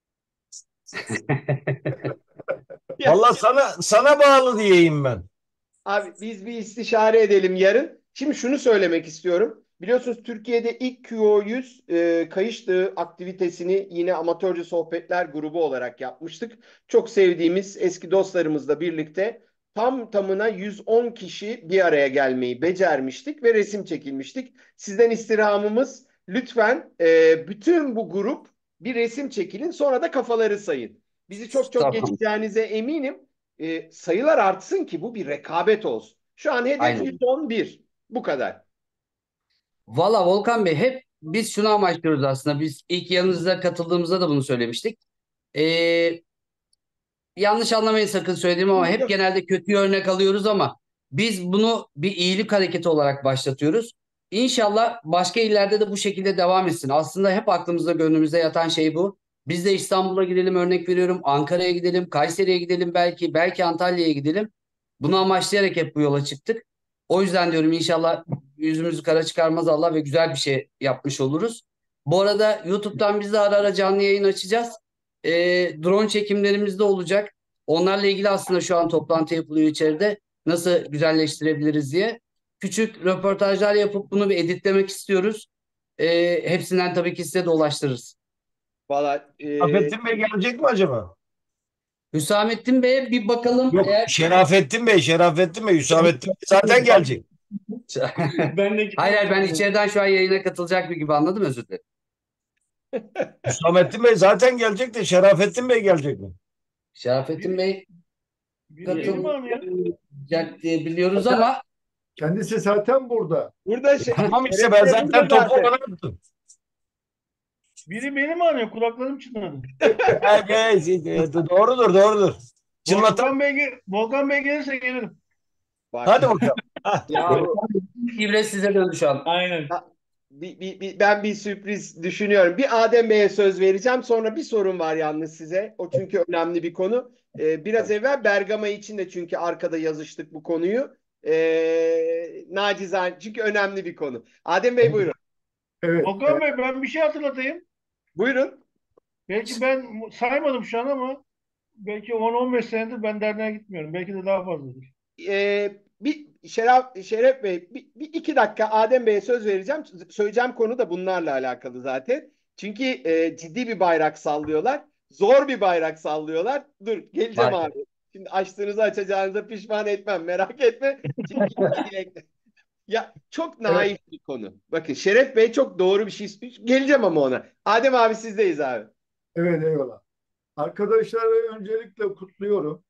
Ya, Vallahi sana bağlı diyeyim ben. abi biz bir istişare edelim yarın. Şimdi şunu söylemek istiyorum. Biliyorsunuz Türkiye'de ilk QO100 kayış dağı aktivitesini yine amatörce sohbetler grubu olarak yapmıştık. Çok sevdiğimiz eski dostlarımızla birlikte tam tamına 110 kişi bir araya gelmeyi becermiştik ve resim çekilmiştik. Sizden istirhamımız lütfen bütün bu grup bir resim çekilin sonra da kafaları sayın. Bizi çok çok tamam. geçeceğinize eminim. Sayılar artsın ki bu bir rekabet olsun. Şu an hedef Aynen. 111. Bu kadar. Valla Volkan Bey hep biz şunu amaçlıyoruz aslında. Biz ilk yanınıza katıldığımızda da bunu söylemiştik. Ee, Yanlış anlamayın sakın söylediğim ama hep Yok. genelde kötü örnek alıyoruz ama biz bunu bir iyilik hareketi olarak başlatıyoruz. İnşallah başka illerde de bu şekilde devam etsin. Aslında hep aklımızda gönlümüzde yatan şey bu. Biz de İstanbul'a gidelim örnek veriyorum. Ankara'ya gidelim, Kayseri'ye gidelim belki Antalya'ya gidelim. Bunu amaçlayarak hep bu yola çıktık. O yüzden diyorum inşallah yüzümüzü kara çıkarmaz Allah ve güzel bir şey yapmış oluruz. Bu arada YouTube'dan biz de ara ara canlı yayın açacağız. Drone çekimlerimiz de olacak. Onlarla ilgili aslında şu an toplantı yapılıyor içeride. Nasıl güzelleştirebiliriz diye. Küçük röportajlar yapıp bunu bir editlemek istiyoruz. Hepsinden tabii ki size de ulaştırırız. Valla Şerafettin Bey gelecek mi acaba? Hüsamettin Bey'e bir bakalım. Yok, Eğer Şerafettin Bey, Hüsamettin Bey zaten gelecek. hayır hayır, ben içeriden şu an yayına katılacak bir gibi anladım, özür dilerim. Hüsamettin Bey zaten gelecek de Şerafettin Bey gelecek mi? Şerafettin Bey Biri benim abi ya. katılacak diye biliyoruz ama Kendisi zaten burada. burada Tamam işte Şeref ben Bey zaten burada topu zaten. ona attım. Biri benim arıyor. Kulaklarım çınladı. Doğrudur. Çınlatan. Volkan Bey gelirse gelirim. Bak, Hadi bakalım. ya, İbre size döndü şu an. Aynen. ben bir sürpriz düşünüyorum. Bir Adem Bey'e söz vereceğim. Sonra bir sorun var yalnız size. O çünkü önemli bir konu. Biraz evvel Bergama için de çünkü arkada yazıştık bu konuyu. Nacizane çünkü önemli bir konu. Adem Bey buyurun. Evet. Volkan Bey, ben bir şey hatırlatayım. Buyurun. Belki ben saymadım şu an ama belki 10-15 senedir ben derneğe gitmiyorum. Belki de daha fazladır. Bir Şeref Bey, bir iki dakika Adem Bey'e söz vereceğim. Söyleyeceğim konu da bunlarla alakalı zaten. Çünkü ciddi bir bayrak sallıyorlar. Zor bir bayrak sallıyorlar. Dur, geleceğim Var. abi. Şimdi açtığınızı açacağınıza pişman etmem. Merak etme. Çünkü ya çok naif bir konu. Bakın Şeref Bey çok doğru bir şey istiyor. Geleceğim ama ona. Adem abi sizdeyiz abi. Evet, eyvallah. Arkadaşlar, öncelikle kutluyorum.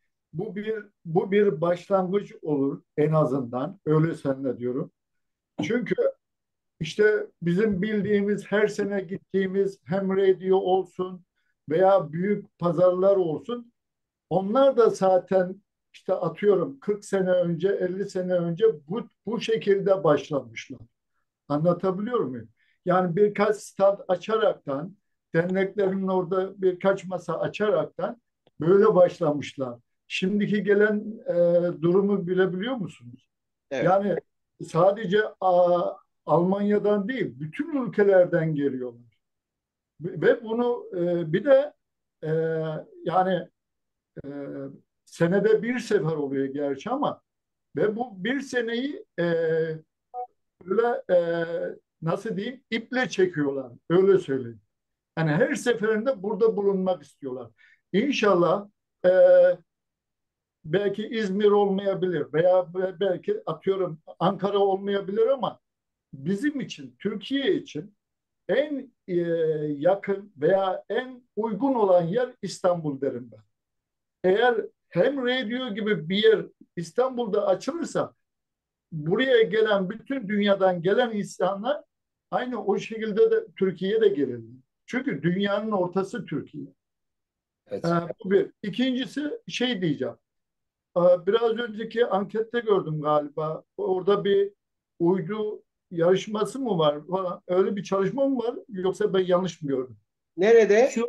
Bu bir başlangıç olur en azından. Öyle zannediyorum. Çünkü işte bizim bildiğimiz, her sene gittiğimiz hem radyo olsun veya büyük pazarlar olsun, onlar da zaten işte atıyorum 40 sene önce, 50 sene önce bu şekilde başlamışlar. Anlatabiliyor muyum? Yani birkaç stand açaraktan, derneklerin orada birkaç masa açaraktan böyle başlamışlar. Şimdiki gelen durumu bilebiliyor musunuz? Evet. Yani sadece Almanya'dan değil, bütün ülkelerden geliyorlar. Ve bunu bir de e, yani e, senede bir sefer oluyor gerçi ama ve bu bir seneyi böyle nasıl diyeyim, iple çekiyorlar. Öyle söyleyeyim. Yani her seferinde burada bulunmak istiyorlar. İnşallah e, belki İzmir olmayabilir veya belki atıyorum Ankara olmayabilir ama bizim için, Türkiye için en yakın veya en uygun olan yer İstanbul derim ben. Eğer hem radyo gibi bir yer İstanbul'da açılırsa buraya gelen bütün dünyadan gelen insanlar aynı o şekilde de Türkiye'ye de gelirler. Çünkü dünyanın ortası Türkiye. Evet. Bu bir. İkincisi şey diyeceğim. Biraz önceki ankette gördüm galiba. Orada bir uydu yarışması mı var falan. Öyle bir çalışma mı var? Yoksa ben yanlış mı gördüm? Nerede? Şu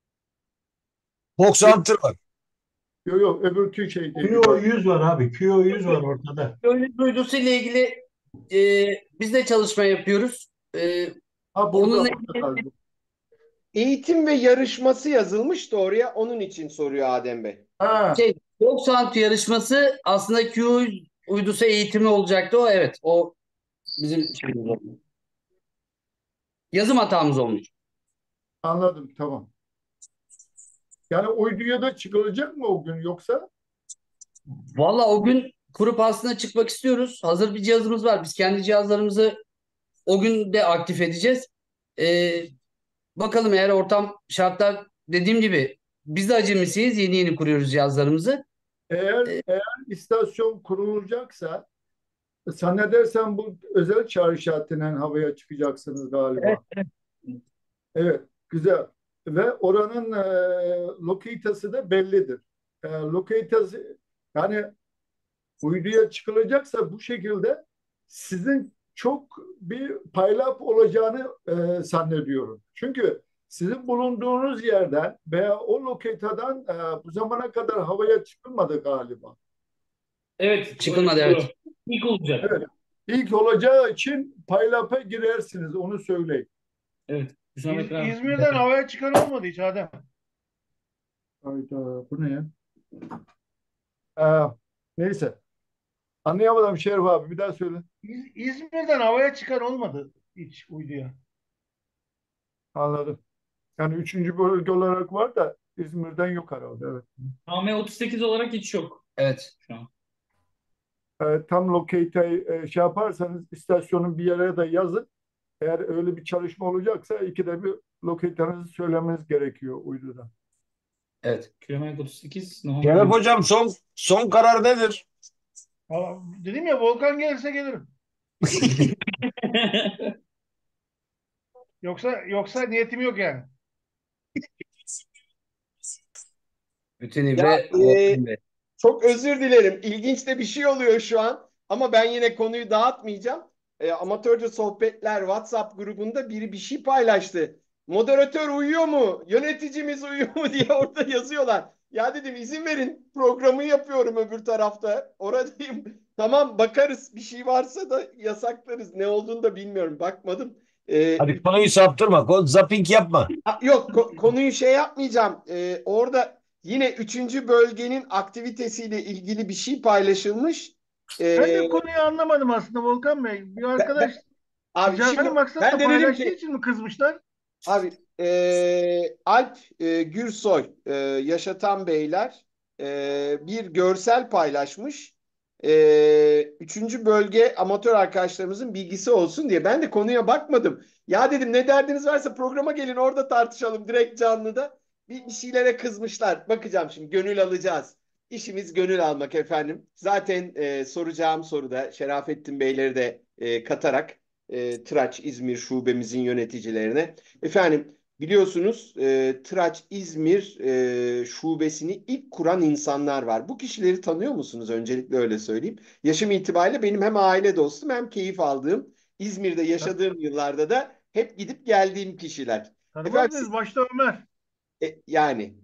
Fox Hunter var. Yok yok, öbürkü şey değil. QO100 var abi. QO100 var ortada. gönül duygusu ile ilgili biz de çalışma yapıyoruz. Ha, burada, Onunla burada galiba. Eğitim ve yarışması yazılmış da oraya, onun için soruyor Adem Bey. Ha, Folk Sound yarışması aslında Q uydusu eğitimi olacaktı o, evet, o bizim şeyimiz oldu. Yazım hatamız olmuş. anladım, tamam. Yani uyduya da çıkılacak mı o gün yoksa? Valla o gün kurup aslında çıkmak istiyoruz. Hazır bir cihazımız var. Biz kendi cihazlarımızı o gün de aktif edeceğiz. Bakalım, eğer ortam şartlar, dediğim gibi biz de acemisiyiz. Yeni yeni kuruyoruz cihazlarımızı. Eğer istasyon kurulacaksa zannedersem bu özel çağrı şartıyla havaya çıkacaksınız galiba. Evet, güzel. Ve oranın lokalitası da bellidir. Lokalitası, yani uyduya çıkılacaksa bu şekilde sizin çok bir paylaşım olacağını zannediyorum. Çünkü sizin bulunduğunuz yerden veya o lokalitadan bu zamana kadar havaya çıkılmadı galiba. Evet. Çıkılmadı, evet. İlk olacak. Evet. İlk olacağı için paylafa girersiniz. Onu söyleyin. Evet. Hüsamettin abi. İzmir'den havaya çıkan olmadı hiç Adem. Hayda, bu ne ya? Neyse. Anlayamadım Şerif abi. Bir daha söyle. İzmir'den havaya çıkan olmadı hiç uyduya. Anladım. Yani üçüncü bölge olarak var da İzmir'den yok herhalde. Evet. AM38 olarak hiç yok Evet. şu an. Tam locate'i şey yaparsanız istasyonun bir yere de yazın. Eğer öyle bir çalışma olacaksa ikide bir locate'ınızı söylemeniz gerekiyor uyduda. Evet. Kilometre 38. Şeref hocam son karar nedir? Dedim ya Volkan gelirse gelirim. Yoksa niyetim yok yani. Bütün Ya İbre Volkan Bey. çok özür dilerim. İlginç de bir şey oluyor şu an. Ama ben yine konuyu dağıtmayacağım. Amatörce Sohbetler WhatsApp grubunda biri bir şey paylaştı. Moderatör uyuyor mu? Yöneticimiz uyuyor mu diye orada yazıyorlar. Ya dedim izin verin. Programı yapıyorum öbür tarafta. Oradayım. Tamam bakarız. Bir şey varsa da yasaklarız. Ne olduğunu da bilmiyorum. Bakmadım. Hadi konuyu saptırma. Zapping yapma. Yok konuyu şey yapmayacağım. Orada yine üçüncü bölgenin aktivitesiyle ilgili bir şey paylaşılmış. Ben Ee, de konuyu anlamadım aslında Volkan Bey. Bir ben, arkadaş ben- abi ticari şimdi ben maksatla de dedim paylaştığı ki için mi kızmışlar? abi Alp Gürsoy Yaşatan Beyler bir görsel paylaşmış. Üçüncü bölge amatör arkadaşlarımızın bilgisi olsun diye. Ben de konuya bakmadım. Ya dedim ne derdiniz varsa programa gelin orada tartışalım direkt canlıda. Bir şeylere kızmışlar. Bakacağım şimdi gönül alacağız. İşimiz gönül almak efendim. Zaten soracağım soruda Şerafettin Beyleri de katarak Tıraç İzmir şubemizin yöneticilerine. Efendim biliyorsunuz Tıraç İzmir şubesini ilk kuran insanlar var. Bu kişileri tanıyor musunuz? Öncelikle öyle söyleyeyim. Yaşım itibariyle benim hem aile dostum hem keyif aldığım İzmir'de yaşadığım yıllarda da hep gidip geldiğim kişiler. Tanımaz Efendim mıyız? Başta Ömer. yani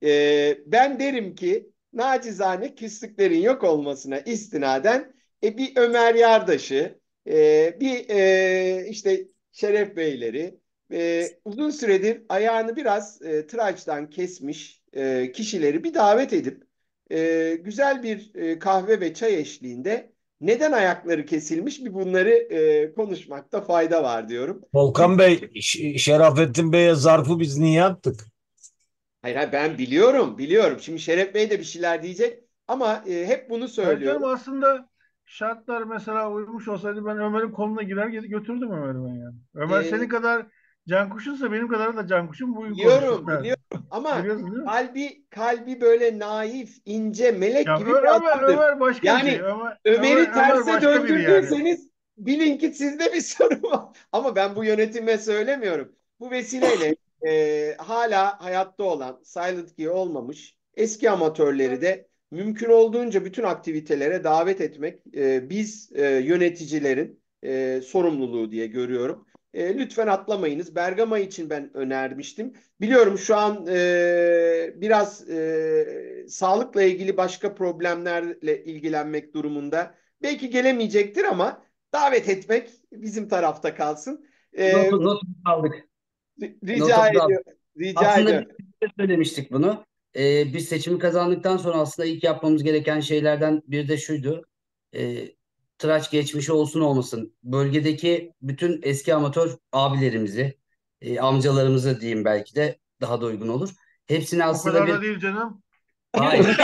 ben derim ki nacizane küslüklerin yok olmasına istinaden bir Ömer Yardaş'ı bir işte Şeref Beyleri uzun süredir ayağını biraz tıraştan kesmiş kişileri bir davet edip güzel bir kahve ve çay eşliğinde neden ayakları kesilmiş bir bunları konuşmakta fayda var diyorum. Volkan Bey, Şerafettin Bey'e zarfı biz niye attık? Hayır, hayır, ben biliyorum, biliyorum. Şimdi Şeref Bey de bir şeyler diyecek ama hep bunu Hayır canım söylüyorum. aslında şartlar mesela uymuş olsaydı ben Ömer'in koluna girer götürdüm Ömer'i ben yani. Ömer senin E, kadar cankuşunsa benim kadar da cankuşum bugün konuştuk biliyorum, yani. biliyorum ama Biliyorsun değil mi? kalbi böyle naif, ince, melek Ya gibi bir adamdır. Ömer başka bir şey. Yani Ömer'i Ömer terse başka biri yani. döndürdüyseniz bilin ki sizde bir sorun var. Ama ben bu yönetime söylemiyorum. Bu vesileyle hala hayatta olan, Silent Key olmamış eski amatörleri de mümkün olduğunca bütün aktivitelere davet etmek biz yöneticilerin sorumluluğu diye görüyorum. Lütfen atlamayınız. Bergama için ben önermiştim. Biliyorum şu an biraz sağlıkla ilgili başka problemlerle ilgilenmek durumunda. Belki gelemeyecektir ama davet etmek bizim tarafta kalsın. E, Not aldık. rica Notumuzu aldık. ediyorum. Rica Aslında ediyorum. biz de söylemiştik bunu. Biz seçimi kazandıktan sonra aslında ilk yapmamız gereken şeylerden biri de şuydu. Ee, Tıraş geçmişi olsun olmasın. Bölgedeki bütün eski amatör abilerimizi, amcalarımızı diyeyim belki de daha da uygun olur. Hepsini O aslında kadar bir... da değil canım. Hayır.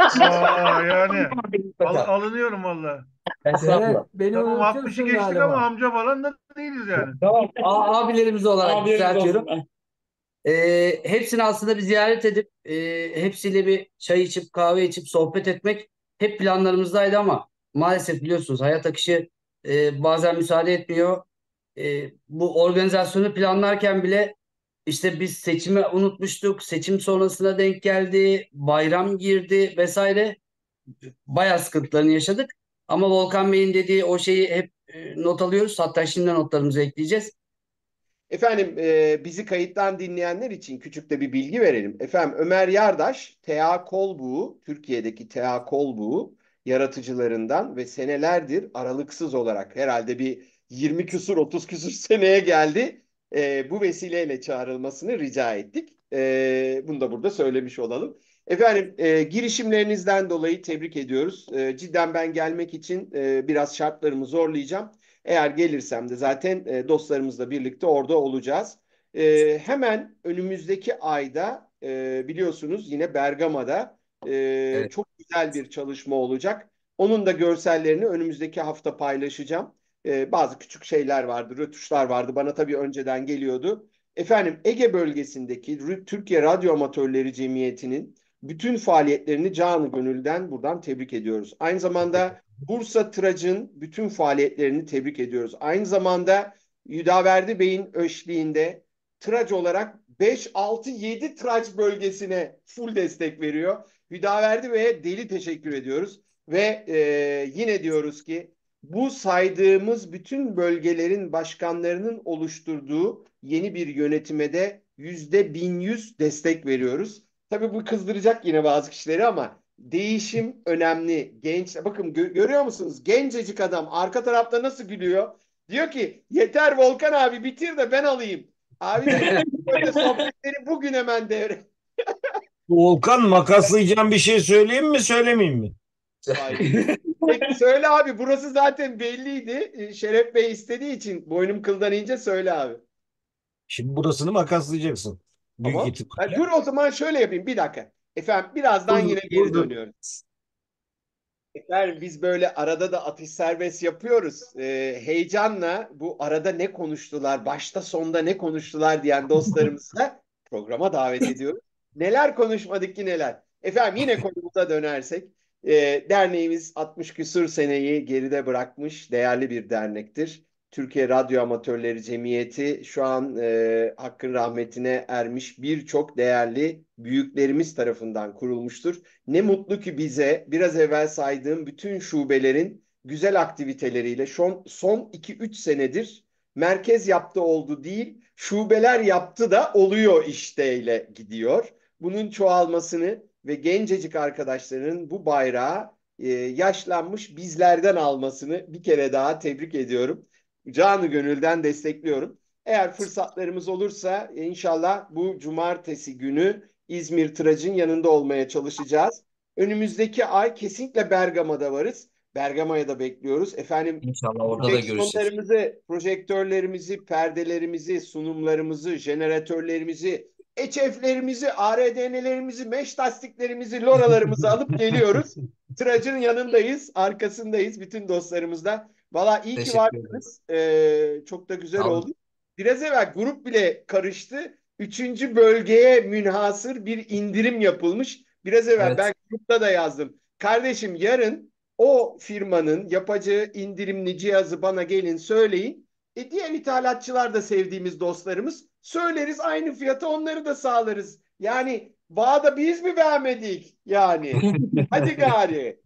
Yani Mutlaka. alınıyorum valla. Estağfurullah. Şeref, beni Tamam 60'ı unutuyorsun geçtik ama galiba. amca falan da değiliz yani. Tamam. Abilerimiz olarak Abilerimiz düzeltiyorum. olsun. Hepsini aslında bir ziyaret edip hepsiyle bir çay içip kahve içip sohbet etmek hep planlarımızdaydı ama maalesef biliyorsunuz hayat akışı bazen müsaade etmiyor. Bu organizasyonu planlarken bile işte biz seçimi unutmuştuk, seçim sonrasına denk geldi, bayram girdi vesaire bayağı sıkıntılarını yaşadık. Ama Volkan Bey'in dediği o şeyi hep not alıyoruz. Hatta şimdi notlarımızı ekleyeceğiz. Efendim bizi kayıttan dinleyenler için küçük de bir bilgi verelim. Efendim Ömer Yardaş, TA Kolbuğu, Türkiye'deki TA Kolbuğu yaratıcılarından ve senelerdir aralıksız olarak herhalde bir 20 küsur 30 küsur seneye geldi. Bu vesileyle çağrılmasını rica ettik. Bunu da burada söylemiş olalım. Efendim girişimlerinizden dolayı tebrik ediyoruz. Cidden ben gelmek için biraz şartlarımı zorlayacağım. Eğer gelirsem de zaten dostlarımızla birlikte orada olacağız. Hemen önümüzdeki ayda biliyorsunuz yine Bergama'da Evet. çok güzel bir çalışma olacak. Onun da görsellerini önümüzdeki hafta paylaşacağım. Bazı küçük şeyler vardı, rötuşlar vardı. Bana tabii önceden geliyordu. Efendim Ege bölgesindeki Türkiye Radyo Amatörleri Cemiyeti'nin bütün faaliyetlerini canı gönülden buradan tebrik ediyoruz. Aynı zamanda Bursa Tırac'ın bütün faaliyetlerini tebrik ediyoruz. Aynı zamanda Hüdaverdi Bey'in eşliğinde Tırac olarak 5, 6, 7 Tırac bölgesine full destek veriyor. Hüdaverdi Bey'e deli teşekkür ediyoruz. Ve yine diyoruz ki bu saydığımız bütün bölgelerin başkanlarının oluşturduğu yeni bir yönetime de %1100 destek veriyoruz. Tabii bu kızdıracak yine bazı kişileri ama değişim önemli. Genç, bakın görüyor musunuz? Gencecik adam arka tarafta nasıl gülüyor? Diyor ki yeter Volkan abi bitir de ben alayım. Abi böyle sohbetleri bugün hemen devre. Volkan, makaslayacağım bir şey söyleyeyim mi söylemeyeyim mi? Peki söyle abi, burası zaten belliydi. Şeref Bey istediği için boynum kıldan ince, söyle abi. Şimdi burasını makaslayacaksın. Büyük Tamam. ihtimalle. Dur o zaman şöyle yapayım bir dakika. Efendim birazdan yine geri dönüyoruz. Efendim biz böyle arada da atış serbest yapıyoruz. Heyecanla bu arada ne konuştular, başta sonda ne konuştular diyen dostlarımızla programa davet ediyoruz. Neler konuşmadık ki neler. Efendim yine konumuza dönersek, derneğimiz 60 küsur seneyi geride bırakmış değerli bir dernektir. Türkiye Radyo Amatörleri Cemiyeti şu an hakkın rahmetine ermiş birçok değerli büyüklerimiz tarafından kurulmuştur. Ne mutlu ki bize biraz evvel saydığım bütün şubelerin güzel aktiviteleriyle son 2-3 senedir merkez yaptı oldu değil, şubeler yaptı da oluyor işteyle gidiyor. Bunun çoğalmasını ve gencecik arkadaşların bu bayrağı yaşlanmış bizlerden almasını bir kere daha tebrik ediyorum. Canı gönülden destekliyorum. Eğer fırsatlarımız olursa inşallah bu cumartesi günü İzmir Tırac'ın yanında olmaya çalışacağız. Önümüzdeki ay kesinlikle Bergama'da varız. Bergama'ya da bekliyoruz. Efendim İnşallah orada da görüşürüz. projeksiyonlarımızı, projektörlerimizi, perdelerimizi, sunumlarımızı, jeneratörlerimizi, HF'lerimizi, ARDN'lerimizi, mesh lastiklerimizi, loralarımızı alıp geliyoruz. Tıracın yanındayız, arkasındayız bütün dostlarımızla. Valla iyi ki Teşekkür ederim. varsınız. Çok da güzel Sağ olun. oldu. Biraz evvel grup bile karıştı. Üçüncü bölgeye münhasır bir indirim yapılmış. Biraz evvel Evet. ben grupta da yazdım. Kardeşim yarın o firmanın yapacağı indirimli cihazı bana gelin söyleyin. Diğer ithalatçılar da sevdiğimiz dostlarımız. Söyleriz aynı fiyata onları da sağlarız. Yani bağda biz mi beğenmedik? Yani. Hadi gari.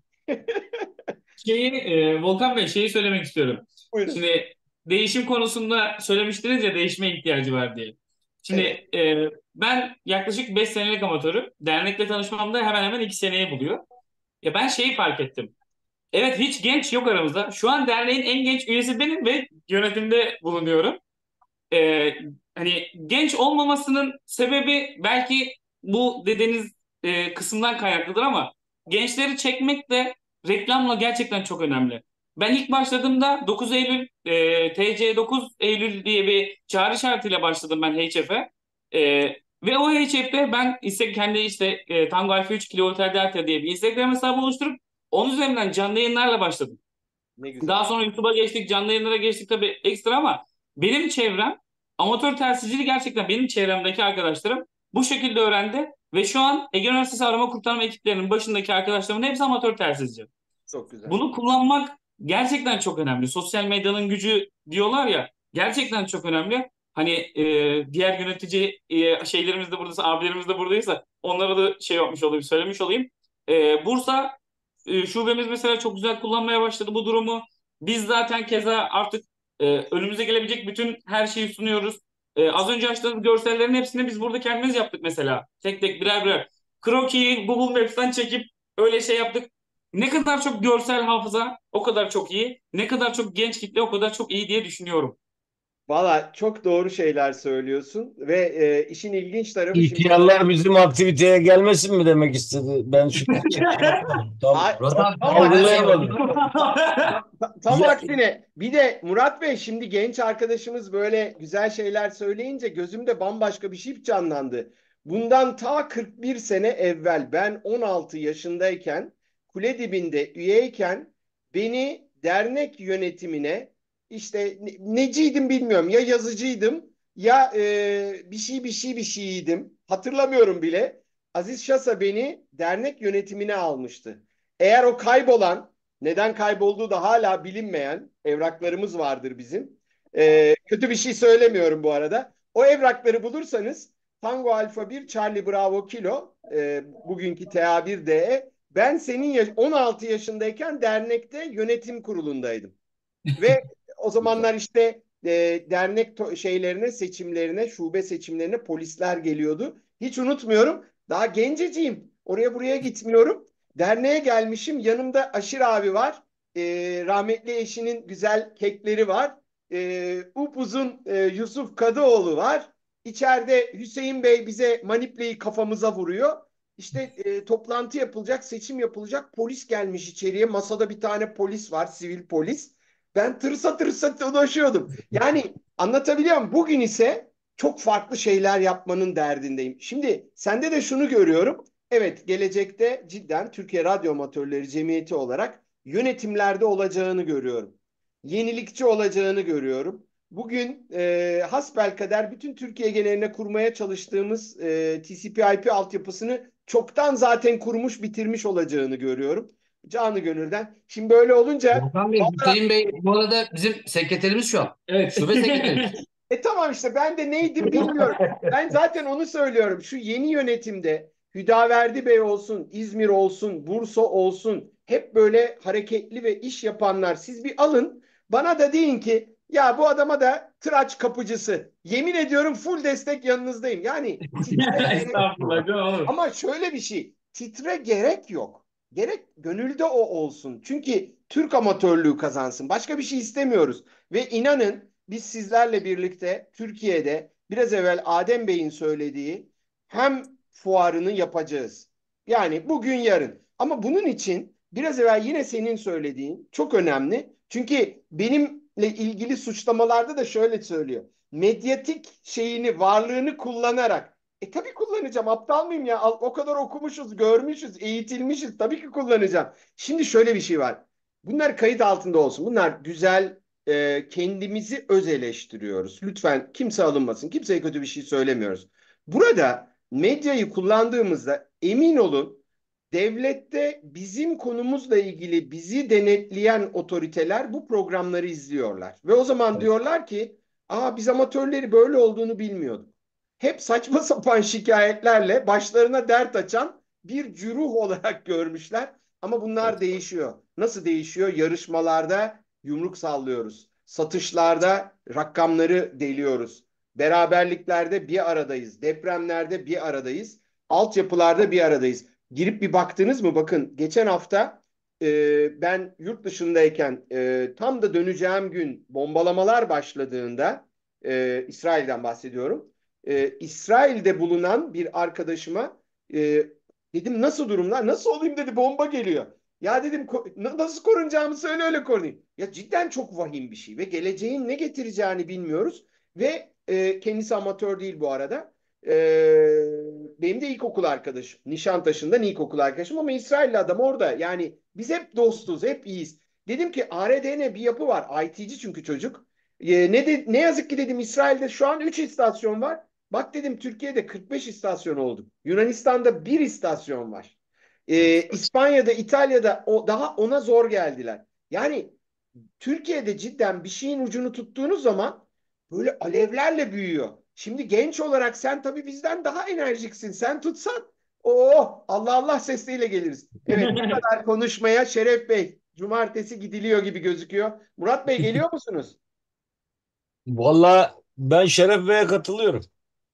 Volkan Bey şeyi söylemek istiyorum. Buyurun. Şimdi değişim konusunda söylemiştiniz ya değişime ihtiyacı var diye. Şimdi ben yaklaşık 5 senelik amatörüm. Dernekle tanışmamda hemen hemen 2 seneyi buluyor. Ya ben şeyi fark ettim. Evet hiç genç yok aramızda. Şu an derneğin en genç üyesi benim ve yönetimde bulunuyorum. Ee, Hani genç olmamasının sebebi belki bu dediğiniz kısımdan kaynaklıdır ama gençleri çekmek de reklamla gerçekten çok önemli. Ben ilk başladığımda 9 Eylül TC 9 Eylül diye bir çağrı şartıyla başladım ben HF'e. Ve o HF'de ben kendi Tango Alfa 3 Kilo Hotel Delta diye bir Instagram hesabı oluşturup onun üzerinden canlı yayınlarla başladım. Ne güzel. Daha sonra YouTube'a geçtik, canlı yayınlara geçtik tabii ekstra ama benim çevrem, amatör telsizciliği gerçekten benim çevremdeki arkadaşlarım bu şekilde öğrendi ve şu an Ege Üniversitesi arama kurtarma ekiplerinin başındaki arkadaşlarımın hepsi amatör telsizci. Çok güzel. Bunu kullanmak gerçekten çok önemli. Sosyal medyanın gücü diyorlar ya, gerçekten çok önemli. Hani diğer yönetici şeylerimiz de buradaysa, abilerimiz de buradaysa onlara da söylemiş olayım. Bursa şubemiz mesela çok güzel kullanmaya başladı bu durumu. Biz zaten keza artık önümüze gelebilecek bütün her şeyi sunuyoruz. Az önce açtığınız görsellerin hepsini biz burada kendimiz yaptık mesela. Tek tek birer birer. Kroki'yi Google Maps'ten çekip öyle şey yaptık. ne kadar çok görsel hafıza o kadar çok iyi. Ne kadar çok genç kitle o kadar çok iyi diye düşünüyorum. Valla çok doğru şeyler söylüyorsun ve işin ilginç tarafı şimdi İhtiyarlar bizim aktiviteye gelmesin mi demek istedi? Ben şu şey yapamadım. Tam Ay, Murat abi tam güzel şey aksine algılayamadım. yapıyor. tam Ya, aksine bir de Murat Bey şimdi genç arkadaşımız böyle güzel şeyler söyleyince gözümde bambaşka bir şey canlandı. Bundan ta 41 sene evvel ben 16 yaşındayken kule dibinde üyeyken beni dernek yönetimine işte neciydim bilmiyorum ya yazıcıydım ya bir şeyiydim hatırlamıyorum bile. Aziz Şasa beni dernek yönetimine almıştı. Eğer o kaybolan, neden kaybolduğu da hala bilinmeyen evraklarımız vardır bizim. Kötü bir şey söylemiyorum bu arada. O evrakları bulursanız Tango Alfa 1 Charlie Bravo Kilo bugünkü TA1DE ben senin 16 yaşındayken dernekte yönetim kurulundaydım. Ve o zamanlar işte dernek şeylerine, seçimlerine, şube seçimlerine polisler geliyordu. Hiç unutmuyorum. Daha genceciyim. Oraya buraya gitmiyorum. Derneğe gelmişim. Yanımda Aşır abi var. Rahmetli eşinin güzel kekleri var. Upuzun Yusuf Kadıoğlu var. İçeride Hüseyin Bey bize manipleyi kafamıza vuruyor. İşte toplantı yapılacak, seçim yapılacak. Polis gelmiş içeriye. Masada bir tane polis var, sivil polis. Ben tırsa tırsa dolaşıyordum. Yani anlatabiliyor muyum? Bugün ise çok farklı şeyler yapmanın derdindeyim. Şimdi sende de şunu görüyorum. Evet, gelecekte cidden Türkiye Radyo Amatörleri Cemiyeti olarak yönetimlerde olacağını görüyorum. Yenilikçi olacağını görüyorum. Bugün hasbelkader bütün Türkiye geneline kurmaya çalıştığımız TCP/IP altyapısını çoktan zaten kurmuş bitirmiş olacağını görüyorum. Canı gönülden. Şimdi böyle olunca Volkan Bey, Hüseyin Bey bu arada bizim sekreterimiz şu an. Evet. Şube sekreterimiz. tamam işte ben de neydim bilmiyorum. Ben zaten onu söylüyorum. Şu yeni yönetimde Hüdaverdi Bey olsun, İzmir olsun, Bursa olsun hep böyle hareketli ve iş yapanlar siz bir alın. Bana da deyin ki ya bu adama da tıraç kapıcısı. Yemin ediyorum full destek yanınızdayım. Yani titre gerek yok. Estağfurullah canım olur. Ama şöyle bir şey. Titre gerek yok. Gerek gönülde o olsun. Çünkü Türk amatörlüğü kazansın. Başka bir şey istemiyoruz. Ve inanın biz sizlerle birlikte Türkiye'de biraz evvel Adem Bey'in söylediği hem fuarını yapacağız. Yani bugün yarın. Ama bunun için biraz evvel yine senin söylediğin çok önemli. Çünkü benimle ilgili suçlamalarda da şöyle söylüyor. Medyatik şeyini, varlığını kullanarak. Tabii kullanacağım. Aptal mıyım ya? O kadar okumuşuz, görmüşüz, eğitilmişiz. Tabii ki kullanacağım. Şimdi şöyle bir şey var. Bunlar kayıt altında olsun. Bunlar güzel, kendimizi öz eleştiriyoruz. Lütfen kimse alınmasın. Kimseye kötü bir şey söylemiyoruz. Burada medyayı kullandığımızda emin olun devlette bizim konumuzla ilgili bizi denetleyen otoriteler bu programları izliyorlar. Ve o zaman diyorlar ki biz amatörleri böyle olduğunu bilmiyorduk. Hep saçma sapan şikayetlerle başlarına dert açan bir cüruh olarak görmüşler. Ama bunlar değişiyor. Nasıl değişiyor? Yarışmalarda yumruk sallıyoruz. Satışlarda rakamları deliyoruz. Beraberliklerde bir aradayız. Depremlerde bir aradayız. Altyapılarda bir aradayız. Girip bir baktınız mı? Bakın geçen hafta ben yurt dışındayken tam da döneceğim gün bombalamalar başladığında İsrail'den bahsediyorum. İsrail'de bulunan bir arkadaşıma e, dedim nasıl durumlar? Nasıl olayım dedi bomba geliyor. Ya dedim nasıl korunacağımı söyle öyle korunayım. Ya cidden çok vahim bir şey ve geleceğin ne getireceğini bilmiyoruz. Ve kendisi amatör değil bu arada. E, benim de ilkokul arkadaşım. Nişantaşı'ndan ilkokul arkadaşım ama İsrailli adam orada. Yani biz hep dostuz, hep iyiyiz. Dedim ki ARDN bir yapı var. IT'ci çünkü çocuk. Ne yazık ki dedim İsrail'de şu an 3 istasyon var. Bak dedim Türkiye'de 45 istasyon oldu. Yunanistan'da bir istasyon var. İspanya'da, İtalya'da daha ona zor geldiler. Yani Türkiye'de cidden bir şeyin ucunu tuttuğunuz zaman böyle alevlerle büyüyor. Şimdi genç olarak sen tabii bizden daha enerjiksin. Sen tutsan Allah Allah sesiyle geliriz. Evet bu kadar konuşmaya Şeref Bey cumartesi gidiliyor gibi gözüküyor. Murat Bey geliyor musunuz? Vallahi ben Şeref Bey'e katılıyorum.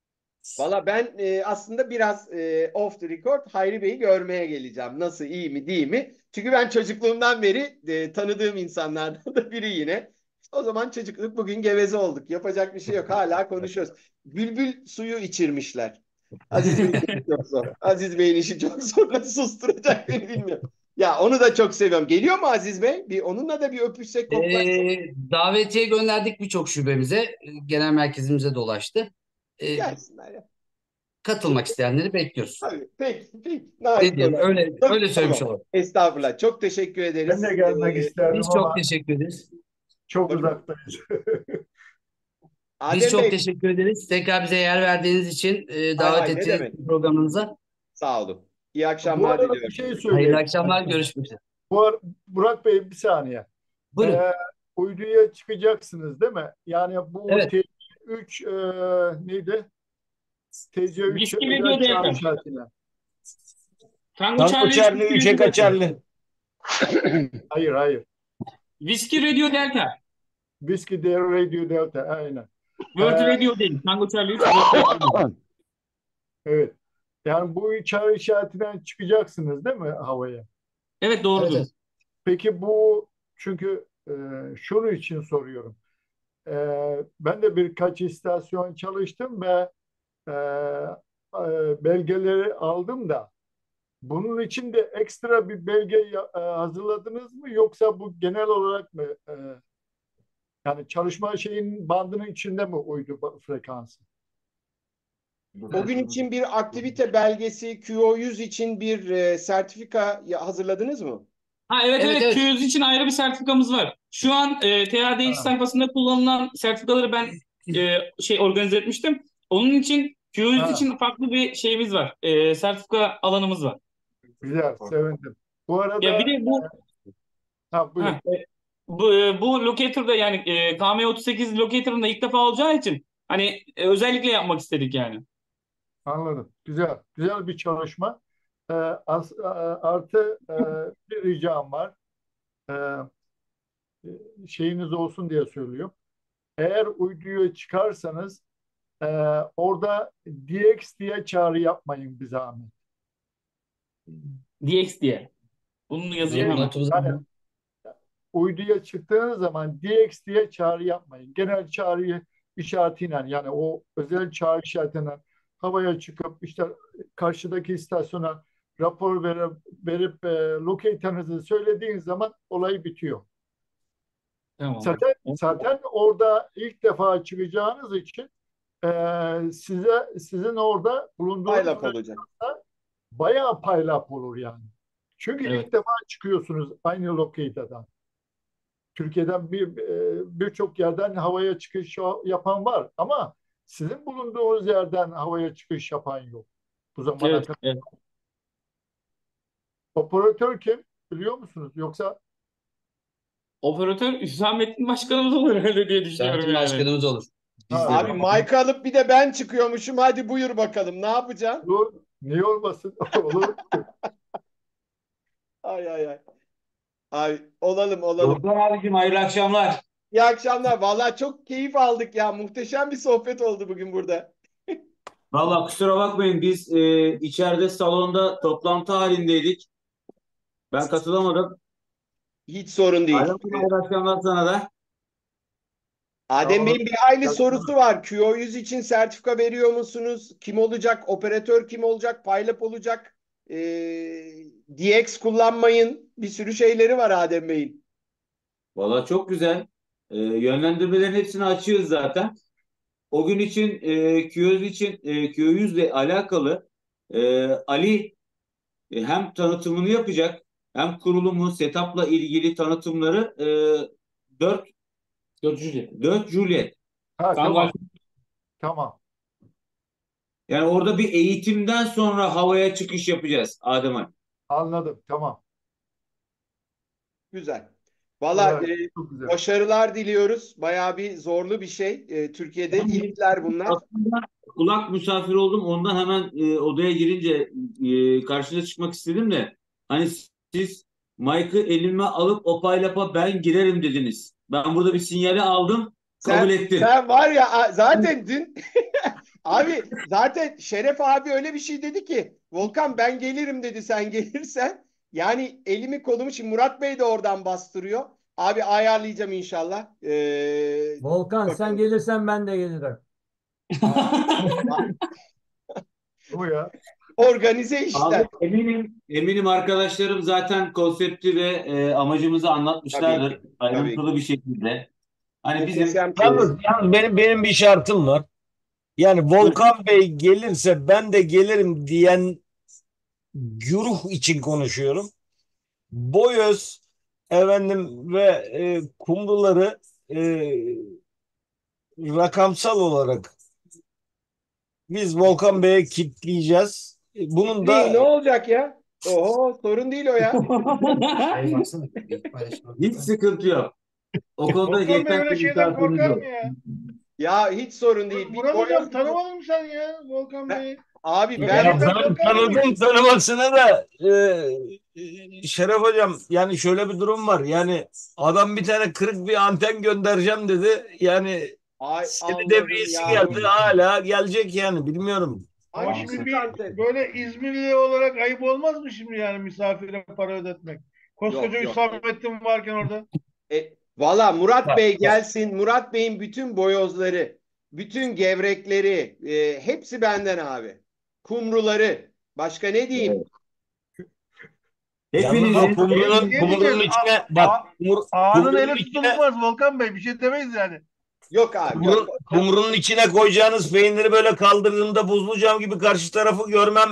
Valla ben aslında biraz off the record Hayri Bey'i görmeye geleceğim. Nasıl, iyi mi, değil mi? Çünkü ben çocukluğumdan beri tanıdığım insanlardan da biri yine. O zaman çocukluk, bugün geveze olduk. Yapacak bir şey yok. Hala konuşuyoruz. Bülbül suyu içirmişler. Aziz Bey'in işi çok zor. Aziz Bey'in işi çok zor. Nasıl susturacak beni bilmiyorum. Ya onu da çok seviyorum. Geliyor mu Aziz Bey? Onunla da bir öpüşsek, koklaşsak. Davetiye gönderdik birçok şubemize. Genel merkezimize dolaştı. Gelsinler ya. Katılmak isteyenleri bekliyoruz. Tabii, peki, peki. Ne Nazik diyelim, olarak. öyle söylemiş Tamam. olalım. Estağfurullah. Çok teşekkür ederiz. Ben de gelmek isterdim Biz çok ama teşekkür ederiz. çok Buyurun. uzaktayız. Biz Adem çok Bey, teşekkür ederiz. Tekrar bize yer verdiğiniz için, davet ne ettiğiniz demek? için programımıza. Sağ olun. İyi Bu akşamlar arada bir diliyorum. şey Hayırlı söyleyeyim. akşamlar, görüşmek üzere. Burak Bey, bir saniye. Buyurun. Uyduya çıkacaksınız değil mi? Yani bu Evet. TC3 neydi? TC3 Whiskey özel Radio çağrı Delta. işaretine. Tango Tango Charlie Charlie Whiskey 3'e Radio Delta. kaçarlı. Hayır. Whiskey Radio Delta. Whiskey Radio Delta. Aynen. World Ee, Radio değil. Tango Charlie 3. World Radio. evet. Yani bu çağrı işaretinden çıkacaksınız değil mi havaya? Evet, doğrudur. Evet. Peki bu, çünkü şunu için soruyorum. Ben de birkaç istasyon çalıştım ve e, belgeleri aldım da bunun için de ekstra bir belge hazırladınız mı, yoksa bu genel olarak mı, yani çalışma şeyin bandının içinde mi uydu frekansı? O gün için bir aktivite belgesi, QO100 için bir sertifika hazırladınız mı? Ha, evet, Evet, evet. evet. Q100 için ayrı bir sertifikamız var. Şu an TADX Ha. sayfasında kullanılan sertifikaları ben organize etmiştim. Onun için Q100 Ha. için farklı bir şeyimiz var. Sertifika alanımız var. Güzel, sevindim. Bu arada Ya bir de bu buyurun. ha, bu locator'da, yani KM38 locator'ında ilk defa olacağı için hani özellikle yapmak istedik yani. Anladım. Güzel. Güzel bir çalışma. Artı bir ricam var. Şeyiniz olsun diye söylüyorum. Eğer uyduya çıkarsanız orada DX diye çağrı yapmayın bir zahmet. DX diye. Bunu yazayım hemen. Notumuza Yani uyduya çıktığınız zaman DX diye çağrı yapmayın. Genel çağrı işaretiyle, yani o özel çağrı işaretiyle havaya çıkıp işte karşıdaki istasyona rapor verip locator'ınızı söylediğiniz zaman olay bitiyor. Tamam. Zaten orada ilk defa çıkacağınız için sizin orada bulunduğunuz Paylap olacak. bayağı paylap olur yani. Çünkü Evet. ilk defa çıkıyorsunuz aynı locator'dan. Türkiye'den birçok yerden havaya çıkış yapan var ama sizin bulunduğunuz yerden havaya çıkış yapan yok bu zamana Evet, kadar. evet. Operatör kim biliyor musunuz? Yoksa Operatör Hüsamettin Başkanımız olur herhalde diye düşünüyorum Sertin yani. başkanımız olur. Biz Ha, de. Abi mic alıp bir de ben çıkıyormuşum. Hadi buyur bakalım. Ne yapacaksın? olur, niye olmasın? Olur. Ay. Ay, olalım. Doktor abicim hayırlı akşamlar. İyi akşamlar. Vallahi çok keyif aldık ya. Muhteşem bir sohbet oldu bugün burada. Valla kusura bakmayın, biz içeride salonda toplantı halindeydik. Ben katılamadım. Hiç sorun değil. Hayırlı akşamlar sana da. Adem Bey'in bir hayli Tamam. sorusu var. QO100 için sertifika veriyor musunuz? Kim olacak? Operatör kim olacak? Pilot olacak? DX kullanmayın. Bir sürü şeyleri var Adem Bey'in. Valla çok güzel. Yönlendirmelerin hepsini açığız zaten. O gün için Q100 ile alakalı Ali hem tanıtımını yapacak, hem kurulumu, setup'la ilgili tanıtımları 4 Juliet. Ha, Tamam. tamam. Yani orada bir eğitimden sonra havaya çıkış yapacağız Adem Ali. Anladım. Tamam. Güzel. Valla Evet, çok güzel. başarılar diliyoruz. Bayağı bir zorlu bir şey. Türkiye'de ilkler bunlar. Aslında kulak misafir oldum. Ondan hemen odaya girince karşına çıkmak istedim de hani siz mic'ı elime alıp o paylapa ben girerim dediniz. Ben burada bir sinyali aldım. Kabul ettim. Sen var ya zaten dün Abi zaten Şeref abi öyle bir şey dedi ki Volkan ben gelirim dedi sen gelirsen. Yani elimi kolumu şimdi Murat Bey de oradan bastırıyor. Abi ayarlayacağım inşallah. Volkan sen Bakalım. gelirsen ben de gelirim. Bu ya. Organize Abi işler. eminim arkadaşlarım zaten konsepti ve amacımızı Tabii anlatmışlardır ki. Tabii ki. ayrıntılı bir şekilde. Hani bizim Muhteşem Yalnız, tesis. yalnız benim bir şartım var. Yani Volkan Bey gelirse ben de gelirim diyen güruh için konuşuyorum. Boyoz efendim ve kumruları rakamsal olarak biz Volkan Bey'e kitleyeceğiz. Bunun Değil, ne da olacak ya? Oho sorun değil o ya. hiç sıkıntı yok. O konuda Volkan Bey yeter öyle ki şeyden misafiriniz korkar ol. mı ya? Ya hiç sorun değil. Bir Murat Hocam boyoz tanımadın mı sen ya Volkan Bey'i? abi Öyle ben ya şeyden ben korkar mı? tanıdım tanımasına da Şeref Hocam yani şöyle bir durum var. Yani adam bir tane kırık bir anten göndereceğim dedi. Yani ay seni Allah'ım devriyesi geldi ya. hala gelecek yani bilmiyorum. Ama Hangi şimdi kırık bir anten? böyle İzmirli olarak ayıp olmaz mı şimdi yani misafire para ödetmek? Yok Koskoca yok. Hüsamettin varken orada. Valla Murat Bak, Bey bak. gelsin. Murat Bey'in bütün boyozları, bütün gevrekleri, hepsi benden abi. Kumruları. Başka ne diyeyim? Yalnız o Hepinizin Ne diyeceğiz? kumrunun içine bak Ağanın kumrunun eli içine tutulmaz Volkan Bey. Bir şey demeyiz yani. Yok abi yok. kumrunun içine koyacağınız peyniri böyle kaldırdığımda buzlu cam gibi karşı tarafı görmem.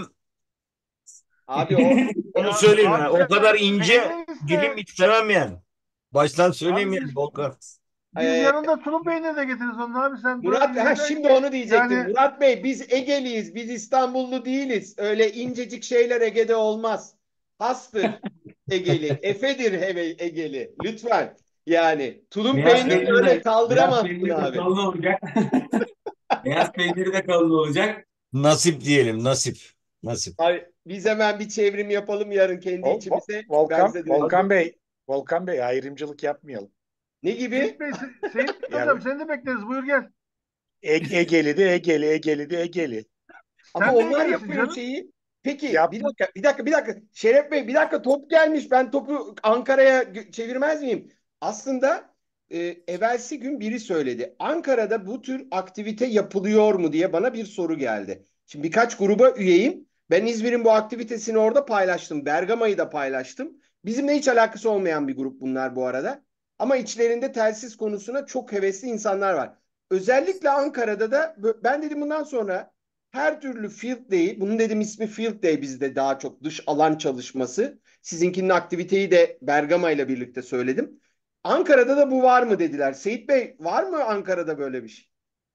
Abi o Onu Ya söyleyeyim abi yani. O kadar sen ince peynir dilim iste. istemem yani. Baştan söyleyeyim Abi yani Volkan. biz e, yanında tulum peyniri de getiririz onu abi. Sen böyle Murat diyeceksin şimdi ki onu diyecektim. yani Murat Bey biz Egeliyiz. Biz İstanbullu değiliz. Öyle incecik şeyler Ege'de olmaz. Hastır Egeli. Efedir Egeli. Lütfen. Yani tulum beyaz peyniri peyniri öyle de beyaz kaldıramazsın peyniri de abi. kalın olacak. Beyaz peyniri de kalın olacak. Nasip diyelim nasip. Nasip. Abi, biz hemen bir çevrim yapalım yarın kendi içimize. Ben size döneceğim. Volkan Bey ayrımcılık yapmayalım. Ne Seyit gibi? Bey, Seyit Yani Hocam seni de bekleriz. Buyur gel. Egeli de Egeli, Egeli de Egeli. Ama Sen de onlar Egelisin yapıyor canım. şeyi. Peki Yap, bir dakika. Şeref Bey bir dakika top gelmiş. Ben topu Ankara'ya çevirmez miyim? Aslında evvelsi gün biri söyledi. Ankara'da bu tür aktivite yapılıyor mu diye bana bir soru geldi. Şimdi birkaç gruba üyeyim. Ben İzmir'in bu aktivitesini orada paylaştım. Bergama'yı da paylaştım. Bizimle hiç alakası olmayan bir grup bunlar bu arada. Ama içlerinde telsiz konusuna çok hevesli insanlar var. Özellikle Ankara'da da ben dedim bundan sonra her türlü field day, bunun dedim ismi field day bizde daha çok dış alan çalışması. Sizinkinin aktiviteyi de Bergama ile birlikte söyledim. Ankara'da da bu var mı dediler. Seyit Bey var mı Ankara'da böyle bir şey?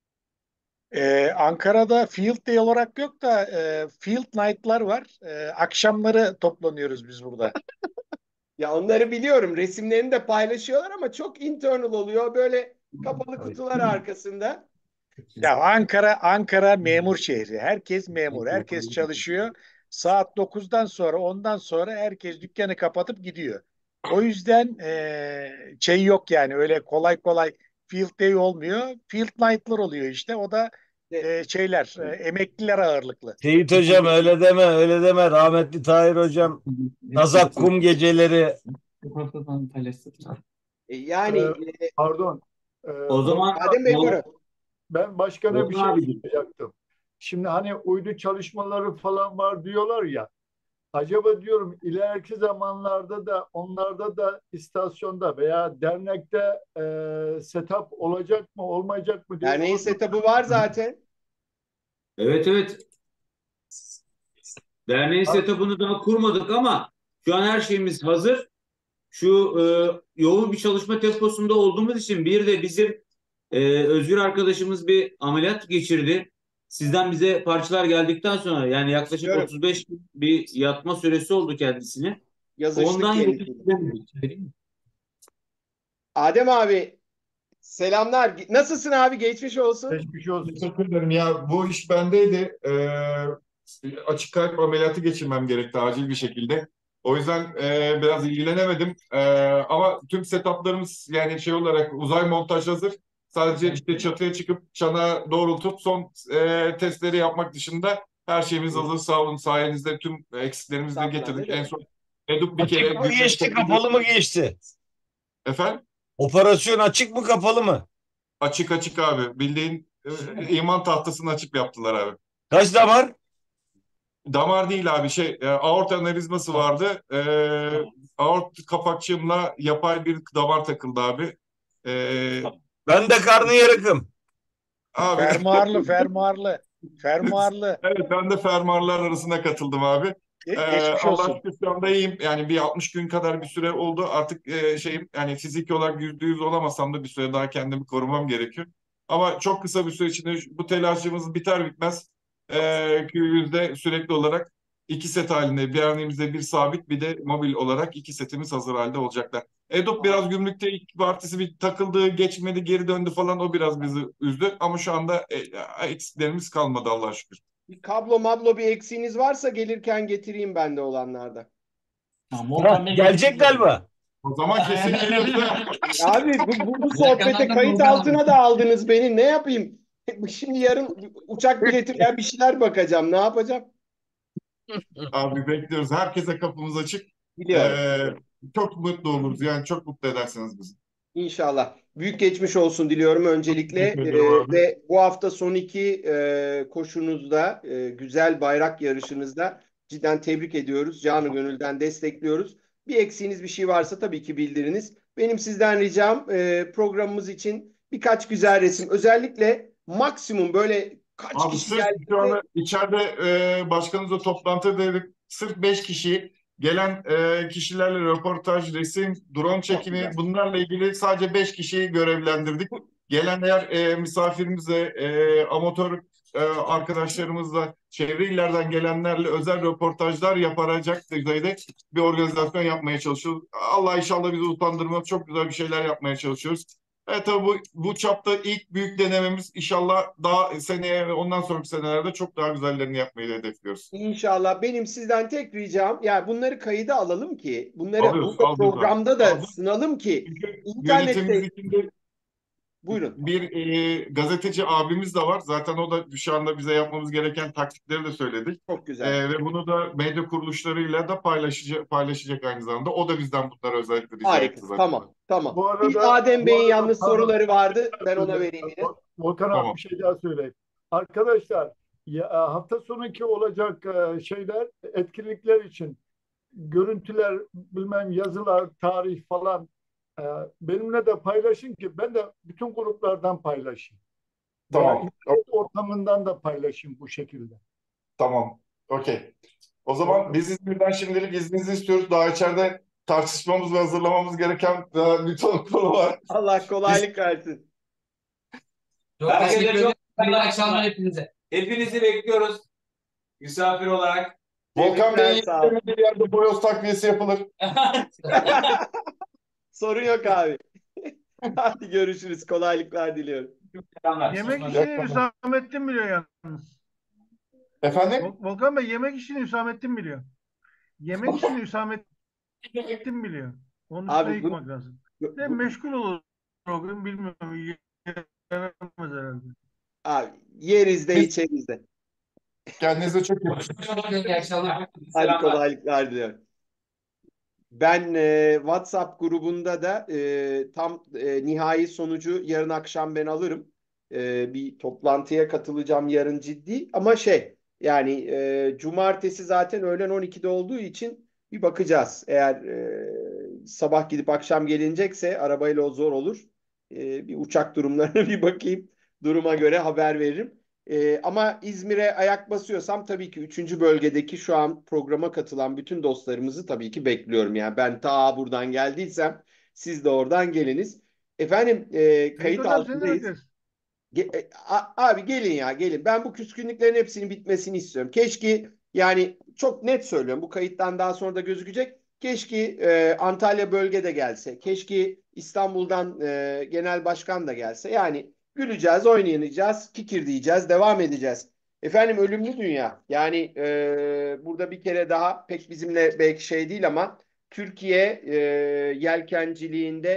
Ankara'da Field Day olarak yok da Field Night'lar var. Akşamları toplanıyoruz biz burada. Ya onları biliyorum. Resimlerini de paylaşıyorlar ama çok internal oluyor. Böyle kapalı kutular arkasında. Ya Ankara memur şehri. Herkes memur, herkes çalışıyor. Saat 9'dan sonra, ondan sonra herkes dükkanı kapatıp gidiyor. O yüzden şey yok yani öyle kolay kolay Field Day olmuyor. Field Night'lar oluyor işte. O da emekliler ağırlıklı. Seyit Hocam öyle deme öyle deme. Rahmetli Tahir Hocam Kazak kum geceleri. Yani Pardon. O zaman Adem Bey buyurun. Ben başkana bir Volkan şey abi. soracaktım. Şimdi hani uydu çalışmaları falan var diyorlar ya. Acaba diyorum ileriki zamanlarda da onlarda da istasyonda veya dernekte setup olacak mı olmayacak mı diye Derneğin setup'ı var zaten. Evet. Derneğin setup'ını daha kurmadık ama şu an her şeyimiz hazır. Şu yoğun bir çalışma temposunda olduğumuz için bir de bizim Özgür arkadaşımız bir ameliyat geçirdi. Sizden bize parçalar geldikten sonra yani yaklaşık Biliyorum. 35 gün bir yatma süresi oldu kendisine. Yazıştık Ondan kendisiyle. yetiştiremedik. Adem abi selamlar. Nasılsın abi? Geçmiş olsun. geçmiş olsun. Teşekkür ederim. Ya bu iş bendeydi. Açık kalp ameliyatı geçirmem gerekti acil bir şekilde. O yüzden biraz ilgilenemedim. Ama tüm setuplarımız yani şey olarak uzay montaj hazır. Sadece işte çatıya çıkıp çana doğrultup son testleri yapmak dışında her şeyimiz hazır. Sağ olun, sayenizde tüm eksiklerimizi de Estağfurullah, ne getirdik. En demek? son Eduk bir kere Açık mı geçti, güzel kapalı mı geçti? efendim. Operasyon açık mı, kapalı mı? Açık açık abi. Bildiğin iman tahtasını açıp yaptılar abi. Kaç damar? Damar değil abi aort anevrizması vardı. Aort kapakçığımla yapay bir damar takıldı abi. E, Ben de karnıyarıkım. abi Fermuarlı. evet ben de fermuarlar arasına katıldım abi. Geçmiş Allah olsun. şükür şu anda iyiyim. Yani bir 60 gün kadar bir süre oldu. Artık yani fiziki olarak %100 olamasam da bir süre daha kendimi korumam gerekiyor. Ama çok kısa bir süre içinde bu telaşımız biter bitmez Q100'de sürekli olarak iki set halinde bir örneğimizde bir sabit bir de mobil olarak iki setimiz hazır halde olacaklar. Edop biraz gümrükte ilk partisi bir takıldı, geçmedi, geri döndü falan o biraz bizi üzdü. Ama şu anda eksiklerimiz kalmadı Allah'a şükür. Bir kablo mablo bir eksiğiniz varsa gelirken getireyim ben de olanlardan. Tamam, Volkan Bey Gelecek galiba. O zaman kesin geliyoruz. Abi bu sohbete kayıt altına da aldınız beni. Ne yapayım? Şimdi yarın uçak bileti veya bir şeyler bakacağım. Ne yapacağım? Abi bekliyoruz. Herkese kapımız açık. Biliyorum. Çok mutlu oluruz. Yani çok mutlu edersiniz bizi. İnşallah. Büyük geçmiş olsun diliyorum öncelikle. Teşekkür ederim abi. Ve bu hafta son iki koşunuzda, güzel bayrak yarışınızda cidden tebrik ediyoruz. Canı gönülden destekliyoruz. Bir eksiğiniz bir şey varsa tabii ki bildiriniz. Benim sizden ricam programımız için birkaç güzel resim. Özellikle maksimum böyle kaç Abi kişi sırf geldi? şu anda içeride başkanımızla toplantıdaydık. Sırf 5 kişi gelen kişilerle röportaj, resim, drone çekimi bunlarla ilgili sadece 5 kişiyi görevlendirdik. Gelen eğer misafirimizle, amatör arkadaşlarımızla, çevre illerden gelenlerle özel röportajlar yapacak düzeyde bir organizasyon yapmaya çalışıyoruz. Allah inşallah bizi utandırmaz. Çok güzel bir şeyler yapmaya çalışıyoruz. Evet tabii bu çapta ilk büyük denememiz inşallah daha seneye ve ondan sonraki senelerde çok daha güzellerini yapmayı hedefliyoruz. İnşallah. Benim sizden tek ricam ya bunları kayıda alalım ki bunları Alıyoruz, burada alıyoruz abi. programda da Aldık. sınalım ki Çünkü yönetimimiz internette içinde buyurun. bir gazeteci abimiz de var. Zaten o da şu anda bize yapmamız gereken taktikleri de söyledi. Çok güzel. Ve bunu da medya kuruluşlarıyla da paylaşacak aynı zamanda. O da bizden bunları özellikle rica Harika. etti zaten. Tamam. Tamam. Bu Bir arada Adem Bey'in yalnız pardon, soruları vardı. Ben ona vereyim yine. Volkan abi Tamam. bir şey daha söyleyeyim. Arkadaşlar hafta sonraki olacak şeyler etkinlikler için görüntüler bilmem yazılar tarih falan e, benimle de paylaşın ki ben de bütün gruplardan paylaşayım. Veya Tamam. internet ortamından da paylaşayım bu şekilde. Tamam. Okey. O zaman biz İzmir'den şimdilik izninizi istiyoruz. Daha içeride tartışmamız ve hazırlamamız gereken bir ton konu var. Allah kolaylık versin. Çok Herkese teşekkür çok ederim. İyi akşamlar hepinize. Hepinizi bekliyoruz misafir olarak. Volkan Bey'in Tebrikler, sağ olun. istemediği yerde boyoz takviyesi yapılır. Sorun yok abi. Hadi görüşürüz. Kolaylıklar diliyorum. Yemek işini Hüsamettin biliyor yalnız. Efendim? Volkan Bey yemek işini Hüsamettin biliyor. Yemek işini Hüsamettin biliyor. Onun üstüne Abi yıkmak lazım. De meşgul olur o gün bilmiyorum. Yenemez herhalde. abi yeriz de içeriz de. Kendinize çok iyi bakın. İyi akşamlar. Hadi kolaylıklar diliyorum. Ben WhatsApp grubunda da tam nihai sonucu yarın akşam ben alırım. Bir toplantıya katılacağım yarın ciddi. Ama yani cumartesi zaten öğlen 12'de olduğu için bir bakacağız. Eğer sabah gidip akşam gelinecekse arabayla o zor olur. Bir uçak durumlarına bir bakayım. Duruma göre haber veririm. Ama İzmir'e ayak basıyorsam tabii ki 3. bölgedeki şu an programa katılan bütün dostlarımızı tabii ki bekliyorum. Yani ben ta buradan geldiysem siz de oradan geliniz. Efendim kayıt Hocam seni de altındayız. bekleriz. Abi gelin ya gelin. Ben bu küskünlüklerin hepsinin bitmesini istiyorum. Keşke yani çok net söylüyorum. Bu kayıttan daha sonra da gözükecek. Keşke Antalya bölgede gelse. Keşke İstanbul'dan genel başkan da gelse. Yani güleceğiz, oynayacağız, kikir diyeceğiz, devam edeceğiz. Efendim ölümlü dünya. Yani burada bir kere daha pek bizimle belki şey değil ama Türkiye yelkenciliğinde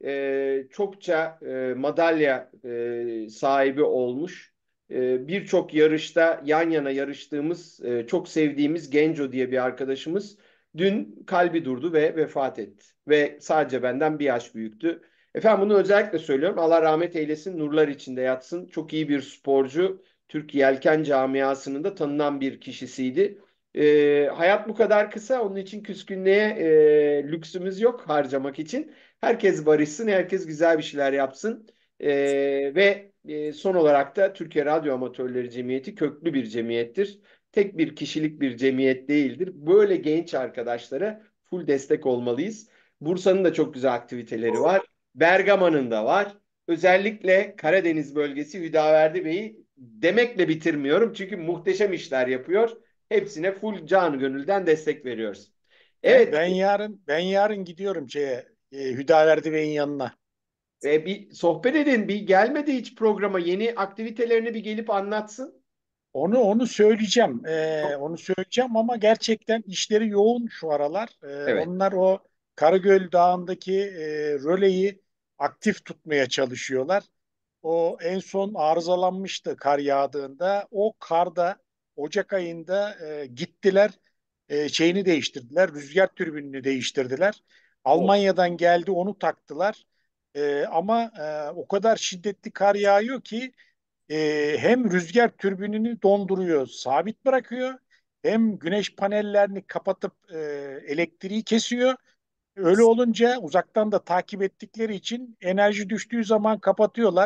çokça madalya sahibi olmuş. Birçok yarışta yan yana yarıştığımız, çok sevdiğimiz Genco diye bir arkadaşımız dün kalbi durdu ve vefat etti. Ve sadece benden bir yaş büyüktü. Efendim bunu özellikle söylüyorum. Allah rahmet eylesin, nurlar içinde yatsın. Çok iyi bir sporcu. Türk yelken camiasının da tanınan bir kişisiydi. Hayat bu kadar kısa. Onun için küskünlüğe lüksümüz yok harcamak için. Herkes barışsın, herkes güzel bir şeyler yapsın. Ve son olarak da Türkiye Radyo Amatörleri Cemiyeti köklü bir cemiyettir. Tek bir kişilik bir cemiyet değildir. Böyle genç arkadaşlara full destek olmalıyız. Bursa'nın da çok güzel aktiviteleri var. Bergama'nın da var. Özellikle Karadeniz bölgesi Hüdaverdi Bey'i demekle bitirmiyorum. Çünkü muhteşem işler yapıyor. Hepsine full canı gönülden destek veriyoruz. Evet, Ben yarın gidiyorum Hüdaverdi Bey'in yanına. bir sohbet edin. Bir gelmedi hiç programa. Yeni aktivitelerini bir gelip anlatsın. Onu söyleyeceğim. Onu söyleyeceğim ama gerçekten işleri yoğun şu aralar. Evet. Onlar o Karagöl Dağı'ndaki röleyi aktif tutmaya çalışıyorlar. O en son arızalanmıştı kar yağdığında. O karda Ocak ayında gittiler, şeyini değiştirdiler. Rüzgar türbinini değiştirdiler. Oh. Almanya'dan geldi, onu taktılar. Ama o kadar şiddetli kar yağıyor ki hem rüzgar türbinini donduruyor, sabit bırakıyor, hem güneş panellerini kapatıp elektriği kesiyor. Öyle olunca uzaktan da takip ettikleri için enerji düştüğü zaman kapatıyorlar.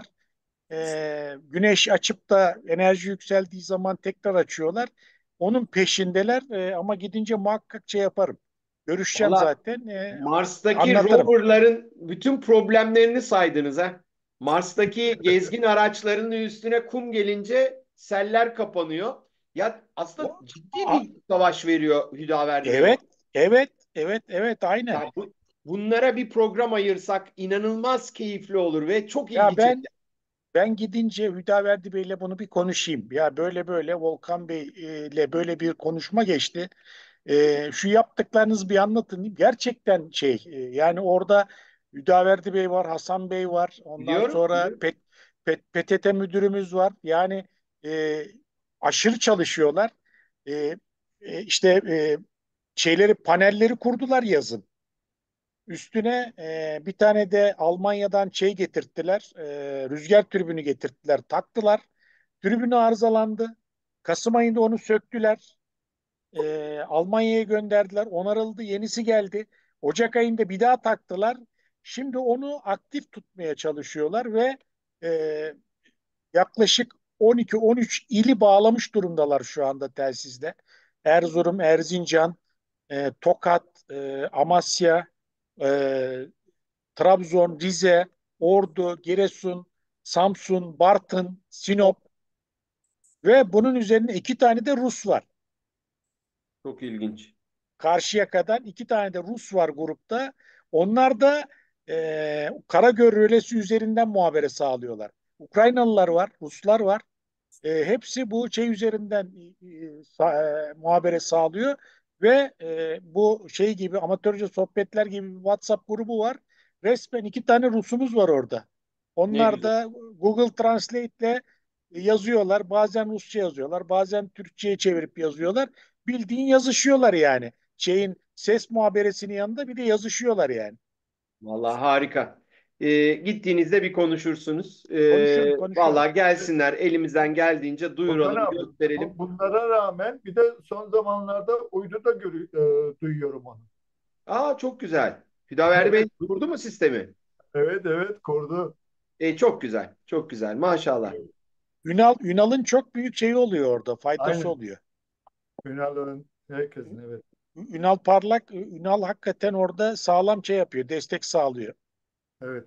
Güneş açıp da enerji yükseldiği zaman tekrar açıyorlar. Onun peşindeler, ama gidince muhakkak yaparım. Görüşeceğim Valla zaten. Mars'taki Anlatırım. roverların bütün problemlerini saydınız ha. Mars'taki gezgin araçlarının üstüne kum gelince seller kapanıyor. Ya aslında ciddi A- bir savaş veriyor Hüdaverdi Bey. Evet, evet, evet, evet, aynen. Ya bunlara bir program ayırsak inanılmaz keyifli olur ve çok Ya ilgi çeker. ben gidince Hüdaverdi Bey'le bunu bir konuşayım. Ya böyle böyle Volkan Bey ile böyle bir konuşma geçti. Şu yaptıklarınızı bir anlatın diyeyim. Gerçekten yani orada Hüdaverdi Bey var, Hasan Bey var. Ondan Biliyorum, sonra biliyorum. PTT müdürümüz var. Yani e, aşırı çalışıyorlar. E, işte panelleri kurdular yazın. Üstüne bir tane de Almanya'dan getirttiler. Rüzgar türbünü getirttiler, taktılar. Türbünü arızalandı. Kasım ayında onu söktüler. Almanya'ya gönderdiler. Onarıldı. Yenisi geldi. Ocak ayında bir daha taktılar. Şimdi onu aktif tutmaya çalışıyorlar ve e, yaklaşık 12-13 ili bağlamış durumdalar şu anda telsizle. Erzurum, Erzincan, Tokat, Amasya, e, Trabzon, Rize, Ordu, Giresun, Samsun, Bartın, Sinop ve bunun üzerine 2 tane de Rus var. Çok ilginç. Karşıyaka'dan 2 tane de Rus var grupta. Onlar da Karagöl rölesi üzerinden muhabere sağlıyorlar. Ukraynalılar var, Ruslar var. Hepsi bu üzerinden muhabere sağlıyor ve bu gibi amatörce sohbetler gibi bir WhatsApp grubu var. Resmen 2 tane Rusumuz var orada. Ne Onlar güzel. da Google Translate ile yazıyorlar. Bazen Rusça yazıyorlar, bazen Türkçe'ye çevirip yazıyorlar. Bildiğin yazışıyorlar yani. Ses muhaberesinin yanında bir de yazışıyorlar yani. Vallahi harika. Gittiğinizde bir konuşursunuz. Konuşurum, konuşurum. Vallahi gelsinler elimizden geldiğince Volkan duyuralım, abi, gösterelim. bunlara rağmen bir de son zamanlarda uyduda duyuyorum onu. Aa çok güzel. Hüdaverdi Bey Evet, kurdu mu sistemi? evet, evet, kurdu. Çok güzel. Çok güzel. Maşallah. Ünal'ın çok büyük oluyor orada, faydası Aynen. oluyor. Ünal'ın herkesin, evet. Ünal hakikaten orada sağlam yapıyor, destek sağlıyor. Evet.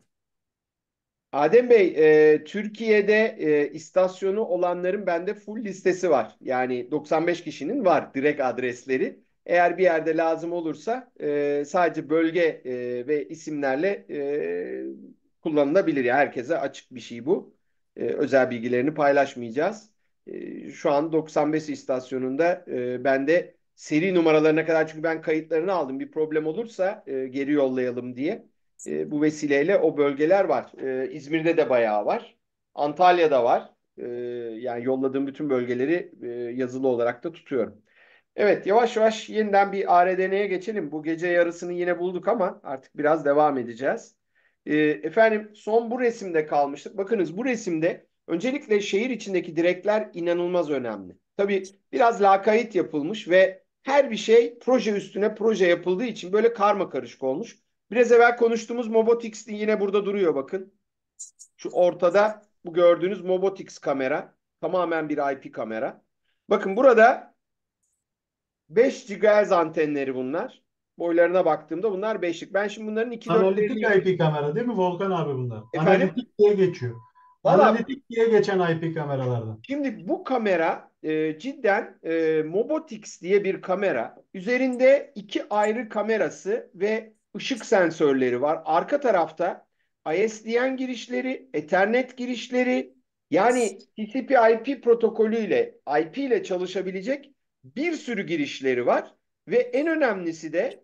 Adem Bey, Türkiye'de istasyonu olanların bende full listesi var. Yani 95 kişinin var direkt adresleri. Eğer bir yerde lazım olursa sadece bölge ve isimlerle kullanılabilir. Yani herkese açık bir şey bu. Özel bilgilerini paylaşmayacağız. Şu an 95 istasyonunda bende seri numaralarına kadar çünkü ben kayıtlarını aldım. Bir problem olursa geri yollayalım diye. Bu vesileyle o bölgeler var. İzmir'de de bayağı var. Antalya'da var. Yani yolladığım bütün bölgeleri yazılı olarak da tutuyorum. Evet, yavaş yavaş yeniden bir ARDN'ye geçelim. Bu gece yarısını yine bulduk ama artık biraz devam edeceğiz. Efendim, son bu resimde kalmıştık. Bakınız, bu resimde öncelikle şehir içindeki direkler inanılmaz önemli. Tabii biraz lakayt yapılmış ve her bir şey proje üstüne proje yapıldığı için böyle karma karışık olmuş. Biraz evvel konuştuğumuz Mobotix yine burada duruyor, bakın. Şu ortada bu gördüğünüz Mobotix kamera. Tamamen bir IP kamera. Bakın burada 5 GHz antenleri bunlar. Boylarına baktığımda bunlar 5'lik. Ben şimdi bunların iki Analitik dörtlerini... IP kamera değil mi Volkan abi bunlar? Efendim? Analitik diye geçiyor. Valla Analitik diye geçen IP kameralardan. şimdi bu kamera cidden Mobotix diye bir kamera. Üzerinde iki ayrı kamerası ve ışık sensörleri var. Arka tarafta ISDN girişleri, Ethernet girişleri, yani TCP/IP protokolüyle, IP ile çalışabilecek bir sürü girişleri var. Ve en önemlisi de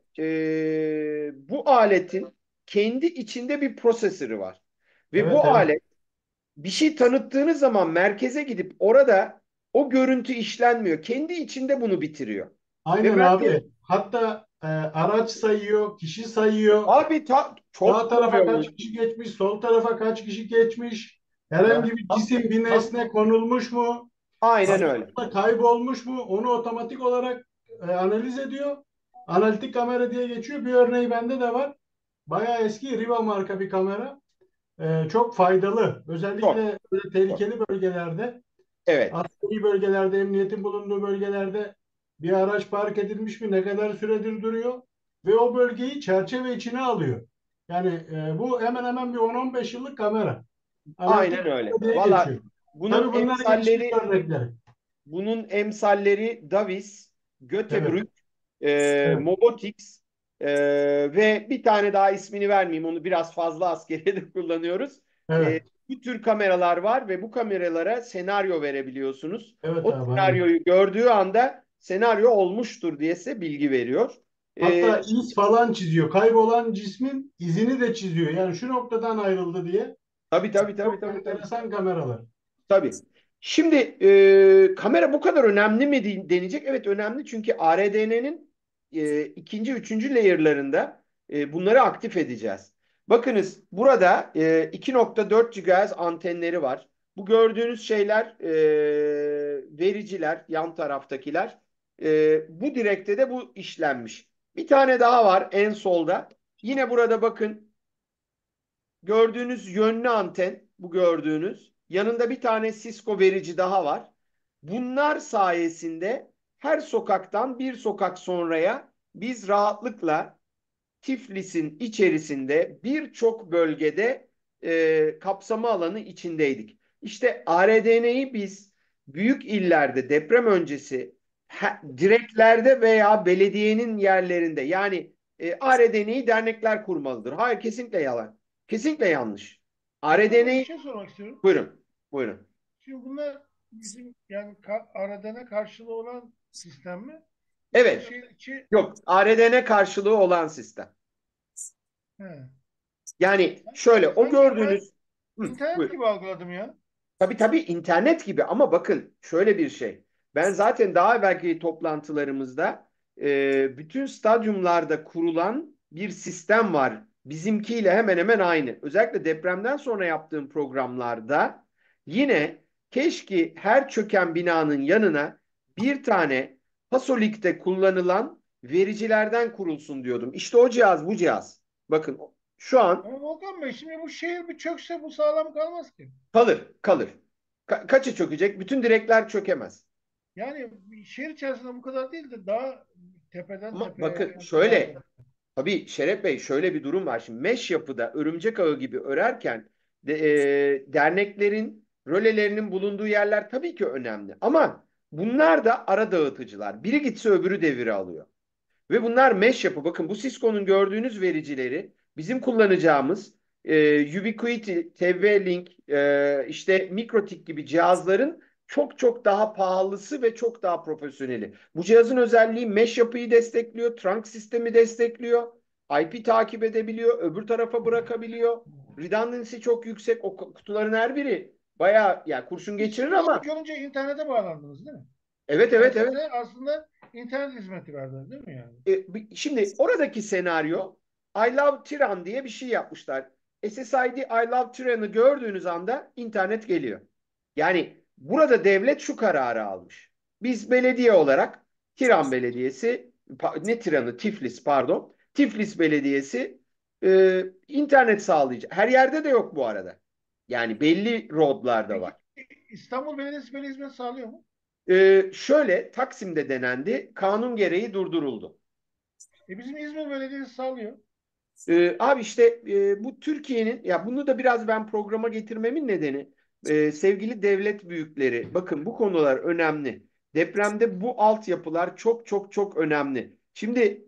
bu aletin kendi içinde bir prosesörü var. Ve Evet, bu evet. alet bir şey tanıttığınız zaman merkeze gidip orada o görüntü işlenmiyor. Kendi içinde bunu bitiriyor. Ve Aynen merkez abi. Hatta araç sayıyor, kişi sayıyor. abi Sağ çok tarafa kolay. kaç kişi geçmiş, sol tarafa kaç kişi geçmiş. Herhangi bir cisim, bir nesne konulmuş mu? Aynen öyle. Kaybolmuş mu? Onu otomatik olarak analiz ediyor. Analitik kamera diye geçiyor. Bir örneği bende de var. Bayağı eski Riva marka bir kamera. Çok faydalı. Çok. Özellikle böyle tehlikeli bölgelerde, Evet. askeri bölgelerde, emniyetin bulunduğu bölgelerde bir araç park edilmiş mi, ne kadar süredir duruyor ve o bölgeyi çerçeve içine alıyor. Yani bu hemen hemen bir 10-15 yıllık kamera. Analitik Aynen öyle. kamera diye Valla geçiyor. bunun Tabii bunlar gelişmiş emsalleri örnekleri. Davis, Evet, Göteborg, evet, Mobotix ve bir tane daha ismini vermeyeyim. Onu biraz fazla askeriyede kullanıyoruz. evet, Bu tür kameralar var ve bu kameralara senaryo verebiliyorsunuz. evet O abi, aynen. senaryoyu gördüğü anda senaryo olmuştur diye size bilgi veriyor. Hatta iz falan çiziyor. Kaybolan cismin izini de çiziyor. Yani şu noktadan ayrıldı diye. Tabii tabii tabii Çok tabii tabii. enteresan kameralar. Tabii. Şimdi kamera bu kadar önemli mi denecek? Evet, önemli, çünkü ARDN'nin ikinci, üçüncü layer'larında bunları aktif edeceğiz. Bakınız, burada 2.4 GHz antenleri var. Bu gördüğünüz şeyler vericiler, yan taraftakiler. Bu direkte de bu işlenmiş. Bir tane daha var en solda. Yine burada bakın, gördüğünüz yönlü anten, bu gördüğünüz. Yanında bir tane Cisco verici daha var. Bunlar sayesinde her sokaktan bir sokak sonraya biz rahatlıkla Tiflis'in içerisinde birçok bölgede kapsama alanı içindeydik. İşte ARDN'yi biz büyük illerde deprem öncesi direklerde veya belediyenin yerlerinde, yani ARDN'yi dernekler kurmalıdır. Hayır, kesinlikle yalan. Kesinlikle yanlış. Volkan Bey, bir ARDN'yi şey sormak istiyorum. buyurun. Buyurun. Şimdi bunlar bizim yani aradana karşılığı olan sistem mi? Yoksa Evet. şehir içi... Yok. ARDN karşılığı olan sistem. He. Yani şöyle, o Sanki ben gördüğünüz... internet Buyurun. gibi algıladım ya. Tabii tabii, internet gibi, ama bakın şöyle bir şey. Ben zaten daha evvelki toplantılarımızda bütün stadyumlarda kurulan bir sistem var. Bizimkiyle hemen hemen aynı. Özellikle depremden sonra yaptığım programlarda yine keşke her çöken binanın yanına bir tane Pasolik'te kullanılan vericilerden kurulsun diyordum. İşte o cihaz, bu cihaz. Bakın şu an Ama Volkan Bey, şimdi bu şehir bir çökse bu sağlam kalmaz ki. kalır, kalır. Kaçı çökecek? Bütün direkler çökemez. Yani şehir içerisinde bu kadar değil de daha tepeden Ama tepeye bakın yani şöyle, tabii Şeref Bey, şöyle bir durum var. Şimdi mesh yapıda örümcek ağı gibi örerken derneklerin rölelerinin bulunduğu yerler tabii ki önemli. Ama bunlar da ara dağıtıcılar. Biri gitse öbürü deviri alıyor. Ve bunlar mesh yapı. Bakın, bu Cisco'nun gördüğünüz vericileri bizim kullanacağımız Ubiquiti, TV-Link, işte Mikrotik gibi cihazların çok çok daha pahalısı ve çok daha profesyoneli. Bu cihazın özelliği mesh yapıyı destekliyor, trunk sistemi destekliyor. IP takip edebiliyor, öbür tarafa bırakabiliyor. Redundancy çok yüksek. O kutuların her biri bayağı yani kurşun geçirir Siz ama ilk önce internete bağlandınız değil mi? evet Yani evet evet. size aslında internet hizmeti verdiler değil mi yani? Şimdi oradaki senaryo I Love Tiran diye bir şey yapmışlar. SSID I Love Tiran'ı gördüğünüz anda internet geliyor. Yani burada devlet şu kararı almış. Biz belediye olarak Tiran Belediyesi ne Tiran'ı Tiflis pardon. Tiflis Belediyesi internet sağlayacak. Her yerde de yok bu arada. Yani belli roadlarda var. İstanbul Belediyesi böyle hizmet sağlıyor mu? Şöyle Taksim'de denendi. Kanun gereği durduruldu. Bizim İzmir Belediyesi sağlıyor. Abi işte bu Türkiye'nin ya bunu da biraz ben programa getirmemin nedeni sevgili devlet büyükleri bakın bu konular önemli. Depremde bu altyapılar çok çok çok önemli. Şimdi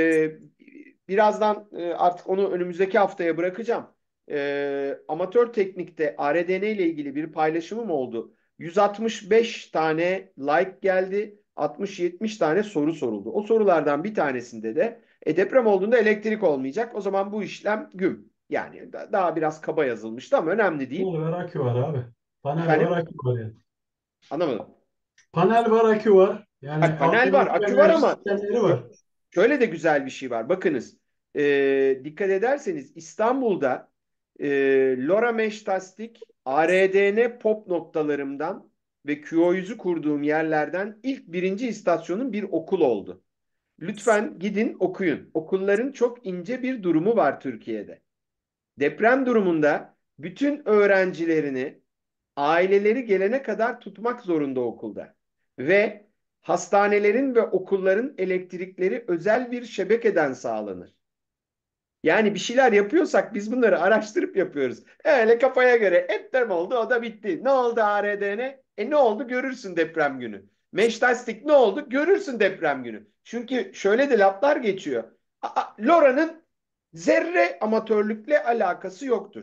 birazdan artık onu önümüzdeki haftaya bırakacağım. Amatör Teknik'te ARDN ile ilgili bir paylaşımım oldu. 165 tane like geldi. 60-70 tane soru soruldu. O sorulardan bir tanesinde de deprem olduğunda elektrik olmayacak. O zaman bu işlem güm. Yani daha biraz kaba yazılmıştı ama önemli değil. Panel var, akü var abi. Panel Efendim? var, akü var yani. Anlamadım. Panel var, akü var. Yani Panel var, alternatif akü var enerji ama sistemleri var. şöyle de güzel bir şey var. Bakınız, dikkat ederseniz İstanbul'da LoRa Mesh Tasdik, ARDN pop noktalarımdan ve Qo'yu kurduğum yerlerden ilk birinci istasyonun bir okul oldu. Lütfen gidin okuyun. Okulların çok ince bir durumu var Türkiye'de. Deprem durumunda bütün öğrencilerini aileleri gelene kadar tutmak zorunda okulda. Ve hastanelerin ve okulların elektrikleri özel bir şebekeden sağlanır. Yani bir şeyler yapıyorsak biz bunları araştırıp yapıyoruz. Öyle kafaya göre deprem oldu o da bitti. Ne oldu ARDN? Ne oldu görürsün deprem günü. Meştastik ne oldu görürsün deprem günü. Çünkü şöyle de laflar geçiyor. LoRa'nın zerre amatörlükle alakası yoktur.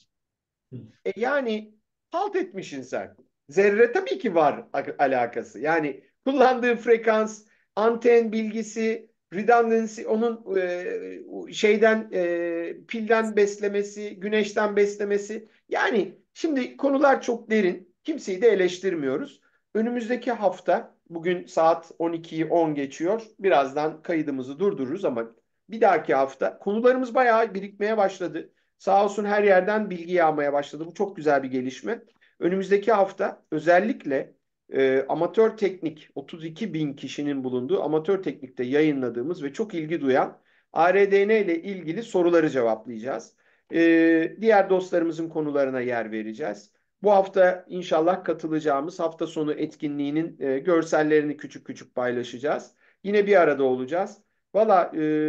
Yani halt etmişsin sen. Zerre tabii ki var alakası. Yani kullandığı frekans, anten bilgisi, redundancy, onun şeyden pilden beslemesi, güneşten beslemesi. Yani şimdi konular çok derin. Kimseyi de eleştirmiyoruz. Önümüzdeki hafta bugün saat 12'yi 10 geçiyor. Birazdan kaydımızı durdururuz ama bir dahaki hafta konularımız bayağı birikmeye başladı. Sağ olsun her yerden bilgi yağmaya başladı. Bu çok güzel bir gelişme. Önümüzdeki hafta özellikle amatör teknik 32 bin kişinin bulunduğu amatör teknikte yayınladığımız ve çok ilgi duyan ARDN ile ilgili soruları cevaplayacağız. Diğer dostlarımızın konularına yer vereceğiz. Bu hafta inşallah katılacağımız hafta sonu etkinliğinin görsellerini küçük küçük paylaşacağız. Yine bir arada olacağız. Valla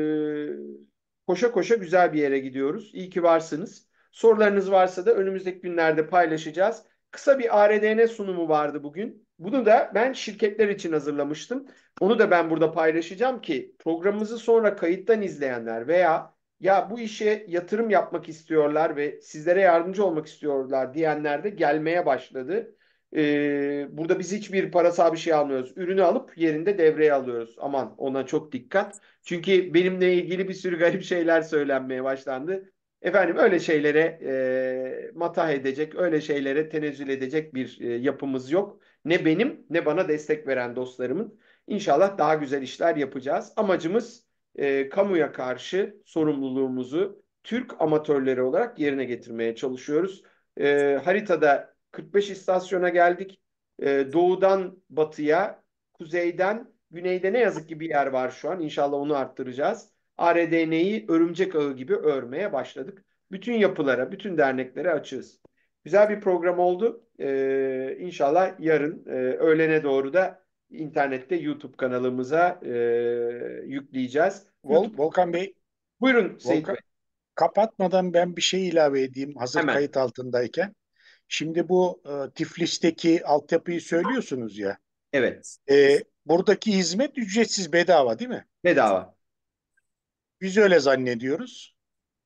koşa koşa güzel bir yere gidiyoruz. İyi ki varsınız. Sorularınız varsa da önümüzdeki günlerde paylaşacağız. Kısa bir ARDN sunumu vardı bugün. Bunu da ben şirketler için hazırlamıştım. Onu da ben burada paylaşacağım ki programımızı sonra kayıttan izleyenler veya ya bu işe yatırım yapmak istiyorlar ve sizlere yardımcı olmak istiyorlar diyenler de gelmeye başladı. Burada biz hiçbir parasal bir şey almıyoruz. Ürünü alıp yerinde devreye alıyoruz. Aman ona çok dikkat. Çünkü benimle ilgili bir sürü garip şeyler söylenmeye başlandı. Efendim öyle şeylere matah edecek, öyle şeylere tenezzül edecek bir yapımız yok. Ne benim ne bana destek veren dostlarımın. İnşallah daha güzel işler yapacağız. Amacımız kamuya karşı sorumluluğumuzu Türk amatörleri olarak yerine getirmeye çalışıyoruz. Haritada 45 istasyona geldik. Doğudan batıya, kuzeyden güneyde ne yazık ki bir yer var şu an. İnşallah onu arttıracağız. ARDN'yi örümcek ağı gibi örmeye başladık. Bütün yapılara, bütün derneklere açığız. Güzel bir program oldu. İnşallah yarın öğlene doğru da internette YouTube kanalımıza yükleyeceğiz. Volkan Bey, Buyurun Seyit Bey. kapatmadan ben bir şey ilave edeyim hazır Hemen. kayıt altındayken. Şimdi bu Tiflis'teki altyapıyı söylüyorsunuz ya. Evet. Buradaki hizmet ücretsiz, bedava değil mi? Bedava. Biz öyle zannediyoruz.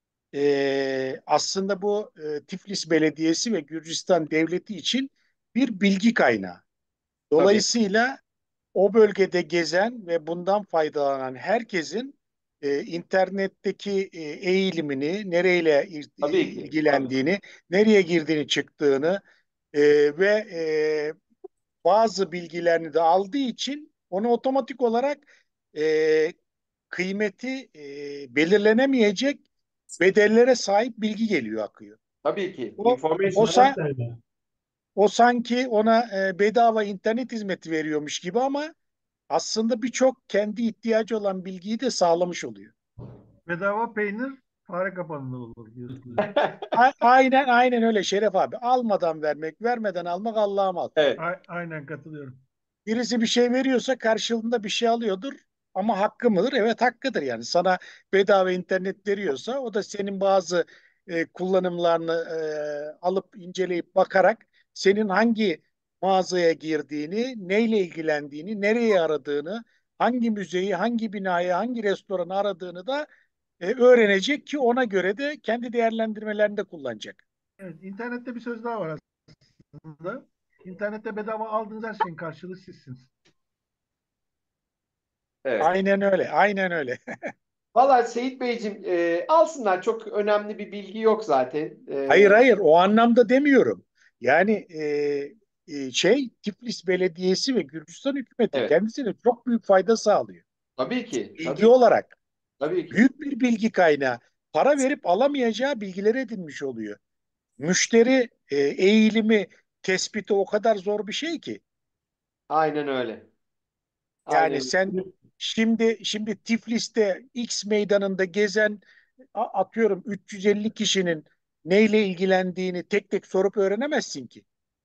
Aslında bu Tiflis Belediyesi ve Gürcistan Devleti için bir bilgi kaynağı. Dolayısıyla o bölgede gezen ve bundan faydalanan herkesin internetteki eğilimini, nereyle Tabii ki. ilgilendiğini, nereye girdiğini çıktığını ve bazı bilgilerini de aldığı için onu otomatik olarak e, kıymeti belirlenemeyecek bedellere sahip bilgi geliyor, akıyor. Tabii ki. O, o, Information. sa- o sanki ona bedava internet hizmeti veriyormuş gibi ama aslında birçok kendi ihtiyacı olan bilgiyi de sağlamış oluyor. Bedava peynir fare kapanında olur diyorsunuz. Aynen öyle Şeref abi. Almadan vermek, vermeden almak Allah'a mal. Evet. Aynen katılıyorum. Birisi bir şey veriyorsa karşılığında bir şey alıyordur. Ama hakkı mıdır? Evet, hakkıdır yani. Sana bedava internet veriyorsa o da senin bazı kullanımlarını alıp inceleyip bakarak senin hangi mağazaya girdiğini, neyle ilgilendiğini, nereye aradığını, hangi müzeyi, hangi binayı, hangi restoranı aradığını da öğrenecek ki ona göre de kendi değerlendirmelerinde kullanacak. Evet, internette bir söz daha var aslında. İnternette bedava aldığınız her şeyin karşılığı sizsiniz. Evet. Aynen öyle, aynen öyle. Vallahi Seyit Beyciğim, alsınlar, çok önemli bir bilgi yok zaten. Hayır, o anlamda demiyorum. Yani Tiflis Belediyesi ve Gürcistan hükümeti Evet. kendisine çok büyük fayda sağlıyor. Tabii ki. Bilgi Tabii ki. olarak Tabii ki. büyük bir bilgi kaynağı. Para verip alamayacağı bilgileri edinmiş oluyor. Müşteri eğilimi tespiti o kadar zor bir şey ki. Aynen öyle. Aynen Yani öyle. sen şimdi Tiflis'te X meydanında gezen atıyorum 350 kişinin neyle ilgilendiğini tek tek sorup öğrenemezsin ki.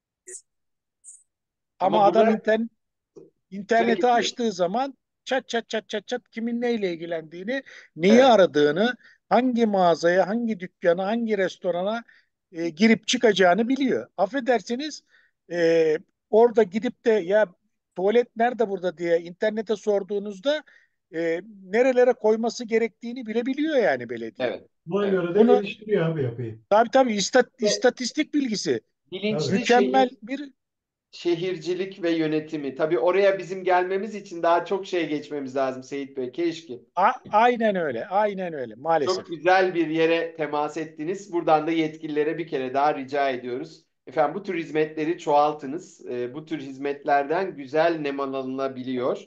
Ama Ama adam burada interneti sürekli, açtığı zaman çat kimin neyle ilgilendiğini, neyi evet. aradığını, hangi mağazaya, hangi dükkana, hangi restorana girip çıkacağını biliyor. Affedersiniz, orada gidip de ya tuvalet nerede burada diye internete sorduğunuzda nerelere koyması gerektiğini bile biliyor yani belediye. Evet. Buna Evet. göre de Bunu geliştiriyor abi yapıyı. tabii Ve istatistik bilgisi Tabii. bilinçli mükemmel bir şehircilik ve yönetimi. Tabii oraya bizim gelmemiz için daha çok şey geçmemiz lazım Seyit Bey. Keşke. aynen öyle maalesef. Çok güzel bir yere temas ettiniz. Buradan da yetkililere bir kere daha rica ediyoruz. Efendim, bu tür hizmetleri çoğaltınız. Bu tür hizmetlerden güzel nem alınabiliyor.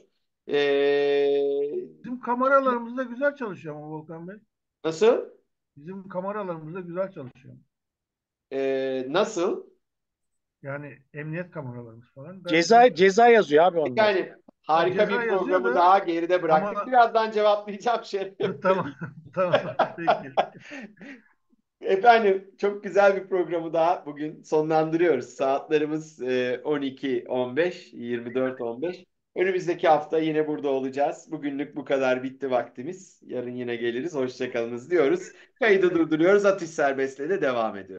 Bizim kameralarımız da güzel çalışıyor ama Volkan Bey. Nasıl? Bizim kameralarımız da güzel çalışıyor. Nasıl? Yani emniyet kameralarımız falan. Ceza yazıyor abi onlar. Yani harika Ceza bir yazıyor programı da daha geride bıraktık. ama Birazdan cevaplayacağım Şeref Bey. tamam peki. Efendim, çok güzel bir programı daha bugün sonlandırıyoruz. Saatlerimiz 12.15, 24.15. Önümüzdeki hafta yine burada olacağız. Bugünlük bu kadar, bitti vaktimiz. Yarın yine geliriz. Hoşçakalınız diyoruz. Kaydı durduruyoruz. Atış Serbest'le de devam ediyoruz.